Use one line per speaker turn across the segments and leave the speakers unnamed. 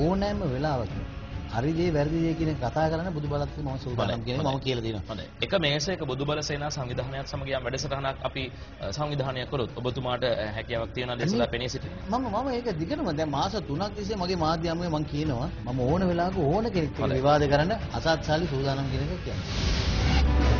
ඕනෑම වෙලාවක හරි දේ වැරදි දේ කියන කතා කරන බුදු බලත් මම සූදානම් කියන එක මම කියලා දෙනවා.
හොඳයි. එක මේසයක බුදුබල සේනා සංවිධානයත් සමග යම් වැඩසටහනක් අපි සංවිධානය කළොත් ඔබතුමාට හැකියාවක් තියෙනවා දේශලා පෙනී සිටින්න.
මම ඒක දිගටම දැන් මාස 3ක් තිස්සේ මගේ මාධ්‍ය අමුවේ මම කියනවා මම ඕන වෙලාවක ඕන කෙනෙක් එක්ක විවාද කරන්න අසත්සාලි සූදානම් කියන එක කියන්නේ.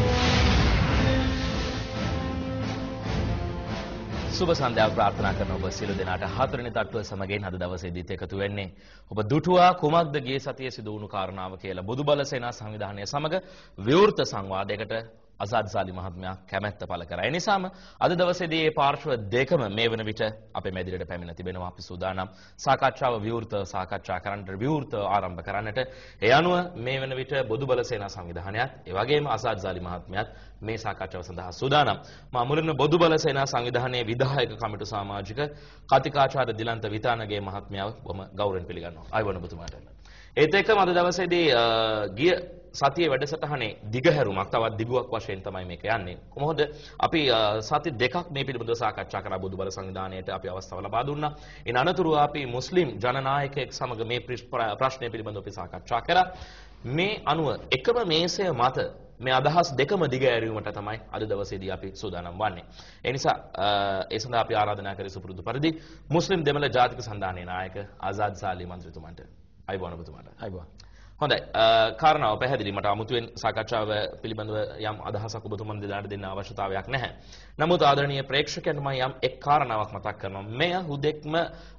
සුබ සන්ධ්‍යාව ප්‍රාර්ථනා කරන ඔබ සියලු දෙනාට හතරවෙනි තට්ටුව සමගින් අද දවසේදීත් එකතු වෙන්නේ ඔබ දුටුවා කුමක්ද ගිය සතියේ සිදු වුණු කාරණාව කියලා බුදුබල සේනා සංවිධානය සමග විවෘත සංවාදයකට අසාද් සාලි මහත්මයා කැමැත්ත පළ කරා. ඒ නිසාම අද දවසේදී මේ පාර්ශ්ව දෙකම මේ වන විට අපේ මැදිරියට පැමිණ තිබෙනවා. අපි සූදානම් සාකච්ඡාව විවෘතව සාකච්ඡා කරන්නට විවෘතව ආරම්භ කරන්නට. ඒ අනුව මේ වන විට බුදුබල සේනා සංවිධානයත් ඒ වගේම අසාද් සාලි මහත්මයාත් මේ සාකච්ඡාව සඳහා සූදානම්. මා මුලින්ම බුදුබල සේනා සංවිධානයේ විධායක කමිටු සමාජික කතිකාචාර්ය දිලන්ත විතානගේ මහත්මයාව බොහොම ගෞරවයෙන් පිළිගන්නවා. ආයුබෝවන් ඔබතුමාට. ඒත් එක්කම අද දවසේදී ගිය සතියේ වැඩසටහනේ දිගහැරුමක් තවත් දිගුවක් වශයෙන් තමයි මේක යන්නේ. කොහොමද අපි සති දෙකක් මේ පිළිබඳව සාකච්ඡා කරා බුදුබල සංවිධානයට අපි අවස්ථාව ලබා දුන්නා. ඉන් අනතුරුව අපි මුස්ලිම් ජනනායකයෙක් සමග මේ ප්‍රශ්නය පිළිබඳව අපි සාකච්ඡා කරා. මේ අනුව එකම මේසය මත මේ අදහස් දෙකම දිගහැරීමට තමයි අද දවසේදී අපි සූදානම් වන්නේ. ඒ නිසා ඒ සඳහා අපි ආරාධනා කරේ සුපුරුදු පරිදි මුස්ලිම් දෙමළ ජාතික සන්ධානයේ නායක ආසාද් සාලි මන්ත්‍රීතුමන්ට. අයබෝවන් ඔබතුමාට.
අයබෝවන්.
හොඳයි. කාරණාව පැහැදිලි. මට අමුතුවෙන් සාකච්ඡාව පිළිබඳව යම් අදහසක් ඔබතුමන් දෙනාට දෙන්න අවශ්‍යතාවයක් නැහැ. නමුත් ආදරණීය ප්‍රේක්ෂකයන්ට මම යම් එක් කාරණාවක් මතක් කරනවා. මෙය හුදෙක්ම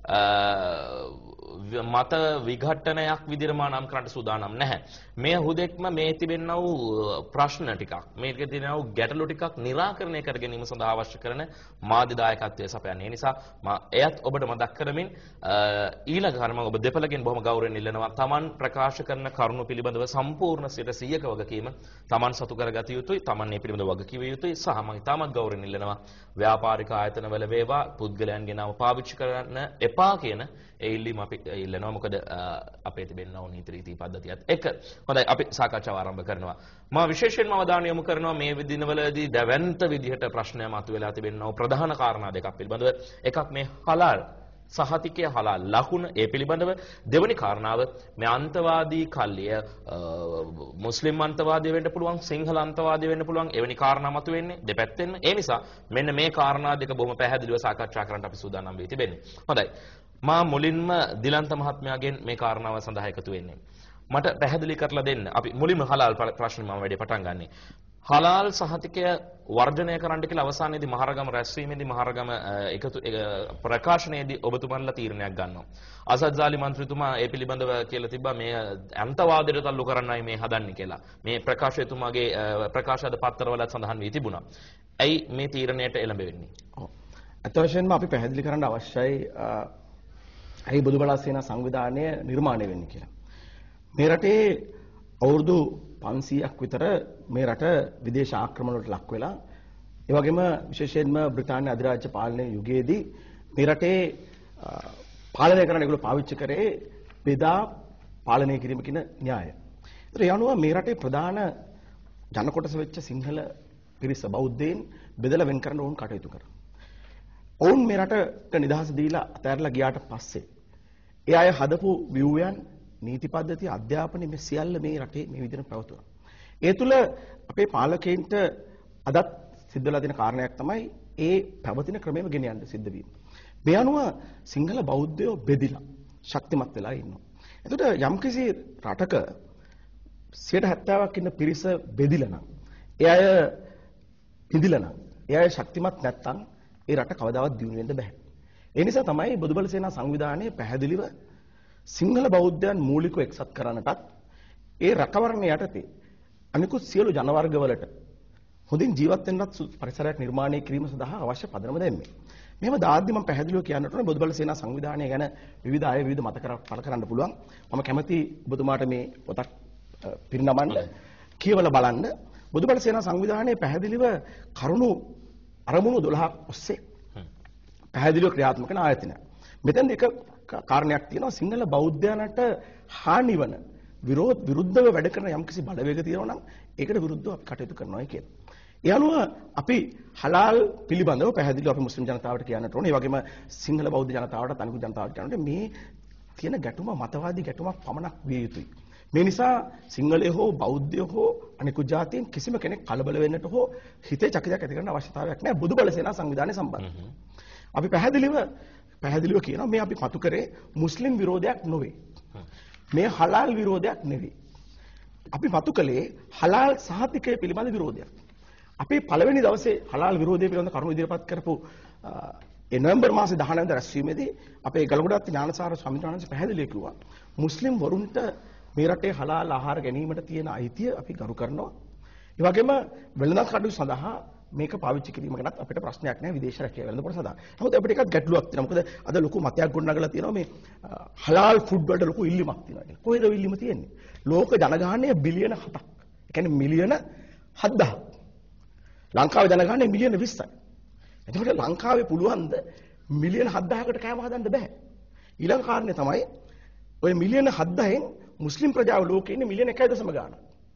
මත විඝටනයක් විදිහට මා නම් කරන්න සූදානම් නැහැ. මෙය හුදෙක්ම මේ තිබෙනා වූ ප්‍රශ්න ටිකක්, මේකේ තියෙනා වූ ගැටලු ටිකක් निराකරණය කර ගැනීම සඳහා අවශ්‍ය කරන මාධ්‍ය දායකත්වයේ සපයන්නේ. ඒ නිසා මම එයත් ඔබට මතක් කරමින් ඊළඟ කර්ම ඔබ දෙපළකින් බොහොම ගෞරවයෙන් ඉල්ලනවා. Taman ප්‍රකාශ කරන කරුණු පිළිබඳව සම්පූර්ණ 100%ක වගකීම Taman සතු කරගත යුතුයි. Taman මේ පිළිබඳව වගකීම යුතුයි. සහ මම තාමත් ගෞරවයෙන් ඉල්ලනවා ව්‍යාපාරික ආයතනවල වේවා පුද්ගලයන්ගේ නම පාවිච්චි කරන්න එපා කියන ඒ ඉල්ලීම අපි ඉල්ලනවා. මොකද අපේ තිබෙනා වූ නීති රීති පද්ධතියත් එක. හොඳයි අපි සාකච්ඡාව ආරම්භ කරනවා. මම විශේෂයෙන්ම අවධානය යොමු කරනවා මේ දිනවලදී දැවැන්ත විදිහට ප්‍රශ්නය මතුවලා තිබෙනා වූ ප්‍රධාන කාරණා දෙකක් පිළිබඳව. එකක් මේ හලාල් සහතිකය හලාල් ලකුණ ඒ පිළිබඳව. දෙවැනි කාරණාව මේ අන්තවාදී කල්ලිය මුස්ලිම් අන්තවාදී වෙන්න පුළුවන්, සිංහල අන්තවාදී වෙන්න පුළුවන්. එවැනි කාරණා මතුවෙන්නේ දෙපැත්තෙන්ම. ඒ නිසා මෙන්න මේ කාරණා දෙක බොහොම පැහැදිලිව සාකච්ඡා කරන්න අපි සූදානම් වෙයි තිබෙන්නේ. හොඳයි. මා මුලින්ම දිලන්ත මහත්මයාගෙන් මේ කාරණාව සඳහා එකතු වෙන්නේ. මට පැහැදිලි කරලා දෙන්න. අපි මුලින්ම හලාල් ප්‍රශ්නේ මම වැඩි පටන් ගන්නෙ. හලාල් සහතිකය වර්ජනය කරන්න කියලා අවසානයේදී මහරගම රැස්වීමේදී මහරගම එකතු ප්‍රකාශනයේදී ඔබතුමන්ලා තීරණයක් ගන්නවා. අසද් සාලි මන්ත්‍රීතුමා ඒ පිළිබඳව කියලා තිබ්බා මේ අන්තවාදයට තල්ලු කරන්නයි මේ හදන්නේ කියලා. මේ ප්‍රකාශයතුමාගේ ප්‍රකාශයද පත්තරවලත් සඳහන් වී තිබුණා. ඇයි මේ තීරණයට එළඹෙන්නේ?
අත වශයෙන්ම අපි පැහැදිලි කරන්න අවශ්‍යයි ඇයි බුදුබල සේනා සංවිධානය නිර්මාණය වෙන්නේ කියලා. මේ රටේ අවුරුදු 500ක් විතර මේ රට විදේශ ආක්‍රමණ වලට ලක් වෙලා ඒ වගේම විශේෂයෙන්ම බ්‍රිතාන්‍ය අධිරාජ්‍ය පාලනයේ යුගයේදී මේ රටේ පාලනය කරන්න ඒගොල්ලෝ පාවිච්චි කරේ බෙදා පාලනය කිරීම කියන න්‍යාය. ඒතර ඒ අනුව මේ රටේ ප්‍රධාන ජන කොටස වෙච්ච සිංහල පිරිස බෞද්ධයන් බෙදලා වෙන් කරන්න ඕන කටයුතු කරා. ඔවුන් මේ රටට නිදහස දීලා අතහැරලා ගියාට පස්සේ ඒ අය හදපු ව්‍යුහයන් නීති පද්ධතිය අධ්‍යාපනය මේ සියල්ල මේ රටේ මේ විදිහට පැවතුණා. ඒ තුල අපේ පාලකයන්ට අදත් සිද්ධ වෙලා තියෙන කාරණයක් තමයි ඒ පැවතින ක්‍රමයේම ගෙන යන්න සිද්ධ වීම. මේ අනුව සිංහල බෞද්ධයෝ බෙදිලා ශක්තිමත් වෙලා ඉන්නවා. එතකොට යම්කිසි රටක 70%ක් ඉන්න පිරිස බෙදිලා නම් ඒ අය බෙදිලා නම් ඒ අය ශක්තිමත් නැත්තම් ඒ රට කවදාවත් දියුණු වෙන්න බෑ. ඒ නිසා තමයි බුදුබල සේනා සංවිධානයේ පැහැදිලිව සිංහල බෞද්ධයන් මූලිකව එක්සත් කරන්නටත් ඒ රැකවරණ යටතේ අනිකුත් සියලු ජන වර්ගවලට හොඳින් ජීවත් වෙන්නත් පරිසරයක් නිර්මාණය කිරීම සඳහා අවශ්‍ය පදනම දැම්මේ. මෙහෙම දාද්දි මම පැහැදිලිව කියන්නට ඕනේ බුදුබල සේනා සංවිධානය ගැන විවිධ අය විවිධ මත කරන්න පුළුවන්. මම කැමති ඔබතුමාට මේ පොතක් පිරිනමන්න කියවලා බලන්න. බුදුබල සේනා සංවිධානයේ පැහැදිලිව කරුණු අරමුණු 12ක් ඔස්සේ පැහැදිලිව ක්‍රියාත්මක කරන ආයතනය. මෙතෙන් එක කාරණයක් තියෙනවා සිංහල බෞද්ධයන්ට හානි වන විරුද්ධව වැඩ කරන යම්කිසි බලවේග තියෙනවා නම් ඒකට විරුද්ධව අපි කටයුතු කරනවා කියන. ඒ අනුව අපි හලාල් පිළිබඳව පැහැදිලිව අපි මුස්ලිම් ජනතාවට කියන්නට ඕනේ. ඒ වගේම සිංහල බෞද්ධ ජනතාවට අනිකුත් ජනතාවට කියන්නට මේ තියෙන ගැටුම මතවාදී ගැටුමක් පමණක් විය යුතුයි. මේ නිසා සිංහලයේ හෝ බෞද්ධයෝ හෝ අනිකුත් ජාතීන් කිසිම කෙනෙක් කලබල වෙන්නට හෝ හිතේ චකිතයක් ඇති කරන්න අවශ්‍යතාවයක් නැහැ බුදුබල සේනා සංවිධානය සම්බන්ධව. අපි පැහැදිලිව කියනවා මේ අපි මතු කරේ මුස්ලිම් විරෝධයක් නොවේ. මේ හලාල් විරෝධයක් නෙවෙයි. අපි මතු කළේ හලාල් සහතිකය පිළිබඳ විරෝධයක්. අපි පළවෙනි දවසේ හලාල් විරෝධය පිළිබඳ කරුණු ඉදිරිපත් කරපු නොවැම්බර් මාසේ 19 වෙනිදා රැස්වීමේදී අපේ ගලගොඩත් ඥානසාර ස්වාමීන් වහන්සේ පැහැදිලිව කිව්වා මුස්ලිම් වරුන්ට මේ රටේ හලාල් ආහාර ගැනීමට තියෙන අයිතිය අපි ගරු කරනවා. ඒ වගේම වෙළඳ කටයුතු සඳහා මේක පාවිච්චි කිරීම ගැනත් අපිට ප්‍රශ්නයක් නැහැ විදේශ රැකියාව වෙළඳපොළ සඳහා. නමුත් අපිට එකක් ගැටලුවක් තියෙනවා. මොකද අද ලොකු මතයක් ගොඩනගලා තියෙනවා මේ හලාල් ෆුඩ් වලට ලොකු ඉල්ලීමක් තියෙනවා කියලා. කොහෙද ඉල්ලීම තියෙන්නේ? ලෝක ජනගහනය බිලියන 7ක්. ඒ කියන්නේ මිලියන 7000ක්. ලංකාවේ ජනගහනය මිලියන 20යි. එතකොට ලංකාවේ පුළුවන්ද මිලියන 7000කට කෑම හදන්න බෑ. ඊළඟ කාරණේ තමයි ඔය මිලියන 7000න් මුස්ලිම් ප්‍රජාව ලෝකේ ඉන්නේ මිලියන 1.0 ගාණක්.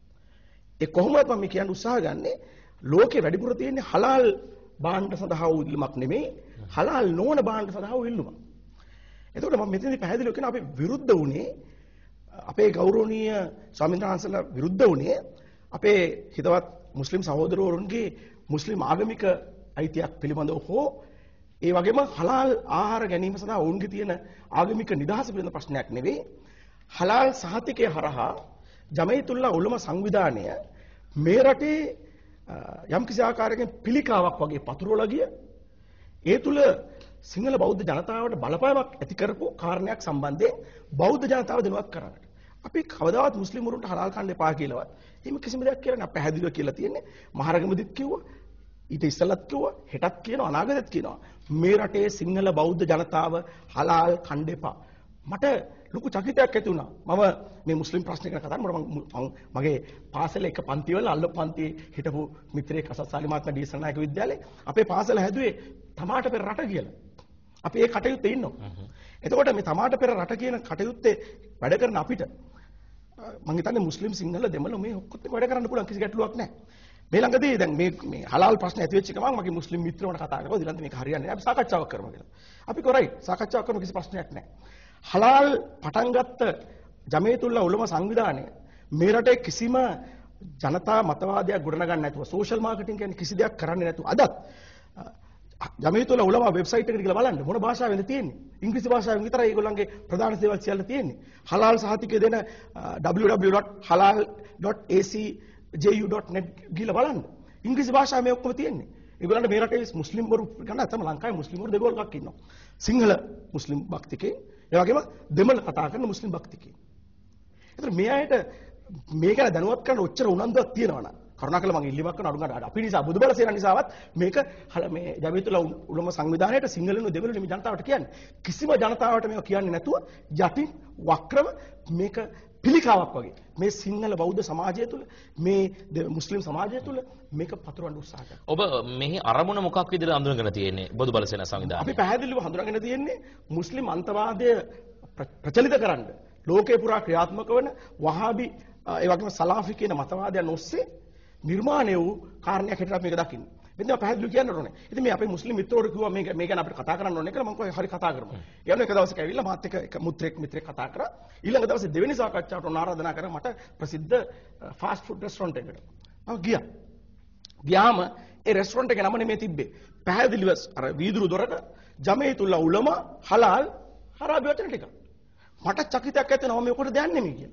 ඒ කොහොමද මම කියන්න උත්සාහ ගන්නේ ලෝකේ වැඩිපුර තියෙන්නේ හලාල් භාණ්ඩ සඳහා වූ ඉල්ලුමක් නෙමෙයි හලාල් නොවන භාණ්ඩ සඳහා වූ ඉල්ලුමක්. එතකොට මම මෙතනදී පැහැදිලිව කියනවා අපි විරුද්ධ වුණේ අපේ ගෞරවනීය ස්වාමීන් වහන්සේලා විරුද්ධ වුණේ අපේ හිතවත් මුස්ලිම් සහෝදරවරුන්ගේ මුස්ලිම් ආගමික අයිතියක් පිළිබඳව හෝ ඒ වගේම හලාල් ආහාර ගැනීම සඳහා ඔවුන්ගේ තියෙන ආගමික නිදහස පිළිබඳ ප්‍රශ්නයක් නෙවෙයි හලාල් සහතිකය හරහා ජමයිතුල්ලා උලම සංවිධානය මේ රටේ යම්කිසි ආකාරයකින් පිළිකාවක් වගේ පතුරවලා ගිය ඒ තුල සිංහල බෞද්ධ ජනතාවට බලපෑමක් ඇති කරපු කාරණයක් සම්බන්ධයෙන් බෞද්ධ ජනතාව දැනුවත් කරන්නට අපි කවදාවත් මුස්ලිම් වරුන්ට හලාල් කන්න එපා කියලාවත් එහෙම කිසිම දෙයක් කියලා නෑ පැහැදිලිව කියලා තියෙන්නේ මහරගමදිත් කිව්වා ඊට ඉස්සෙල්ලත් කිව්වා හෙටත් කියනවා අනාගතෙත් කියනවා මේ රටේ සිංහල බෞද්ධ ජනතාව හලාල් කන්න එපා මට ලොකු චකිතයක් ඇති වුණා මම මේ මුස්ලිම් ප්‍රශ්න ගැන කතා කරනකොට මගේ පාසලේ එක පන්තිවල අල්ලපු පන්තියේ හිටපු මිත්‍රයෙක් අසත්සාලි මහත්මයා ඩී සරණායක විද්‍යාලේ අපේ පාසල හැදුවේ තමාට පෙර රට කියලා අපි ඒ කටයුත්තේ ඉන්නවා එතකොට මේ තමාට පෙර රට කියන කටයුත්තේ වැඩ කරන අපිට මම හිතන්නේ මුස්ලිම් සිංහල දෙමළ මේ ඔක්කොත් වැඩ කරන්න පුළුවන් කිසි ගැටලුවක් නැහැ මේ ළඟදී දැන් මේ හලාල් ප්‍රශ්න ඇති වෙච්ච ගමන් මගේ මුස්ලිම් මිත්‍රවන්ට කතා කරලා දිලන්ත මේක හරියන්නේ නැහැ අපි සාකච්ඡාවක් කරමු කියලා. අපි කරයි සාකච්ඡාවක් කරන කිසි ප්‍රශ්නයක් නැහැ. හලාල් පටන් ගත්ත ජමීයතුල්ලා උලම සංවිධානය මේ රටේ කිසිම ජනතා මතවාදයක් ගොඩනගන්න නැතුව සෝෂල් මාකටිං කියන්නේ කිසි දෙයක් කරන්නේ නැතුව අදත් ජමීයතුල්ලා උලම වෙබ්සයිට් එකට ගිහලා බලන්න මොන භාෂාවෙන්ද තියෙන්නේ. ඉංග්‍රීසි භාෂාවෙන් විතරයි ඒගොල්ලන්ගේ ප්‍රධාන දේවල් සියල්ල තියෙන්නේ. හලාල් සහතිකය දෙන www.halal.ac.ju.net ගිහලා බලන්න. ඉංග්‍රීසි භාෂාව මේ ඔක්කොම තියෙන්නේ. ඒගොල්ලන්ට මේ රටේ මුස්ලිම් වරු ගන්න තමයි ලංකාවේ මුස්ලිම් වරු දෙගොල්ලක් ඉන්නවා. සිංහල මුස්ලිම් භක්තිකේ ඒ වගේම දෙමළ කතා කරන මුස්ලිම් භක්තිකේ. ඒතර මේ අයට මේ ගැන දැනුවත් කරන්න ඔච්චර උනන්දුවක් තියෙනවා නම් කරුණාකරලා මම ඉල්ලීමක් කරන අඩු ගන්න අපි නිසා බුදුබල සේනා නිසාවත් මේක මේ ජමීයතුල්ලා උලම සංවිධානයට සිංහලෙනු දෙමළෙනු මේ ජනතාවට කියන්නේ කිසිම ජනතාවට මේක කියන්නේ නැතුව යටින් වක්‍රව මේක පිළිකාවක් වගේ මේ සිංහල බෞද්ධ සමාජය තුළ මේ මුස්ලිම් සමාජය තුළ මේක පතුරවන්න උත්සාහ කරනවා.
ඔබ මෙහි අරමුණ මොකක් විදිහට හඳුනගෙන තියෙන්නේ බොදුබල සේනා සංවිධානය?
අපි පැහැදිලිව හඳුනාගෙන තියෙන්නේ මුස්ලිම් අන්තවාදය ප්‍රචලිත කරන්න ලෝකේ පුරා ක්‍රියාත්මක වන වහාබි ඒ වගේම සලාෆි කියන මතවාදයන් ඔස්සේ නිර්මාණය වූ කාරණයක් හැටියට මේක දකින්නේ. මෙන්න පැහැදිලිව කියන්න ඕනේ. ඉතින් මේ අපේ මුස්ලිම් මිත්‍රවරු කිව්වා මේ ගැන අපිට කතා කරන්න ඕනේ කියලා මම කිව්වා හරි කතා කරමු. ඊළඟ එක දවසක ඇවිල්ලා මාත් එක්ක එක මිත්‍රෙක් කතා කරා. ඊළඟ දවසේ දෙවෙනි සාකච්ඡාවට ආරාධනා කරා මට ප්‍රසිද්ධ ෆාස්ට් ෆුඩ් රෙස්ටොරන්ට් එකකට. මම ගියා. ගියාම ඒ රෙස්ටොරන්ට් එකේ නම නෙමෙයි තිබ්බේ. පැහැදිලිව අර වීදුරු දොරට ජමීයතුල්ලා උලම හලාල් හරාබි වචන ටික. මට චකිතයක් ඇති වෙනවා මේ උකට දෙන්නේ නෙමෙයි කියලා.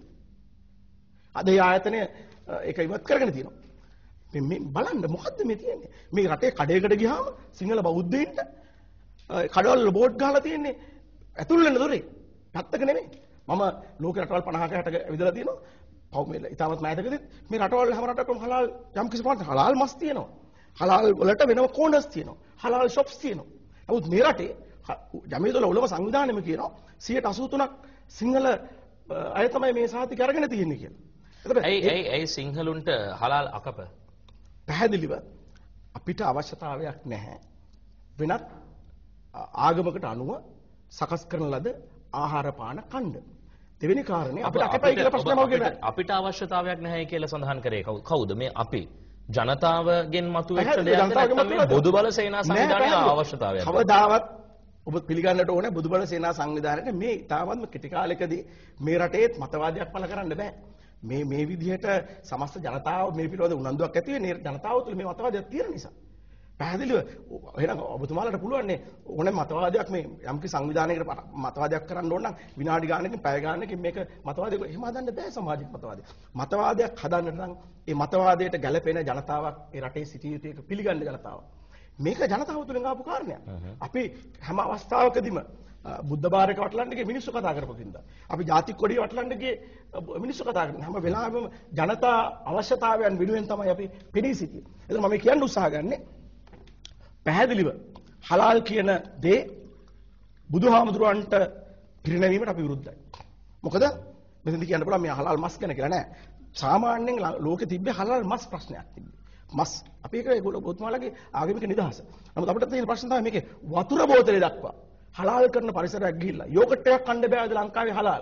අද ඒ ආයතනය ඒක ඉවත් කරගෙන තියෙනවා. මේ බලන්න මොකද්ද මේ තියෙන්නේ මේ රටේ කඩේකට ගියාම සිංහල බෞද්ධයින්ට කඩවල බෝඩ් ගහලා තියෙන්නේ ඇතුල් වෙන දොරේ පැත්තක නෙමෙයි මම ලෝක රටවල් 50ක 60ක විදලා තියෙනවා පව් මේ ඉතාමත් මෑතකදී මේ රටවල් හැම රටකම හලාල් යම් කිසි පාට හලාල් මස් තියෙනවා හලාල් වලට වෙනම කෝනර්ස් තියෙනවා හලාල් shops තියෙනවා නමුත් මේ රටේ ජමීයතුල්ලා උලම සංවිධානයම කියනවා 83ක් සිංහල අය තමයි මේ සාහිත්‍ය අරගෙන තියෙන්නේ කියලා
ඇයි සිංහලුන්ට හලාල් අකප
පැහැදිලිව අපිට අවශ්‍යතාවයක් නැහැ වෙනත් ආගමකට අනුව සකස් කරන ලද ආහාර පාන කන්න. දෙවෙනි කාරණේ අපිට අකපයි කියලා ප්‍රශ්නයක් වගේ
අපිට අවශ්‍යතාවයක් නැහැ කියලා සඳහන් කරේ කවුද මේ අපි ජනතාවගෙන් මතුවෙච්ච දෙයක්ද නැත්නම් මේ බොදුබල සේනා සංවිධානයේ අවශ්‍යතාවයක්ද?
කවදාවත් ඔබ පිළිගන්නට ඕනේ බුදුබල සේනා සංවිධානයේ මේ තාමත්ම කෙටි කාලයකදී මේ රටේ මතවාදයක් පළ කරන්න බෑ. මේ විදිහට සමස්ත ජනතාව මේ පිළිබඳ උනන්දුවක් ඇති වෙන්නේ ජනතාව තුළ මේ මතවාදයක් තියෙන නිසා. පැහැදිලිව එහෙනම් ඔබතුමාලට පුළුවන් නේ ඕනේ මතවාදයක් මේ යම්කි සංවිධානයකට මතවාදයක් කරන්න ඕන නම් විනාඩි ගානකින් පැය ගානකින් මේක මතවාදයක් එහෙම හදන්න බෑ සමාජික මතවාදයක්. මතවාදයක් හදන්න නම් ඒ මතවාදයට ගැළපෙන ජනතාවක් ඒ රටේ සිටිය යුතු එක පිළිගන්න ජනතාවක්. මේක ජනතාව තුළින් ආපු කාරණයක්. අපි හැම අවස්ථාවකදීම බුද්ධ බාරක වටලන්නගේ මිනිස්සු කතා කරපුකින්ද. අපි ජාතික කොඩිය වටලන්නගේ මිනිස්සු කතා කරන හැම වෙලාවෙම ජනතා අවශ්‍යතාවයන් වෙනුවෙන් තමයි අපි පිළි සිටියේ. එතන මම කියන්න උත්සාහ ගන්නේ පැහැදිලිව හලාල් කියන දේ බුදුහාමුදුරන්ට පිරිනැමීමට අපි විරුද්ධයි. මොකද මෙතනදී කියන්න පුළුවන් මේ හලාල් මස් ගැන කියලා නෑ. සාමාන්‍යයෙන් ලෝකෙ තිබ්බේ හලාල් මස් ප්‍රශ්නයක් තිබ්බේ. මස් අපි ඒක ඒගොල්ලෝ බොතුමාලගේ ආගමික නිදහස. නමුත් අපිට තියෙන ප්‍රශ්න තමයි මේකේ වතුර බෝතලේ දක්වා හලාල් කරන පරිසරයක් ගිහිල්ලා යෝගට් එකක් කන්න බෑද ලංකාවේ හලාල්.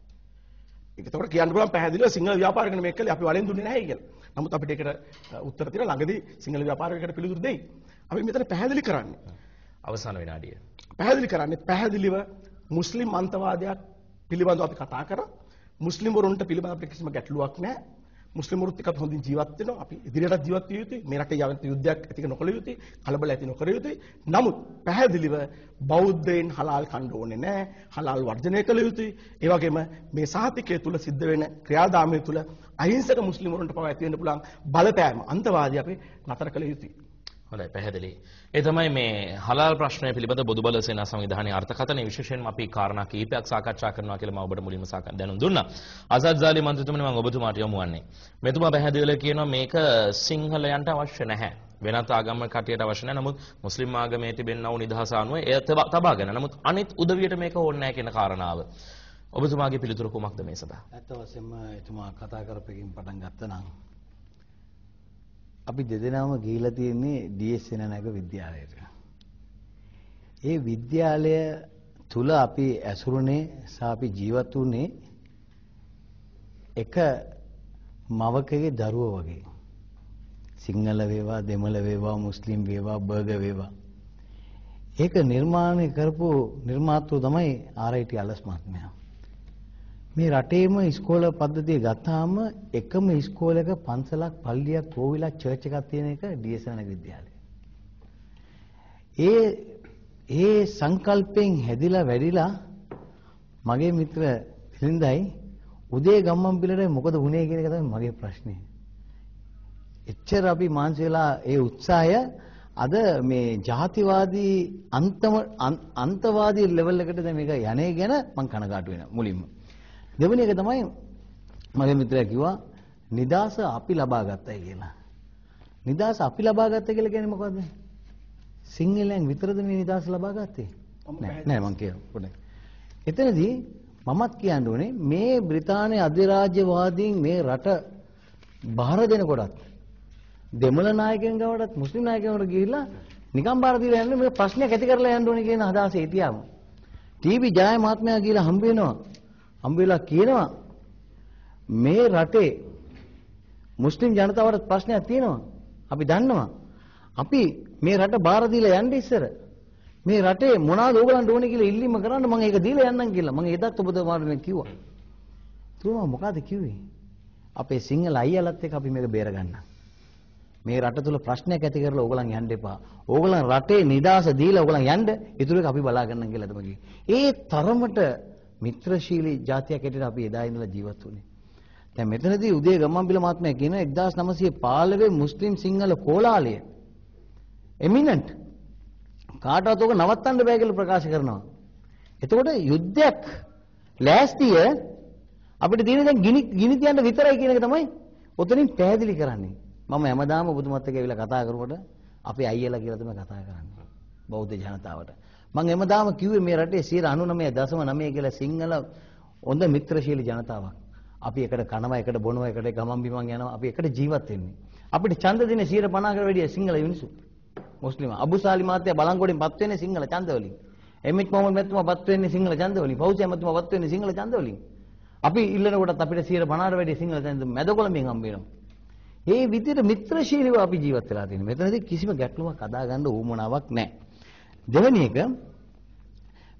ඒක තවර කියන්න පුළුවන් පැහැදිලිව සිංහල ව්‍යාපාරිකයන් මේක කළේ අපි වලින් දුන්නේ නැහැ කියලා. නමුත් අපිට ඒකට උත්තර තියෙන ළඟදී සිංහල ව්‍යාපාරිකයන්ට පිළිතුරු දෙයි. අපි මෙතන පැහැදිලි කරන්නේ
අවසාන විනාඩිය.
පැහැදිලි කරන්නේ පැහැදිලිව මුස්ලිම් අන්තවාදයක් පිළිබඳව අපි කතා කරා. මුස්ලිම් වරුන්ට පිළිබඳව අපිට කිසිම ගැටලුවක් නැහැ. මුස්ලිම් වරුත් එක්ක හොඳින් ජීවත් වෙනවා. අපි ඉදිරියට ජීවත් විය යුතුයි. මේ රටේ යුද්ධයක් ඇති නොකළ යුතුයි. කලබල ඇති නොකර යුතුයි. නමුත් පැහැදිලිව බෞද්ධයන් හලාල් කන්න ඕනේ නැහැ. හලාල් වර්ජනය කළ යුතුයි. ඒ වගේම මේ සාහිත්‍යය තුල සිද්ධ වෙන ක්‍රියාදාමය තුල අහිංසක මුස්ලිම් වරුන්ට පවා ඇති වෙන්න පුළුවන් බලපෑම අන්තවාදී අපි නතර කළ යුතුයි.
හොඳයි පැහැදිලි. ඒ තමයි මේ හලාල් ප්‍රශ්නය පිළිබඳ බොදුබල සේනා සංවිධානයේ අර්ථකථනය විශේෂයෙන්ම අපි කාරණා කිහිපයක් සාකච්ඡා කරනවා කියලා මම ඔබට මුලින්ම දැනුම් දුන්නා. ආසත් ජාලි මන්ත්‍රීතුමනි මම ඔබතුමාට යොමු වන්නේ. මෙතුමා පැහැදිලිව කියනවා මේක සිංහලයන්ට අවශ්‍ය නැහැ. වෙනත් ආගම කටියට අවශ්‍ය නැහැ. නමුත් මුස්ලිම් ආගමේ තිබෙනා වූ නිදහස අනුව එය තබාගෙන. නමුත් අනිත් උදවියට මේක ඕනේ නැහැ කියන කාරණාව. ඔබතුමාගේ පිළිතුර කුමක්ද මේ සඳහා?
ඇත්ත වශයෙන්ම එතුමා කතා කරපෙකින් පටන් ගත්තා නම් අපි දෙදෙනාම ගිහිලා තියෙන්නේ DS සෙනනග විද්‍යාලයට. ඒ විද්‍යාලය තුල අපි ඇසුරුනේ සහ අපි ජීවත් වුනේ එක මවකගේ දරුවෝ වගේ. සිංහල වේවා, දෙමළ වේවා, මුස්ලිම් වේවා, බර්ග වේවා. ඒක නිර්මාණය කරපු නිර්මාතෘ තමයි RIT අලස් මහත්මයා. මේ රටේම ඉස්කෝල පද්ධතිය ගත්තාම එකම ඉස්කෝලයක පන්සලක්, පල්ලියක්, කෝවිලක්, චර්ච් එකක් තියෙන එක DS නගර විද්‍යාලය. ඒ සංකල්පයෙන් හැදිලා වැඩිලා මගේ මිත්‍ර හිලින්දයි උදේ ගම්මන් පිළට මොකද වුනේ කියන එක තමයි මගේ ප්‍රශ්නේ. එච්චර අපි මාංශ වෙලා ඒ උත්සාහය අද මේ ජාතිවාදී අන්තවාදී ලෙවල් එකට දැන් මේක යන්නේ ගැන මම කනගාටු වෙනවා මුලින්ම. දෙවෙනි එක තමයි මගේ මිත්‍රයා කිව්වා නිදාස අපි ලබා ගත්තයි කියලා. නිදාස අපි ලබා ගත්තා කියලා කියන්නේ මොකද්ද? සිංහලයන් විතරද මේ නිදාස ලබා ගත්තේ? නෑ මං කියනවා පොඩ්ඩක්. එතනදී මමත් කියන්න ඕනේ මේ බ්‍රිතාන්‍ය අධිරාජ්‍යවාදීන් මේ රට බාර දෙනකොටත් දෙමළ ናයකයන් ගාවටත් මුස්ලිම් નાයකයන්ට ගිහිල්ලා නිකම් බාර දීලා යන්නේ මේ ප්‍රශ්නයක් ඇති කරලා යන්න ඕනේ කියන අදහස හිටියාම ටීවී ජය මහත්මයා ගිහිල්ලා හම්බ වෙලා කියනවා මේ රටේ මුස්ලිම් ජනතාවට ප්‍රශ්නයක් තියෙනවා අපි දන්නවා අපි මේ රට බාර දීලා යන්න ඉස්සර මේ රටේ මොනවාද ඕගලන්ට ඕනේ කියලා ඉල්ලීම කරන්න මම ඒක දීලා යන්නම් කියලා මම එදත් ඔබතුමාට කිව්වා. තුමා මොකද කිව්වේ? අපේ සිංහල අයියලත් එක්ක අපි මේක බේර ගන්න. මේ රට තුල ප්‍රශ්නයක් ඇති කරලා ඕගලන් යන්න එපා. ඕගලන් රටේ නිදාස දීලා ඕගලන් යන්න. ඊටු එක අපි බලා ගන්නම් කියලා තමයි. ඒ තරමට මිත්‍රශීලී ජාතියක් හැටියට අපි එදා ඉඳලා ජීවත් වුණේ. දැන් මෙතනදී උදේ ගම්මන්පිල මහත්මයා කියන 1915 මුස්ලිම් සිංහල කෝලාලය එමිනන්ට් කාටවත් ඔක නවත්තන්න බෑ කියලා ප්‍රකාශ කරනවා. එතකොට යුද්ධයක් ලෑස්තිය අපිට තියෙන දැන් ගිනි තියන්න විතරයි කියන එක තමයි ඔතනින් පැහැදිලි කරන්නේ. මම හැමදාම ඔබතුමත් එක්ක ඇවිල්ලා කතා කරනකොට අපේ අයියලා කියලා තමයි කතා කරන්නේ. බෞද්ධ ජනතාවට. මම හැමදාම කිව්වේ මේ රටේ 99.9 කියලා සිංහල හොඳ මිත්‍රශීලී ජනතාවක්. අපි එකට කනවා, එකට බොනවා, එකට ගමන් බිමන් යනවා. අපි එකට ජීවත් වෙන්නේ. අපිට ඡන්ද දෙන්නේ 50%කට වැඩිය සිංහල මිනිස්සු. මුස්ලිම් අබුසාලි මාත්‍යා බලංගොඩෙන් පත් වෙන්නේ සිංහල ඡන්ද වලින්. එම්.එච්. මොහොමඩ් මැතිතුමා පත් වෙන්නේ සිංහල ඡන්ද වලින්. පෞසිය මැතිතුමා පත් වෙන්නේ සිංහල ඡන්ද වලින්. අපි ඉල්ලනකොටත් අපිට 50%කට වැඩිය සිංහල ඡන්ද මැදකොළඹෙන් හම්බ වෙනවා. මේ විදිහට මිත්‍රශීලීව අපි ජීවත් වෙලා තියෙනවා. මෙතනදී කිසිම ගැටලුවක් අදා ගන්න උවමනාවක් නැහැ. දෙවෙනි එක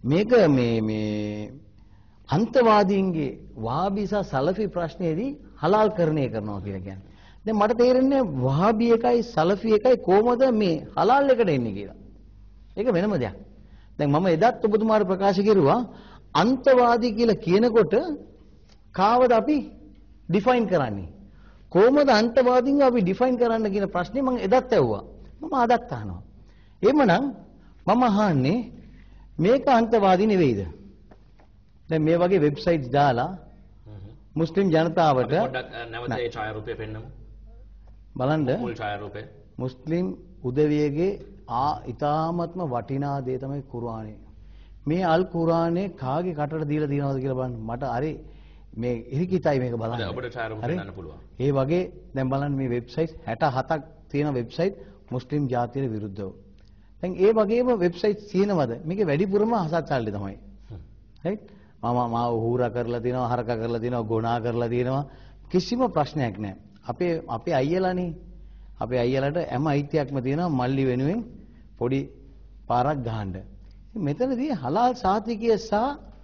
මේක මේ අන්තවාදීන්ගේ වහාබි සහ සලෆි ප්‍රශ්නේදී හලාල් කරණය කරනවා කියලා කියන්නේ. දැන් මට තේරෙන්නේ වහාබි එකයි සලෆි එකයි කොහොමද මේ හලාල් එකට එන්නේ කියලා. ඒක වෙනම දෙයක්. දැන් මම එදත් ඔබතුමාට ප්‍රකාශ කරුවා අන්තවාදී කියලා කියනකොට කාවද අපි ඩිෆයින් කරන්නේ? කොහොමද අන්තවාදීන් අපි ඩිෆයින් කරන්න කියන ප්‍රශ්නේ මම එදත් ඇහුවා. මම අදත් අහනවා. එහෙමනම් මම අහන්නේ මේක අන්තවාදී නෙවෙයිද? දැන් මේ වගේ වෙබ්සයිට්ස් දාලා මුස්ලිම් ජනතාවට
පොඩ්ඩක් නැවත ඒ ඡායාරූපය පෙන්නමු.
බලන්න
මුල් ඡායාරූපය.
මුස්ලිම් උදවියගේ ඉතාමත්ම වටිනා දේ තමයි කුර්ආනය. මේ අල් කුර්ආනේ කාගේ කටට දීලා තියෙනවද කියලා බලන්න. මට හරි මේ ඉරිකිතයි මේක බලන්න.
ඔබට ඡායාරූපය පෙන්නන්න පුළුවන්.
ඒ වගේ දැන් බලන්න මේ වෙබ්සයිට් 67ක් තියෙන වෙබ්සයිට් මුස්ලිම් ජාතියට විරුද්ධව. දැන් ඒ වගේම වෙබ්සයිට් තියෙනවද? මේකේ වැඩිපුරම හසත්සල්ලි තමයි. right? මාව හූරා කරලා තියෙනවා, හරකා කරලා තියෙනවා, ගොනා කරලා තියෙනවා. කිසිම ප්‍රශ්නයක් නැහැ. අපේ අයියලානේ. අපේ අයියලාට හැම අයිතියක්ම තියෙනවා මල්ලි වෙනුවෙන් පොඩි පාරක් ගහන්න. මෙතනදී හලාල් සාතිකය සහ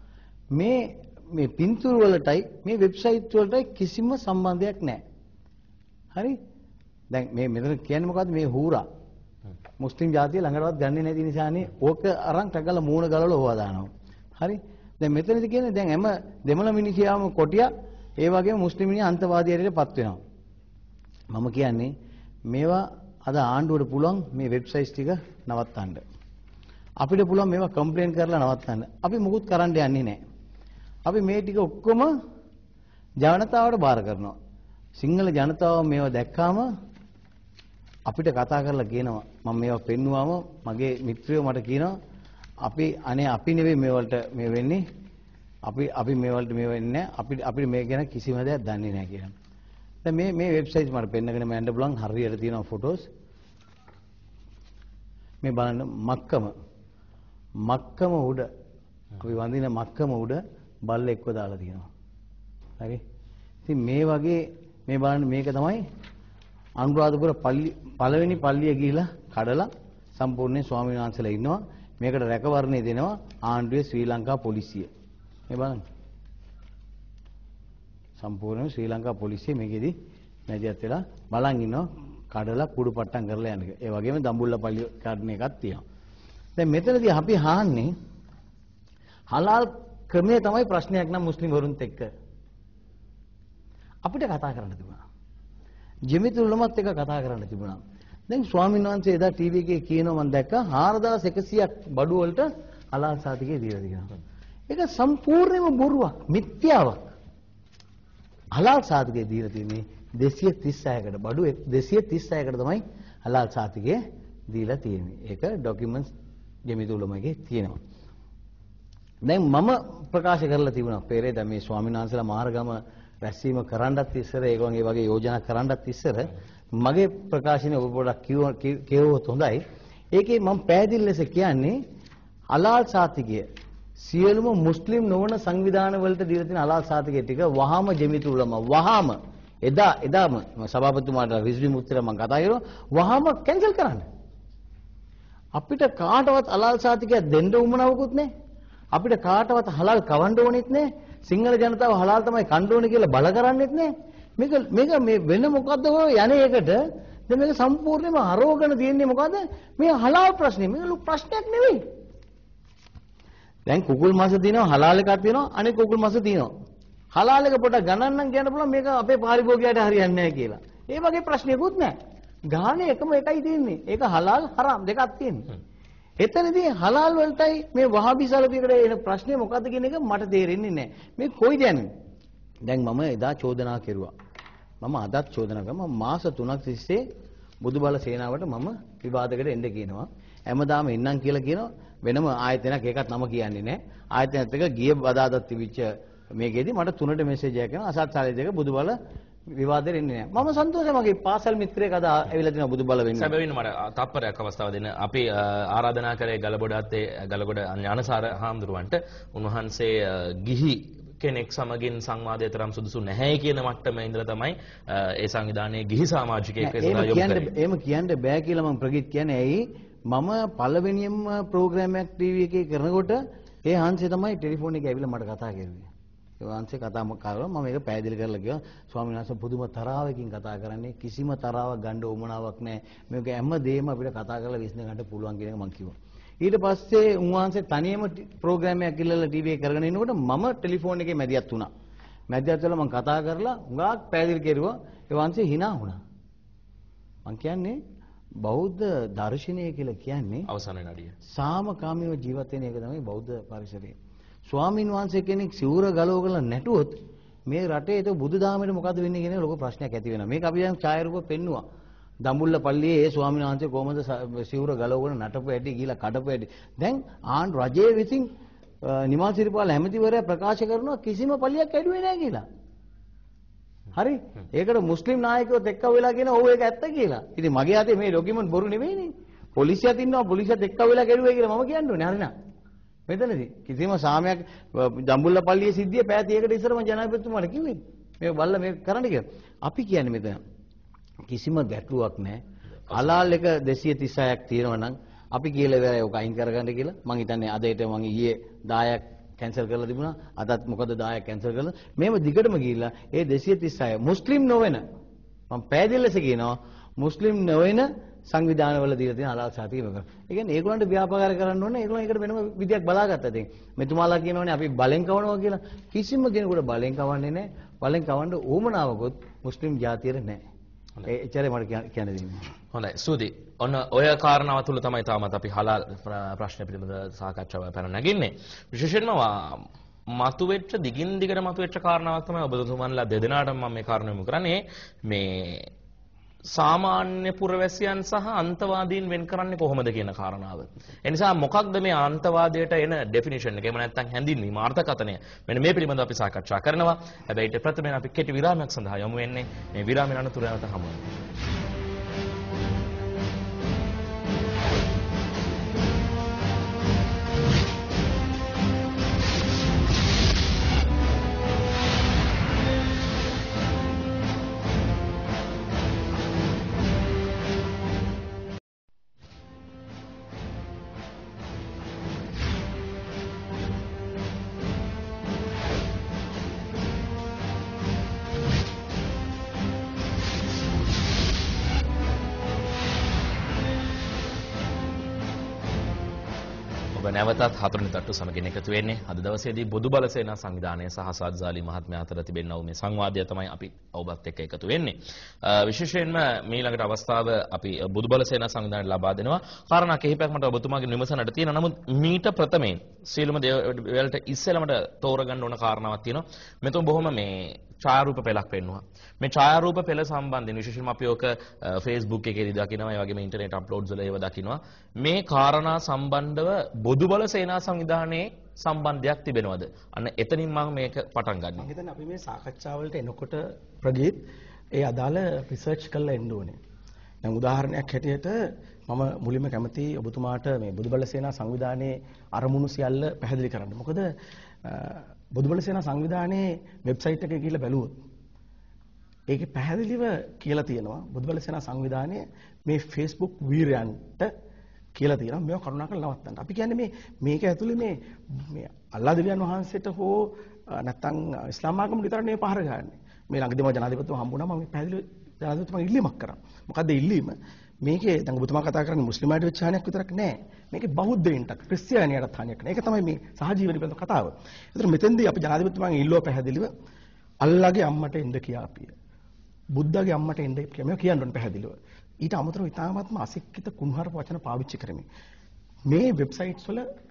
මේ පින්තූර වලටයි මේ වෙබ්සයිට් වලටයි කිසිම සම්බන්ධයක් නැහැ. හරි? දැන් මේ මෙතන කියන්නේ මොකද්ද මේ හූරා? මුස්ලිම් ජාතිය ළඟටවත් ගන්නෙ නැති නිසානේ ඕක අරන් ටගල මූණ ගලවලා හොවා දානවා. හරි? දැන් මෙතනදී කියන්නේ දැන් හැම දෙමළ මිනිසියාම කොටියා ඒ වගේම මුස්ලිම් මිනිහා අන්තවාදීයටපත් වෙනවා. මම කියන්නේ මේවා අද ආණ්ඩුවට පුළුවන් මේ වෙබ්සයිට්ස් ටික නවත්තන්න. අපිට පුළුවන් මේවා කම්ප්ලේන් කරලා නවත්තන්න. අපි මුකුත් කරන්න යන්නේ නැහැ. අපි මේ ටික ඔක්කොම ජනතාවට බාර කරනවා. සිංහල ජනතාව මේවා දැක්කාම අපිට කතා කරලා කියනවා මම මේවා පෙන්නුවාම මගේ මිත්‍රයෝ මට කියනවා අපි නෙවෙයි මේවලට මේ වෙන්නේ අපි මේවලට මේ වෙන්නේ නැහැ අපිට මේ ගැන කිසිම දෙයක් දන්නේ නැහැ කියලා. දැන් මේ වෙබ්සයිට් මට පෙන්නගෙන මම යන්න බලන් හරියට තියෙනවා ෆොටෝස්. මේ බලන්න මක්කම උඩ අපි වඳින මක්කම උඩ බල්ලෙක්ව දාලා තියෙනවා. හරි? ඉතින් මේ වගේ මේ බලන්න මේක තමයි අනුරාධපුර පළවෙනි පල්ලිය ගිහිලා කඩලා සම්පූර්ණයෙන් ස්වාමීන් වහන්සේලා ඉන්නවා. මේකට රැකවරණය දෙනවා ආණ්ඩුවේ ශ්‍රී ලංකා පොලිසිය. මේ බලන්න. සම්පූර්ණයෙන් ශ්‍රී ලංකා පොලිසිය මේකෙදි මැදිහත් වෙලා බලන් ඉන්නවා කඩලා කුඩු පට්ටම් කරලා යන එක. ඒ වගේම දඹුල්ලා පල්ලිය කඩන එකක් තියෙනවා. දැන් මෙතනදී අපි අහන්නේ හලාල් ක්‍රමය තමයි ප්‍රශ්නයක් නම් මුස්ලිම් වරුන්ත් එක්ක. අපිට කතා කරන්න තිබුණා. ජෙමිතුල් උලමත් එක්ක කතා කරන්න තිබුණා. දැන් ස්වාමීන් වහන්සේ එදා ටීවී එකේ කියනවා මම දැක්කා 4100ක් බඩු වලට හලාල් සාතිකය දීලා තියෙනවා. ඒක සම්පූර්ණයෙන්ම බොරුවක්, මිත්‍යාවක්. හලාල් සාතිකය දීලා තියෙන්නේ 236කට. බඩු 236කට තමයි හලාල් සාතිකය දීලා තියෙන්නේ. ඒක ડોකියුමන්ට්ස් ජෙමිතුල් උලමගේ තියෙනවා. දැන් මම ප්‍රකාශ කරලා තිබුණා පෙරේද මේ ස්වාමීන් වහන්සේලා මාර්ගම රැස්වීම කරන්නත් ඉස්සර ඒ වගේ යෝජනා කරන්නත් ඉස්සර මගේ ප්‍රකාශනය ඔබ පොඩක් කියවුවොත් හොඳයි. ඒකේ මම පැහැදිලි ලෙස කියන්නේ හලාල් සාතිකය සියලුම මුස්ලිම් නොවන සංවිධාන වලට දීලා තියෙන හලාල් සාතිකය ටික වහාම ජෙමිතුල් උලමා වහාම එදාම සභාපතිතුමාට රිස්වි මුත්තර මම කතා කරුවා වහාම කැන්සල් කරන්න. අපිට කාටවත් හලාල් සාතිකයක් දෙන්න උවමනාවකුත් නැහැ. අපිට කාටවත් හලාල් කවන්න ඕනෙත් නැහැ. සිංහල ජනතාව හලාල් තමයි කන්න ඕනේ කියලා බල කරන්නේත් නැහැ. මේක මේ වෙන මොකද්ද ඔය යන්නේ ඒකට? දැන් මේක සම්පූර්ණයෙන්ම අරෝගන තියෙන්නේ මොකද්ද? මේ හලාල් ප්‍රශ්නේ. මේක ලොකු ප්‍රශ්නයක් නෙවෙයි. දැන් කුකුල් මාස තියෙනවා හලාල් එකක් තියෙනවා අනෙක් කුකුල් මාස තියෙනවා. හලාල් එක පොඩක් ගණන් නම් කියන්න පුළුවන් මේක අපේ පාරිභෝගිකයට හරියන්නේ නැහැ කියලා. ඒ වගේ ප්‍රශ්නයක්වත් නැහැ. ගානේ එකම එකයි තියෙන්නේ. ඒක හලාල් හරාම් දෙකක් තියෙන්නේ. එතනදී හලාල් වලටයි මේ වහාබි සලපියකට එන ප්‍රශ්නේ මොකද්ද කියන එක මට තේරෙන්නේ නැහැ. මේ කොයිද යන්නේ? දැන් මම එදා චෝදනා කෙරුවා. මම අදත් චෝදනා කරා. මම මාස 3ක් තිස්සේ බුදුබල සේනාවට මම විවාදයකට එන්න කියනවා. හැමදාම එන්නම් කියලා කියනවා. වෙනම ආයතනයක් ඒකත් නම කියන්නේ නැහැ. ආයතනයත් එක ගිය බදාදත් තිබිච්ච මේකෙදි මට 3ට මෙසේජ් එකක් එනවා. අසත් සාලේ දෙක බුදුබල විවාදෙට එන්නේ නැහැ. මම සන්තෝෂයි මගේ පාසල් මිත්‍රයෙක් අද ඇවිල්ලා තිනවා බුදුබල වෙන්න.
සැබවින්ම මට තත්පරයක් අවස්ථාව දෙන්න. අපි ආරාධනා කරේ ගලගොඩ ඥානසාර හාමුදුරුවන්ට උන්වහන්සේ ගිහි කෙනෙක් සමගින් සංවාදය තරම් සුදුසු නැහැ කියන මට්ටමේ ඉඳලා තමයි ඒ සංවිධානයේ ගිහි සමාජිකයෙක් වෙලා යොමු කරන්නේ.
එහෙම කියන්න බෑ කියලා මම ප්‍රගීත් කියන්නේ ඇයි මම පළවෙනියෙන්ම ප්‍රෝග්‍රෑම් එකක් ටීවී එකේ කරනකොට ඒ හාන්සිය තමයි ටෙලිෆෝන් එකේ ඇවිල්ලා මට කතා කරුවේ. ඒ වහන්සේ කතා කරලා මම මේක පැහැදිලි කරලා කිව්වා ස්වාමීන් වහන්සේ පුදුම තරාවකින් කතා කරන්නේ කිසිම තරාවක් ගන්න උවමනාවක් නැහැ. මේක හැමදේම අපිට කතා කරලා විශ්න ගන්න පුළුවන් කියන එක මම කිව්වා. ඊට පස්සේ උන්වහන්සේ තනියම ප්‍රෝග්‍රෑම් එකක් ඉල්ලලා ටීවී එක කරගෙන ඉනකොට මම ටෙලිෆෝන් එකේ මැදිහත් වුණා. මැදිහත් වෙලා මම කතා කරලා උඟාක් පැහැදිලි කෙරුවා. ඒ වහන්සේ hina වුණා. මම කියන්නේ බෞද්ධ දර්ශනය කියලා කියන්නේ
අවසානයේ නඩිය.
සාමකාමීව ජීවත් වෙන එක තමයි බෞද්ධ පරිසරය. ස්වාමීන් වහන්සේ කෙනෙක් සිවුර ගලවගලා නැටුවොත් මේ රටේ ඒක බුදුදහමේ මොකද වෙන්නේ කියන ලොකු ප්‍රශ්නයක් ඇති වෙනවා. මේක අපි දැන් ඡායාරූප පෙන්නුවා. දඹුල්ල පල්ලියේ ඒ ස්වාමීන් වහන්සේ කොහොමද සිවුර ගලවගෙන නටපු හැටි කියලා කඩපු හැටි. දැන් රජයේ විසින් නිමල් සිරිපාල ඇමතිවරයා ප්‍රකාශ කරනවා කිසිම පල්ලියක් ඇදුවේ නැහැ කියලා. හරි? ඒකට මුස්ලිම් නායකයෝ එක්ක වෙලා කියන ඕව ඒක ඇත්ත කියලා. ඉතින් මගේ අතේ මේ ડોකියුමන්ට් බොරු නෙවෙයිනේ. පොලිසියත් ඉන්නවා පොලිසියත් එක්ක වෙලා කෙරුවේ කියලා මම කියන්න ඕනේ. හරිනා? මෙතනදී කිසිම සාමයක් දඹුල්ල පල්ලියේ සිද්ධිය පැය 30කට ඉස්සර මම ජනාධිපතිතුමාට කිව්වේ. මේක බලලා මේක කරන්න කියලා. අපි කියන්නේ මෙතන කිසිම ගැටලුවක් නැහැ. හලාල් එක 236ක් තියෙනවා නම් අපි කියලා ඉවරයි ඔක අයින් කරගන්න කියලා. මම හිතන්නේ අදට මම ඊයේ 10ක් කැන්සල් කරලා තිබුණා. අදත් මොකද 10ක් කැන්සල් කරලා. මේව දිගටම ගිහිල්ලා ඒ 236 මුස්ලිම් නොවන මම පැහැදිලිව කියනවා මුස්ලිම් නොවන සංවිධානවල දීලා තියෙන හලාල් සාතික මේක. ඒ කියන්නේ ඒගොල්ලන්ට ව්‍යාපාර කරන්න ඕනේ. ඒගොල්ලෝ ඒකට වෙනම විදියක් බලාගත්තා ඉතින්. මෙතුමාලා කියනෝනේ අපි බලෙන් කවනවා කියලා. කිසිම කෙනෙකුට බලෙන් කවන්නේ නැහැ. බලෙන් කවන්න ඕමනාවකොත් මුස්ලිම් ජාතියට නැහැ. එච්චරයි මට කියන්න දෙන්නේ.
හොඳයි. සුදි. ඔන්න ඔය කාරණාව තුල තමයි තාමත් අපි හලාල් ප්‍රශ්න පිළිබඳ සාකච්ඡාව පැන නැගින්නේ. විශේෂයෙන්ම මතුවෙච්ච දිගින් දිගට මතුවෙච්ච කාරණාවක් තමයි ඔබතුමන්ලා දෙදෙනාටම මම මේ කාරණා යොමු කරන්නේ. මේ සාමාන්‍ය පුරවැසියන් සහ අන්තවාදීන් වෙන් කරන්නේ කොහොමද කියන කාරණාව. ඒ නිසා මොකක්ද මේ අන්තවාදයට එන ඩෙෆිනිෂන් එක? එහෙම නැත්නම් හැඳින්වීම අර්ථකථනය. මෙන්න මේ පිළිබඳව අපි සාකච්ඡා කරනවා. හැබැයි ප්‍රථමයෙන් අපි කෙටි විරාමයක් සඳහා යමු වෙන්නේ. මේ විරාමයෙන් අනතුරු නැවත හමු වෙනවා. නැවතත් හතුරුනි තට්ටු සමගින් එකතු වෙන්නේ. අද දවසේදී බොදු බල සේනා සංවිධානය සහ සාද්සාලි මහත්මයා අතර තිබෙනා වූ මේ සංවාදය තමයි අපි ඔබත් එක්ක එකතු වෙන්නේ. විශේෂයෙන්ම ඊළඟට අවස්ථාව අපි බොදු බල සේනා සංවිධානයට ලබා දෙනවා. කාරණා කිහිපයක් මට ඔබතුමාගෙන් විමසන්නට තියෙනවා. නමුත් මීට ප්‍රථමයෙන් සියලුම දේවල්ට ඉස්සෙල්ලමට තෝරගන්න ඕන කාරණාවක් තියෙනවා. මෙතන බොහොම මේ ඡායාරූප පෙළක් පෙන්වුවා. මේ ඡායාරූප පෙළ සම්බන්ධයෙන් විශේෂයෙන්ම අපි ඔක Facebook එකේදී දකිනවා. ඒ වගේම ඉන්ටර්නෙට් අප්ලෝඩ්ස් වල ඒව දකිනවා. මේ කාරණා සම්බන්ධව බොදු බල සේනා සංවිධානයේ සම්බන්ධයක් තිබෙනවද? අන්න එතනින් මම මේක පටන් ගන්නවා.
මම හිතන්නේ අපි මේ සාකච්ඡාවලට එනකොට ප්‍රගීත් ඒ අදාළ රිසර්ච් කරලා එන්න ඕනේ. දැන් උදාහරණයක් හැටියට මම මුලින්ම කැමති ඔබතුමාට මේ බොදු බල සේනා සංවිධානයේ අරමුණු සියල්ල පැහැදිලි කරන්න. මොකද බොදු බල සේනා සංවිධානයේ වෙබ්සයිට් එකේ ගිහිල්ලා බැලුවොත් ඒකේ පැහැදිලිව කියලා තියෙනවා බොදු බල සේනා සංවිධානයේ මේ Facebook වීරයන්ට කියලා තියෙනවා මේව කරුණාකරලා නවත්තන්න. අපි කියන්නේ මේක ඇතුලේ මේ අල්ලාහ් දෙවියන් වහන්සේට හෝ නැත්නම් ඉස්ලාම් ආගමට විතර නෙවෙයි පහර ගහන්නේ. මේ ළඟදීම ජනාධිපතිතුමා හම්බුණා මම පැහැදිලි ජනාධිපතිතුමා ඉල්ලීමක් කරා. මොකද්ද ඉල්ලීම? මේකේ දැන් ඔබතුමා කතා කරන්නේ මුස්ලිම් අයට වෙච්ච හානියක් විතරක් නෑ. මේකේ බෞද්ධයින්ට ක්‍රිස්තියානියටත් හානියක් නෑ. ඒක තමයි මේ සහජීවන පිළිබඳ කතාව. ඒතර මෙතෙන්දී අපි ජනාධිපතිතුමාගෙන් ඉල්ලුවා පැහැදිලිව අල්ලාහගේ අම්මට එන්න කියාපිය. බුද්ධගේ අම්මට එන්න කියලා කියන්න ඕන පැහැදිලිව. ඊට අමතරව ඉතාමත්ම අසික්කිත කුණුහරුප වචන පාවිච්චි කරමින් මේ වෙබ්සයිට්ස්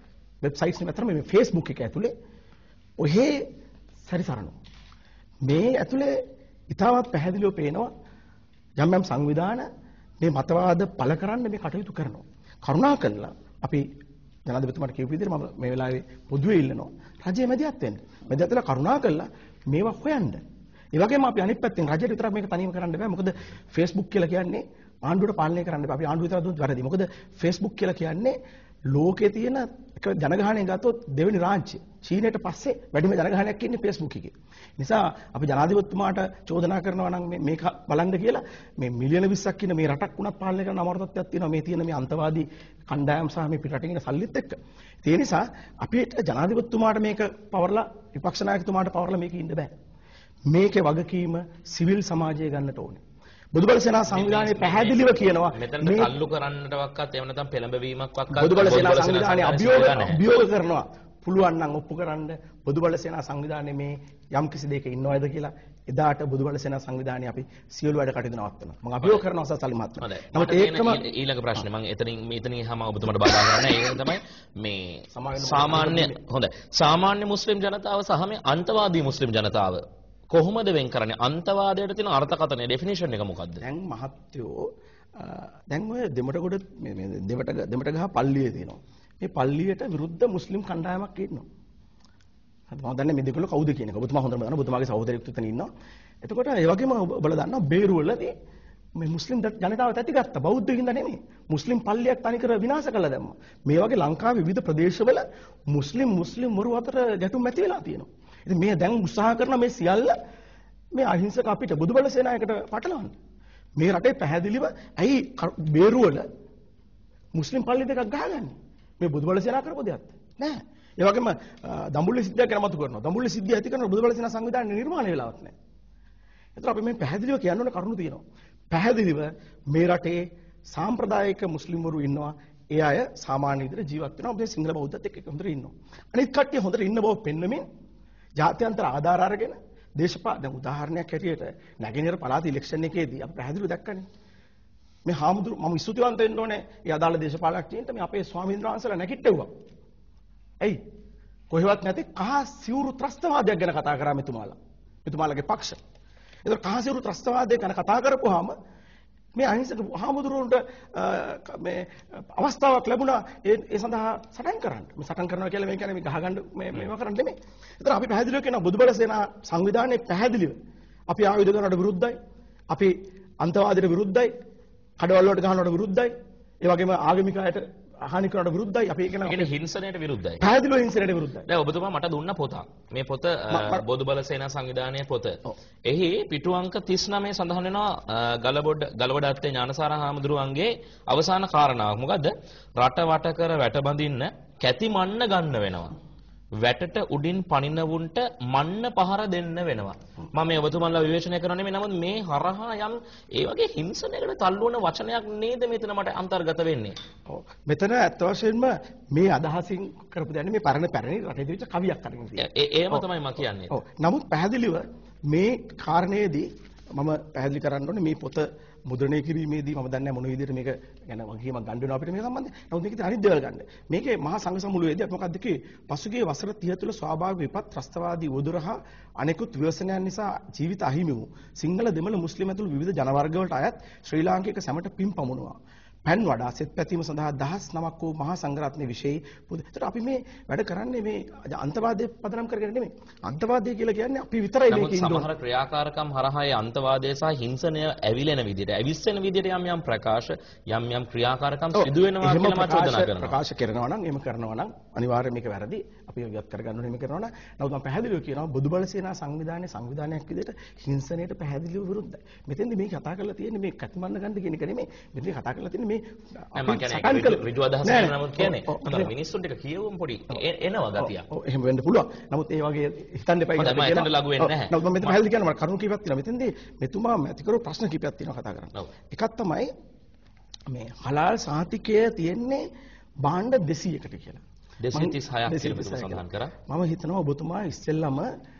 විතර මේ Facebook එක ඇතුලේ ඔහේ සැරිසරනවා. මේ ඇතුලේ ඉතාමත් පැහැදිලිව පේනවා යම් යම් සංවිධාන මේ මතවාද පළ කරන්න මේ කටයුතු කරනවා. කරුණාකරලා අපි ජනාධිපතිතුමාට කියපු විදිහට මම මේ වෙලාවේ පොදුවේ ඉල්ලනවා. රජයේ මැදිහත් වෙන්න. මැදිහත් වෙලා කරුණාකරලා මේවා හොයන්න. ඒ වගේම අපි අනිත් පැත්තෙන් රජයට විතරක් මේක තනියම කරන්න බෑ. මොකද Facebook කියලා කියන්නේ ආණ්ඩුවට පාලනය කරන්න බෑ. අපි ආණ්ඩුව විතර දුන්නොත් වැරදි. මොකද Facebook කියලා කියන්නේ ලෝකයේ තියෙන එක ජනගහනය ගත්තොත් දෙවෙනි රාජ්‍ය චීනයට පස්සේ වැඩිම ජනගහනයක් ඉන්නේ Facebook එකේ. නිසා අපි ජනාධිපතිතුමාට චෝදනා කරනවා නම් මේක බලන්න කියලා මේ මිලියන 20ක් ඉන්න මේ රටක් උනත් පාලනය කරන අමාරු තත්ත්වයක් තියෙනවා මේ තියෙන මේ අන්තවාදී කණ්ඩායම් සහ මේ පිටරටින් ඉන්න සල්ලිත් එක්ක. ඒ නිසා අපිට ජනාධිපතිතුමාට මේක පවර්ලා විපක්ෂ නායකතුමාට පවර්ලා මේක ඉන්න බෑ. මේකේ වගකීම සිවිල් සමාජය ගන්නට ඕනේ. බුදුබල සේනා සංවිධානයේ පැහැදිලිව කියනවා
මෙතනට තල්ලු කරන්නටවත් එහෙම නැත්නම් පෙළඹවීමක්වත්
බුදුබල සේනා සංවිධානයේ අභියෝග කරනවා පුළුවන් නම් ඔප්පු කරන්න බුදුබල සේනා සංවිධානයේ මේ යම් කිසි දෙයක ඉන්නවද කියලා එදාට බුදුබල සේනා සංවිධානයේ අපි සියලු වැඩ කටයුතු නවත්තනවා මම අභියෝග කරනවා සසලි මහත්මයා. නමුත් ඒකම
ඊළඟ ප්‍රශ්නේ මම එතනින් එහාම ඔබතුමාට බාධා කරන්නේ ඒක තමයි මේ සාමාන්‍ය මුස්ලිම් ජනතාව සහ මේ අන්තවාදී මුස්ලිම් ජනතාව කොහොමද වෙන් කරන්නේ? අන්තවාදයට තියෙන අර්ථකථනය ඩෙෆිනිෂන් එක මොකද්ද?
දැන් මහත්තයෝ දැන් ඔය දෙමටගොඩ මේ දෙමට ගහ පල්ලියේ තියෙනවා. මේ පල්ලියට විරුද්ධ මුස්ලිම් කණ්ඩායමක් ඉන්නවා. හරි මම දන්නේ මේ දෙකල කවුද කියන එක. ඔබතුමා හොඳටම දන්නවා. ඔබතුමාගේ සහෝදරයෙක් උතන ඉන්නවා. එතකොට ඒ වගේම ඔබලා දන්නවා බේරුවලදී මේ මුස්ලිම් ජනතාව තැතිගත්තා. බෞද්ධයින්ද නෙමෙයි. මුස්ලිම් පල්ලියක් තනිකර විනාශ කළා දැම්මා. මේ වගේ ලංකාවේ විවිධ ප්‍රදේශවල මුස්ලිම් වරු අතර ගැටුම් ඇති වෙලා තියෙනවා. ඉතින් මේ දැන් උත්සාහ කරන මේ සියල්ල මේ අහිංසක අපිට බුදුබල සේනායකට පටලවන්න. මේ රටේ පැහැදිලිව ඇයි බේරුවල මුස්ලිම් පල්ලි දෙකක් ගහගන්නේ? මේ බුදුබල සේනාව කරපු දෙයක්ද? නෑ. ඒ වගේම දඹුල්ලේ සිද්ධියක් ගැන මතු කරනවා. දඹුල්ලේ සිද්ධිය ඇති කරන බුදුබල සේනා සංවිධානය නිර්මාණය වෙලාවක් නෑ. ඒතර අපි මේ පැහැදිලිව කියන්න ඕන කරුණු තියෙනවා. පැහැදිලිව මේ රටේ සාම්ප්‍රදායික මුස්ලිම්වරු ඉන්නවා. ඒ අය සාමාන්‍ය විදිහට ජීවත් වෙනවා. අපේ සිංහල බෞද්ධත් එක්ක හොඳට ඉන්නවා. අනිත් කට්ටිය හොඳට ඉන්න බව පෙන්වමින් ජාත්‍යන්තර ආධාර අරගෙන දැන් උදාහරණයක් හැටියට නැගෙනහිර පළාත ඉලෙක්ෂන් එකේදී අපි පැහැදිලිව දැක්කනේ මේ හාමුදුරු මම ස්තුතිවන්ත වෙන්න ඕනේ ඒ අදාළ දේශපාලකයන්ට මේ අපේ ස්වාමීන් වහන්සේලා නැගිට්ටුවා. ඇයි? කොහෙවත් නැති කහ සිවුරු ත්‍රස්තවාදයක් ගැන කතා කරා මෙතුමාලගේ පක්ෂ. ඒතර කහ සිවුරු ත්‍රස්තවාදය ගැන කතා කරපුවාම මේ අහිංසක හාමුදුරුවන්ට මේ අවස්ථාවක් ලැබුණා ඒ සඳහා සටන් කරන්න. මේ සටන් කරනවා කියලා මේ කියන්නේ මේ ගහගන්න මේවා කරන්න නෙමෙයි. ඒතර අපි පැහැදිලිව කියනවා බුදුබල සේනා සංවිධානයේ පැහැදිලිව අපි ආයුධ ගන්නවට විරුද්ධයි. අපි අන්තවාදයට විරුද්ධයි. කඩවල වලට ගහනවට විරුද්ධයි. ඒ වගේම ආගමික අයට හානි කරනවට විරුද්ධයි. අපි ඒක
කියන්නේ හිංසනයට විරුද්ධයි.
පැහැදිලිව හිංසනයට විරුද්ධයි.
දැන් ඔබතුමා මට දුන්න පොතක්. මේ පොත බොදුබල සේනා සංවිධානයේ පොත. එහි පිටු අංක 39 සඳහන් වෙනවා ගලවඩත්තේ ඥානසාර හාමුදුරුවන්ගේ අවසාන කාරණාවක්. මොකද්ද? රට වට කර වැට බඳින්න කැති මන්න ගන්න වෙනවා. වැටට උඩින් පනිනවුන්ට මන්න පහර දෙන්න වෙනවා. මම මේ ඔබතුමන්ලා විවේචනය කරන්නේ මේ නමුත් මේ හරහා යම් ඒ වගේ හිංසනයකට තල්ලු වෙන වචනයක් නේද මෙතන මට අන්තර්ගත වෙන්නේ.
ඔව්. මෙතන ඇත්ත වශයෙන්ම මේ අදහසින් කරපු දෙන්නේ මේ පැරණි රටේ තිබිච්ච කවියක් අරගෙන තියෙනවා.
ඒම තමයි මම කියන්නේ.
ඔව්. නමුත් පැහැදිලිව මේ කාරණේදී මම පැහැදිලි කරන්න ඕනේ මේ පොත මුද්‍රණය කිරීමේදී මම දන්නේ මොන විදිහට මේක ගැන වගකීමක් ගන්න වෙනවා අපිට මේ සම්බන්ධයෙන්. නමුත් මේකේ අනිත් දේවල් ගන්න. මේකේ මහා සංඝ සමුළුවේදී අපි මොකක්ද කිව්වේ? පසුගිය වසර 30 තුළ ස්වාභාවික විපත් ත්‍රස්තවාදී උදුරහ අනෙකුත් ව්‍යසනයන් නිසා ජීවිත අහිමි වූ සිංහල දෙමළ මුස්ලිම් ඇතුළු විවිධ ජනවර්ග වලට අයත් ශ්‍රී ලාංකික සැමට පින් පමුණුවා. පෑන් වඩා සෙත් පැතීම සඳහා 19ක් වූ මහා සංඝරත්නයේ විශේෂයි. ඒතර අපි මේ වැඩ කරන්නේ මේ අන්තවාදයේ පදනම් කරගෙන නෙමෙයි. අන්තවාදය කියලා කියන්නේ අපි විතරයි මේක ඉන්නේ.
සමහර ක්‍රියාකාරකම් හරහා අන්තවාදය සහ හිංසනය ඇවිලෙන විදිහට, ඇවිස්සෙන විදිහට යම් ප්‍රකාශ යම් ක්‍රියාකාරකම් සිදු වෙනවා කියලා මම චෝදනා කරනවා.
ප්‍රකාශ කරනවා නම් එහෙම කරනවා නම් අනිවාර්යයෙන් මේක වැරදි. අපි යොත් කරගන්න ඕනේ මේක කරනවා නම්. නමුත් මම පැහැදිලිව කියනවා බුදුබල සේනා සංවිධානයේ සංවිධානයක් විදිහට හිංසනයට පැහැදිලිව විරුද්ධයි. මෙතෙන්දි මේ කතා කරලා තියෙන්නේ මේ කතිමන්න ගන්න කියන එක නෙමෙයි. මෙතන කතා කරලා තියෙන්නේ මේ
මම කියන්නේ ඍජු අදහස් කරන නමුත් කියන්නේ අර මිනිස්සුන්ට එක කියවුම් පොඩි එනවා ගතිය.
ඔව් එහෙම වෙන්න පුළුවන්. නමුත් ඒ වගේ හිතන්න එපා
කියලා. මම හිතන්න ලඟු වෙන්නේ නැහැ.
නමුත් මම මෙතන පැහැදිලි කරනවා මට කරුණු කීපයක් තියෙනවා. මෙතෙන්දී මෙතුමා ඇති කරපු ප්‍රශ්න කීපයක් තියෙනවා කතා කරන්න. එකක් තමයි මේ හලාල් සාතිකය තියෙන්නේ භාණ්ඩ 200කට කියලා.
236ක් කියලා සඳහන් කරා.
මම හිතනවා ඔබතුමා ඉස්සෙල්ලම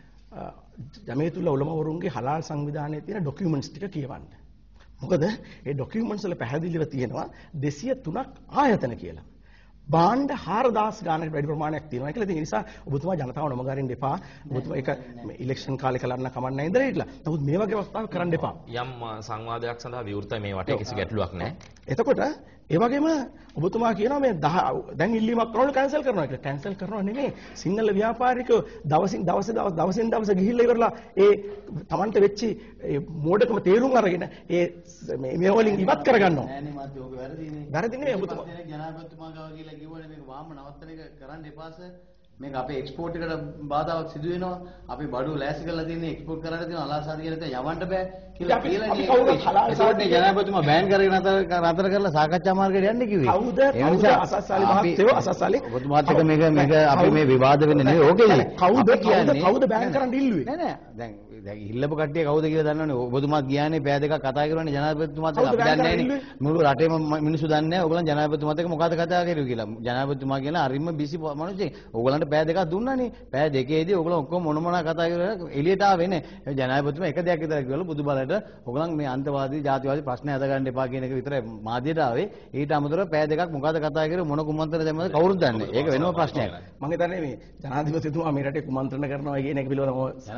ජමීතුල්ලා උලමවරුන්ගේ හලාල් සංවිධානයේ තියෙන ඩොකියුමන්ට්ස් ටික කියවන්න. මොකද ඒ ඩොකියුමන්ට්ස් වල පැහැදිලිව තියෙනවා 203ක් ආයතන කියලා. භාණ්ඩ 4000 ගානකට වැඩි ප්‍රමාණයක් තියෙනවා කියලා. ඒ නිසා ඔබතුමා ජනතාව නොමගරින්න එපා. ඔබතුමා ඒක ඉලෙක්ෂන් කාලේ කලන්න කමක් නැහැ ඉඳලා හිටලා. නමුත් මේ වගේ අවස්ථාවක් කරන්න එපා.
යම් සංවාදයක් සඳහා විවෘතයි මේ වටේ කිසි ගැටලුවක් නැහැ.
එතකොට ඒ වගේම ඔබතුමා කියනවා මේ දැන් ඉල්ලීමක් කරනකොට කැන්සල් කරනවා කියලා. කැන්සල් කරනවා නෙමෙයි. සිංහල ව්‍යාපාරිකයෝ දවසින් දවස ගිහිල්ලා ඉවරලා ඒ Tamanට වෙච්ච ඒ මෝඩකම තේරුම් අරගෙන ඒ මේ වලින් ඉවත් කරගන්නවා.
නෑනේ මාත් ඔබ වැරදිනේ.
වැරදි නෙමෙයි ඔබතුමා.
ජනාධිපතිතුමා ගාව කියලා කිව්වනේ මේක වාම නවත්තන එක කරන්න එපාස. මේක අපේ එක්ස්පෝර්ට් එකට බාධාවක් සිදු වෙනවා. අපි බඩු ලෑස්ති කරලා තියෙන්නේ එක්ස්පෝර්ට් කරන්න තියෙනවා. අලාසාද කියලා දැන් යවන්න බෑ කියලා
අපි කවුරුත් හලාල්
ඒකෝට ජනාධිපතිතුමා බෑන් කරගෙන නතර කරලා සාකච්ඡා මාර්ගයට යන්න කිව්වේ.
කවුද අසස්සාලි මහත්තයෝ අසස්සාලි
ඔබතුමාත් එක්ක මේක අපි මේ විවාද වෙන්නේ නෙවෙයි. ඕකේනේ.
කවුද බෑන් කරන්න ඉල්ලුවේ?
නෑ දැන් ඉල්ලපු කට්ටිය කවුද කියලා දන්නවනේ. ඔබතුමාත් ගියානේ පෑ දෙකක් කතා කරන්නේ ජනාධිපතිතුමාත් එක්ක. අපි දන්නේ නෑනේ. මුළු රටේම මිනිස්සු දන්නේ නෑ ඔයගොල්ලන් ජනාධිපතිතුමාත් එක්ක මොකද කතා කරුවේ කියලා. ජනාධිපතිතුමා කියන අරිම බිසි මිනිස්සෙක්. ඔයගොල්ලන්ට පෑ දෙකක් දුන්නානේ. පෑ දෙකේදී ඔයගොල්ලෝ ඔක්කොම මොනවා කතා කරලා එළියට ආවේ නේ. ජනාධිපතිතුමා එක දෙයක් විතර කිව්වලු බුදු බලයට ඔයගොල්ලන් මේ අන්තවාදී ජාතිවාදී ප්‍රශ්න හදගන්න එපා කියන එක විතරයි මාධ්‍යයට ආවේ. ඊට අමතරව පෑ දෙකක් මොකද කතා කරේ මොන කුමන්ත්‍රණ දැම්මද කවුරුත් දන්නේ. ඒක වෙනම ප්‍රශ්නයක්.
මම හිතන්නේ මේ ජනාධිපතිතුමා මේ රටේ කුමන්ත්‍රණ කරනවා කියන එක පිළිබඳව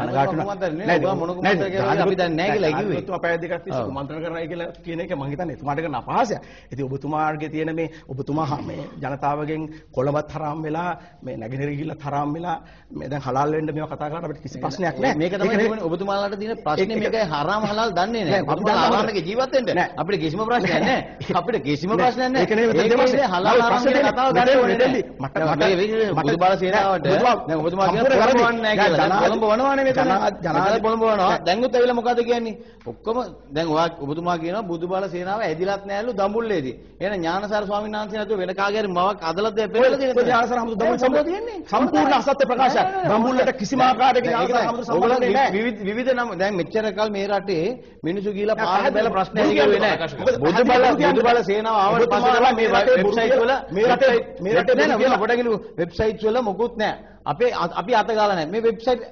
කනගාටු
අපි දන්නේ නැහැ කියලා කිව්වේ.
ඔබතුමා පැය දෙකක් තිස්සේ කුමන්ත්‍රණ කරනවා කියලා කියන එක මම හිතන්නේ එතුමාට කරන අපහාසයක්. ඉතින් ඔබතුමාගේ තියෙන මේ ඔබතුමා මේ ජනතාවගෙන් කොළඹත් හරාම් වෙලා මේ නැගෙනහිර ගිහිල්ලා හරාම් වෙලා මේ දැන් හලාල් වෙන්න මේවා කතා කරලා අපිට කිසි ප්‍රශ්නයක් නැහැ.
මේක තමයි කියන්නේ ඔබතුමාලාට තියෙන ප්‍රශ්නේ මේකයි හරාම් හලාල් දන්නේ නැහැ. ඔබතුමාලා ආරාමයේ ජීවත් වෙන්න අපිට කිසිම ප්‍රශ්නයක් නැහැ. අපිට කිසිම ප්‍රශ්නයක් නැහැ.
ඒක නෙවෙයි
හලාල් ආරාම කියන කතාව ගන්න ඕනේ. මට බුදුබල සේනාවට දැන් ඔබතුමා කියන කොළඹ වන්නේ නැහැ කියලා. කොළඹ වනවානේ මෙතන. ජනාධිපති කොළඹ වනවා. දැන්ුත් ඇවිල්ලා මොකද කියන්නේ? ඔක්කොම දැන් ඔබතුමා කියනවා බුදුබල සේනාව ඇදිලත් නැහැලු දඹුල්ලේදී. එහෙනම් ඥානසාර ස්වාමීන් වහන්සේ නැතුව වෙන කාගේ හරි මවක් අදලත් පෙරලා තියෙනවා.
ඥානසාර හමුදු දඹුල් සම්බන්ධ තියෙන්නේ. සම්පූර්ණ අසත්‍ය ප්‍රකාශය. දඹුල්ලට කිසිම ආකාරයක ඥානසාර හමුදු සම්බන්ධ නැහැ.
විවිධ නම් දැන් මෙච්චර කල් මේ රටේ මිනිස්සු ගිහිලා පාර බැලලා ප්‍රශ්න ඇහිගෙන්නේ නැහැ. බුදුබල සේනාව ආවට පස්සේ තමයි මේ වෙබ්සයිට් වල මේ රටේ නෑ පොඩගිනු වෙබ්සයිට් වල මොකුත් නැහැ. අපි අත ගාලා නැහැ. මේ වෙබ්සයිට්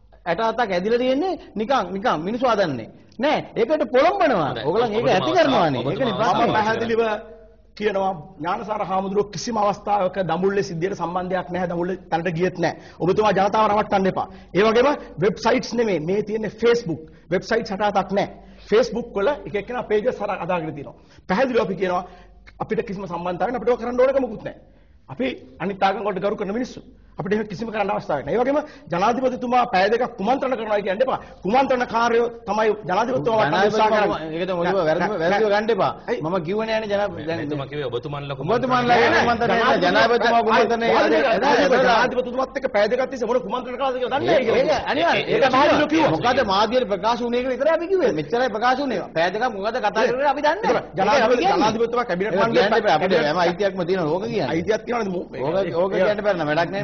67ක් ඇදිලා තියෙන්නේ නිකන් මිනිස්සු හදන්නේ නෑ. ඒකට පොළඹනවා. ඕගොල්ලන් ඒක ඇති කරනවානේ. ඒකනේ
මම පැහැදිලිව කියනවා ඥානසාර හාමුදුරුවෝ කිසිම අවස්ථාවක දඹුල්ලේ සිද්ධියට සම්බන්ධයක් නැහැ. දඹුල්ලේ තැනට ගියෙත් නැහැ. ඔබතුමා ජනතාව රවට්ටන්න එපා. ඒ වගේම වෙබ්සයිට්ස් නෙමෙයි මේ තියෙන්නේ Facebook. වෙබ්සයිට්ස් 68ක් නැහැ. Facebook වල එක එක්කෙනා පේජස් හදාගෙන තියෙනවා. පැහැදිලිව අපි කියනවා අපිට කිසිම සම්බන්ධතාවයක් අපිට ඔය කරන්න ඕනක මොකුත් නැහැ. අපි අනිත් ආගම් වලට ගරු කරන මිනිස්සු. අපිට ඒක කිසිම කරන්න අවස්ථාවක් නැහැ. ඒ වගේම ජනාධිපතිතුමා පැය දෙකක් කුමන්ත්‍රණ කරනවා කියන්න එපා. කුමන්ත්‍රණකාරයෝ තමයි ජනාධිපතිතුමා වටන්න උත්සාහ කරන්නේ.
ඒකද මොකද වැරදිව ගන්න එපා. මම කිව්වේ නෑනේ
දැන් එතුමා කිව්වේ ඔබතුමන්ලා
කුමන්ත්‍රණය ජනාධිපතිතුමා කුමන්ත්‍රණය
ජනාධිපතිතුමාත් එක්ක පැය දෙකක් තිස්සේ මොන කුමන්ත්‍රණ කළාද කියලා දන්නේ නැහැ.
ඒක අනිවාර්යයෙන් ඒක මාධ්‍යවල කිව්වා. මොකද මාධ්‍යවල ප්‍රකාශ වුණේ කියලා විතරයි අපි කිව්වේ. මෙච්චරයි ප්‍රකාශ වුණේ. පැය දෙකක් මොකද කතා කරන්නේ අපි දන්නේ නැහැ.
ජනාධිපතිතුමා කැබිනට් මණ්ඩලයේ
අපිට හැම අයිතියක්ම තියෙනවා. ඕක කියන්නේ.
අයිතියක් තියෙනවනේ.
ඕක කියන්න බැරි නෑ. වැඩක් නෑ.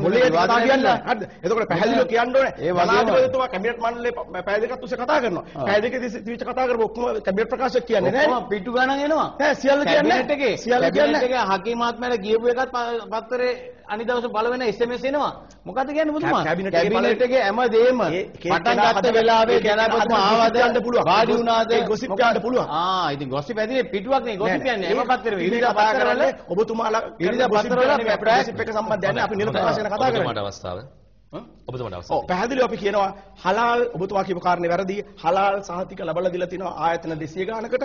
හරිද? එතකොට පැහැදිලිව කියන්න ඕනේ. ජනාධිපතිතුමා කැබිනට් මණ්ඩලයේ පැය දෙකක් තිස්සේ කතා කරනවා. පැය දෙකේ තිස්සේ කතා කරපුවා ඔක්කොම කැබිනට් ප්‍රකාශයක් කියන්නේ නැහැ.
ඔක්කොම පිටු ගණන් එනවා.
නෑ සියල්ල කියන්නේ
කැබිනට් එකේ. සියල්ල කියන්නේ හකීම් මහත්මයාලා කියපු එකත් පත්තරේ අනිත් දවසේ බලවෙන SMS එනවා. මොකද්ද කියන්නේ බුදුමා? කැබිනට් එකේ හැමදේම පටන් ගත්ත වෙලාවේ ජනාධිපතිතුමා ආවද යන්න පුළුවන්. වාඩි වුණාද?
ගොසිප් යන්න පුළුවන්.
ඉතින් ගොසිප් ඇදිනේ පිටුවක් නේ ගොසිප් කියන්නේ. එම පත්තරේ
ඉරිදා පත්තරවල ඔබතුමාලා ඉරිදා පත්තරවල ගොසිප් එක සම්බන්ධ නැහැ. අපි නිරපේක්ෂව කතා කරන්නේ.
ඔබතුමාට අවස්ථාව. ඔබතුමාට අවස්ථාව.
ඔව් පැහැදිලිව අපි කියනවා හලාල් ඔබතුමා කියපු කාරණේ වැරදි. හලාල් සහතික ලැබලා දීලා තිනවා ආයතන 200 ගානකට.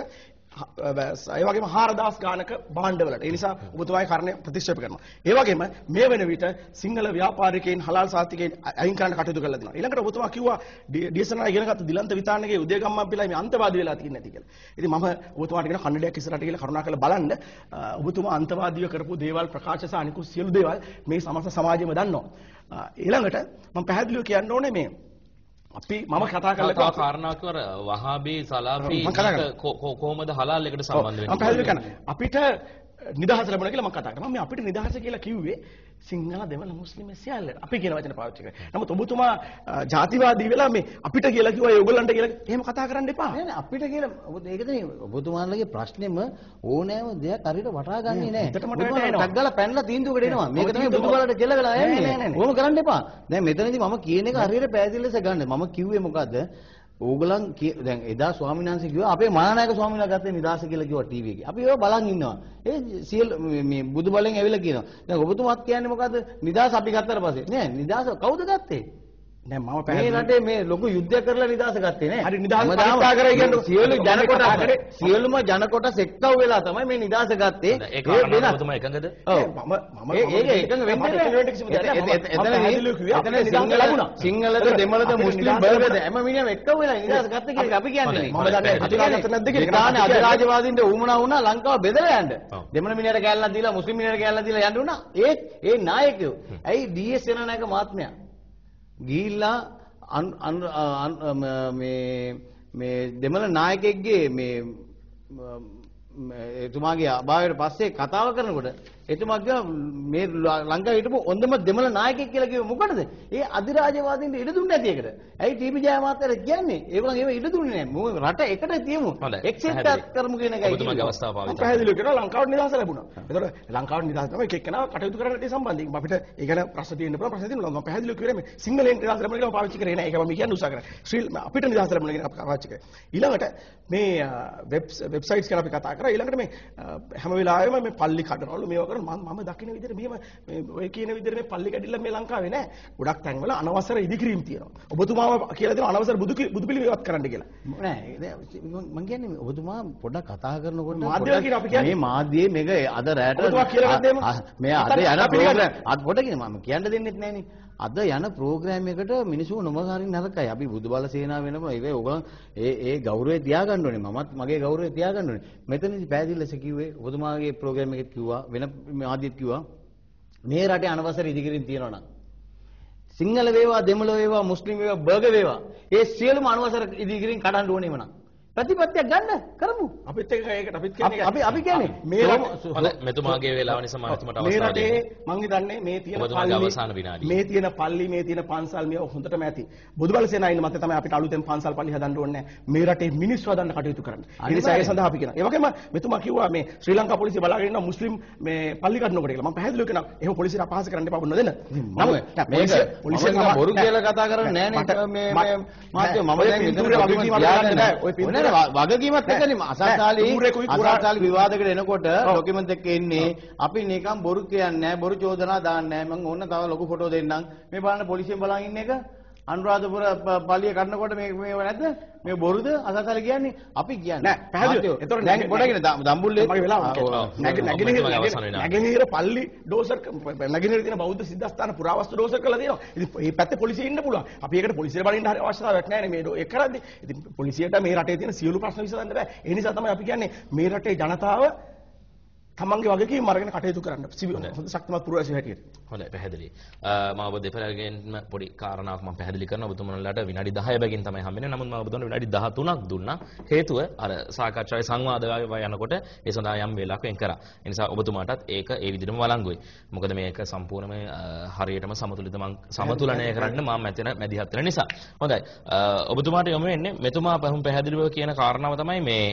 ඒ වගේම 4000 ගානක භාණ්ඩවලට. ඒ නිසා ඔබතුමාගේ කාරණේ ප්‍රතික්ෂේප කරනවා. ඒ වගේම මේ වෙන විට සිංහල ව්‍යාපාරිකයන් හලාල් සහතිකයෙන් අයින් කරන්න කටයුතු කරලා දෙනවා. ඊළඟට ඔබතුමා කිව්වා ඩීඑස්එන්ආර් ඉගෙනගත්ත දිලන්ත විතානගේ උදේගම්මන් පිළයි මේ අන්තවාදී වෙලා තියෙන්නේ නැති කියලා. ඉතින් මම ඔබතුමාට කියන කන්නඩයක් ඉස්සරහට ගිහලා කරුණාකරලා බලන්න ඔබතුමා අන්තවාදීව කරපු දේවල් ප්‍රකාශ සහ අනිකුත් සියලු දේවල් මේ සමස්ත සමාජයම දන්නවා. ඊළඟට මම පැහැදිලිව කියන්න ඕනේ මේ අපි මම කතා කරලා
කාරණාවක් වර වහාබී සලාෆි කොහොමද හලාල් එකට සම්බන්ධ වෙන්නේ?
මම පැහැදිලි කරනවා. අපිට නිදහස ලැබුණා කියලා මම කතා කරනවා. මම අපිට නිදහස කියලා කිව්වේ සිංහල දෙමළ මුස්ලිම් සියල්ලට. අපි කියන වචන පාවිච්චි කරා. නමුත් ඔබතුමා ජාතිවාදී වෙලා මේ අපිට කියලා කිව්වා ඒගොල්ලන්ට කියලා එහෙම කතා කරන්න එපා.
නෑ නෑ අපිට කියලා ඒකනේ ඔබතුමාලගේ ප්‍රශ්නේම ඕනෑම දෙයක් හරියට වටහා ගන්නේ නෑ. ටක් ගාලා පැනලා තීන්දුවකට එනවා. මේක තමයි බුදුබලට කෙල වෙලා යන්නේ. ඕම කරන්න එපා. දැන් මෙතනදී මම කියන එක හරියට පැහැදිලි ලෙස ගන්න. මම කිව්වේ මොකද්ද? ඕගලන් දැන් එදා ස්වාමීන් වහන්සේ කිව්වා අපේ මහානායක ස්වාමීන් වහන්සේ ගත්තේ නිදාස කියලා කිව්වා ටීවී එකේ. අපි ඒව බලන් ඉන්නවා. ඒ සියලු මේ බුදු බලෙන් ඇවිල්ලා කියනවා. දැන් ඔබතුමාත් කියන්නේ මොකද්ද? නිදාස අපි ගත්තට පස්සේ නෑ නිදාස කවුද ගත්තේ?
නෑ මම
මේ
පැහැදිලි
රටේ මේ ලොකු යුද්ධයක් කරලා නිදහස ගත්තේ නේ.
හරි, නිදහස
හැමදාම
පරිත්‍යාග කරයි කියන්නේ
සියලු ජන
මම කතා කරේ.
කොටස් සියලුම ජන කොටස් එක්කව වෙලා තමයි මේ නිදහස ගත්තේ.
ඒ කාරණාව ඔබතුමා එකඟද?
ඔව්.
මම
ඒක එකඟ වෙන්නේ නැහැ. සිංහලද දෙමළද මුස්ලිම් බර්ගද හැම මිනිහම එක්කව වෙලා නිදහස ගත්ත කියලා අපි කියන්නේ.
මම දන්නේ අධිරාජ්‍යත් නැද්ද කියලා.
ඉරානේ අධිරාජ්‍යවාදීන්ට ඌමනා වුණා ලංකාව බෙදලා යන්න. දෙමළ මිනිහට කැලලක් දීලා මුස්ලිම් මිනිහට කැලලක් දීලා යන්න උනා. ඒ නායකයෝ. ඇයි ඩීඑස් සේනානායක මහත්මයා ගිහිල්ලා මේ දෙමළ නායකයෙක්ගේ එතුමාගේ අභාවයට පස්සේ කතාව කරනකොට එතුමා කිව්වා මේ ලංකාවේ හිටපු හොඳම දෙමළ නායකයෙක් කියලා කිව්ව මොකටද? ඒ අධිරාජ්‍යවාදීන්ට ඉඩ දුන්නේ නැති එකට. ඇයි ටීපී ජයමාත්‍යාට කියන්නේ? ඒගොල්ලන් ඒව ඉඩ දුන්නේ නැහැ. රට එකට තියමු. එක්සෙට් කරමු කියන එකයි.
ඔබතුමාගේ අවස්ථාව පාවිච්චි කරලා.
පැහැදිලිව කියනවා ලංකාවට නිදහස ලැබුණා. ඒතකොට ලංකාවට නිදහස තමයි එක එක්කෙනා කටයුතු කරන්නට සම්බන්ධයි. අපිට ඒ ගැන ප්‍රශ්න තියෙන්න පුළුවන්. ප්‍රශ්න තියෙනවා. මම පැහැදිලිව කියුවේ මේ සිංහලෙන් නිදහස ලැබුණා කියලා පාවිච්චි කරේ නෑ. ඒක මම කියන්න උත්සාහ කරා. අපිට නිදහස ලැබුණා කියන පාවිච්චි කරේ. ඊළඟට මේ වෙබ්සයිට්ස් ගැන අපි කතා කරා. ඊළඟට මේ හැම වෙලාවෙම මේ පල්ලි කඩනවලු මේවා කරන මම දකින්න විදිහට මෙහෙම ඔය කියන විදිහට මේ පල්ලි කැඩිලා මේ ලංකාවේ නෑ. ගොඩක් තැන්වල අනවසර ඉදිකිරීම් තියෙනවා. ඔබතුමාම කියලා දෙනවා අනවසර බුදු පිළිවෙලවත් කරන්න කියලා.
නෑ මම කියන්නේ ඔබතුමා පොඩ්ඩක් කතා කරනකොට
මාධ්‍යවල කියන අපි කියන්නේ
මේ මාධ්‍යයේ මේක අද රැට
ඔබතුමා කියලා ගත්තේම
මේ අද යන ප්‍රෝග්‍රෑම් අද පොඩ්ඩකින් මම කියන්න දෙන්නෙත් නෑනේ. අද යන ප්‍රෝග්‍රෑම් එකට මිනිස්සු නොමගහරින් නරකයි. අපි බුදුබල සේනාව වෙනකොට ඒක ඕගොල්ලෝ ඒ ගෞරවය තියාගන්න ඕනේ. මමත් මගේ ගෞරවය තියාගන්න ඕනේ. මෙතනදී පැහැදිලිවස කිව්වේ ඔබතුමාගේ ප්‍රෝග්‍රෑම් එකෙත් කිව්වා වෙන මාධ්‍යෙත් කිව්වා මේ රටේ අනවසර ඉදිකිරීම් තියෙනවා නම් සිංහල වේවා දෙමළ වේවා මුස්ලිම් වේවා බර්ග වේවා ඒ සියලුම අනවසර ඉදිකිරීම් කඩන්න ඕනේම නම් ප්‍රතිපත්තියක් ගන්න කරමු.
අපිත් එක ඒකට අපිත් කියන්නේ
අපි කියන්නේ
මේ හොඳයි මෙතුමාගේ වේලාව නිසා මම තුමාට අවස්ථාව දෙන්න.
මම හිතන්නේ මේ තියෙන
ඔබතුමාගේ අවසාන විනාඩිය.
මේ තියෙන පල්ලි මේ තියෙන පන්සල් මේව හොඳටම ඇති. බුදුබල සේනාව ඉන්න මත තමයි අපිට අලුතෙන් පන්සල් පල්ලි හදන්න ඕනේ. මේ රටේ මිනිස්සු හදන්න කටයුතු කරන්න. ඒ නිසා ඒ සඳහා අපි කියනවා. ඒ වගේම මෙතුමා කිව්වා මේ ශ්‍රී ලංකා පොලිසිය බලාගෙන ඉන්න මුස්ලිම් මේ පල්ලි කඩනකොට කියලා. මම පැහැදිලිව කියනවා එහෙම පොලිසියට අපහාස කරන්න එපා වුණ දෙන්න.
මේක පොලිසිය බොරු කියලා කතා කරන්නේ නෑනේ මේ මාත්‍ය මම දැන් වගකීමක් එකනේ අසත්කාලී විවාදයකට එනකොට ડોකියුමන්ට් එක එන්නේ අපි නිකන් බොරු කියන්නේ නැහැ බොරු චෝදනා දාන්නේ නැහැ මම ඕන්න තව ලොකු ෆොටෝ දෙන්නම් මේ බලන්න පොලිසියෙන් බලන් ඉන්න එක අනුරාධපුර පල්ලිය කඩනකොට මේව නැද්ද මේ බොරුද අසත්කාලී කියන්නේ අපි කියන්නේ
නෑ පැහැදිලිව ඒතකොට
දැන් පොඩකින් දම්බුල්ලේ
මගේ වෙලාව නැගෙනහිර පල්ලි ඩෝසර් නැගෙනහිර තියෙන බෞද්ධ සිද්ධාස්ථාන පුරාවස්තු ඩෝසර් කරලා තියෙනවා ඉතින් මේ පැත්තේ පොලිසිය ඉන්න පුළුවන් අපි ඒකට පොලිසියට බලන්න හරි අවශ්‍යතාවයක් නැහැ නේ මේ ඒක කරද්දී ඉතින් පොලිසියට මේ රටේ තියෙන සියලු ප්‍රශ්න විසඳන්න බෑ ඒ නිසා තමයි අපි කියන්නේ මේ රටේ ජනතාව තමන්ගේ වගකීම් අරගෙන කටයුතු කරන්න හොඳ ශක්තිමත් පුරවැසියෙක් හැටියට.
හොඳයි පැහැදිලි. මම ඔබ දෙපළගෙන්ම පොඩි කාරණාවක් මම පැහැදිලි කරනවා. ඔබතුමන්ලාට විනාඩි 10 බැගින් තමයි හම්බෙන්නේ. නමුත් මම ඔබතුමන්ට විනාඩි 13ක් දුන්නා. හේතුව අර සාකච්ඡාවේ සංවාදය යනකොට ඒ සඳහා යම් වේලාවක් වෙන් කරා. ඒ නිසා ඔබතුමාටත් ඒක ඒ විදිහටම වළංගුයි. මොකද මේක සම්පූර්ණයෙන්ම හරියටම සමතුලනය කරන්න මම මෙතන මැදිහත් වෙන නිසා. හොඳයි. ඔබතුමාට යොමු වෙන්නේ මෙතුමා පැහැදිලිව කියන කාරණාව තමයි මේ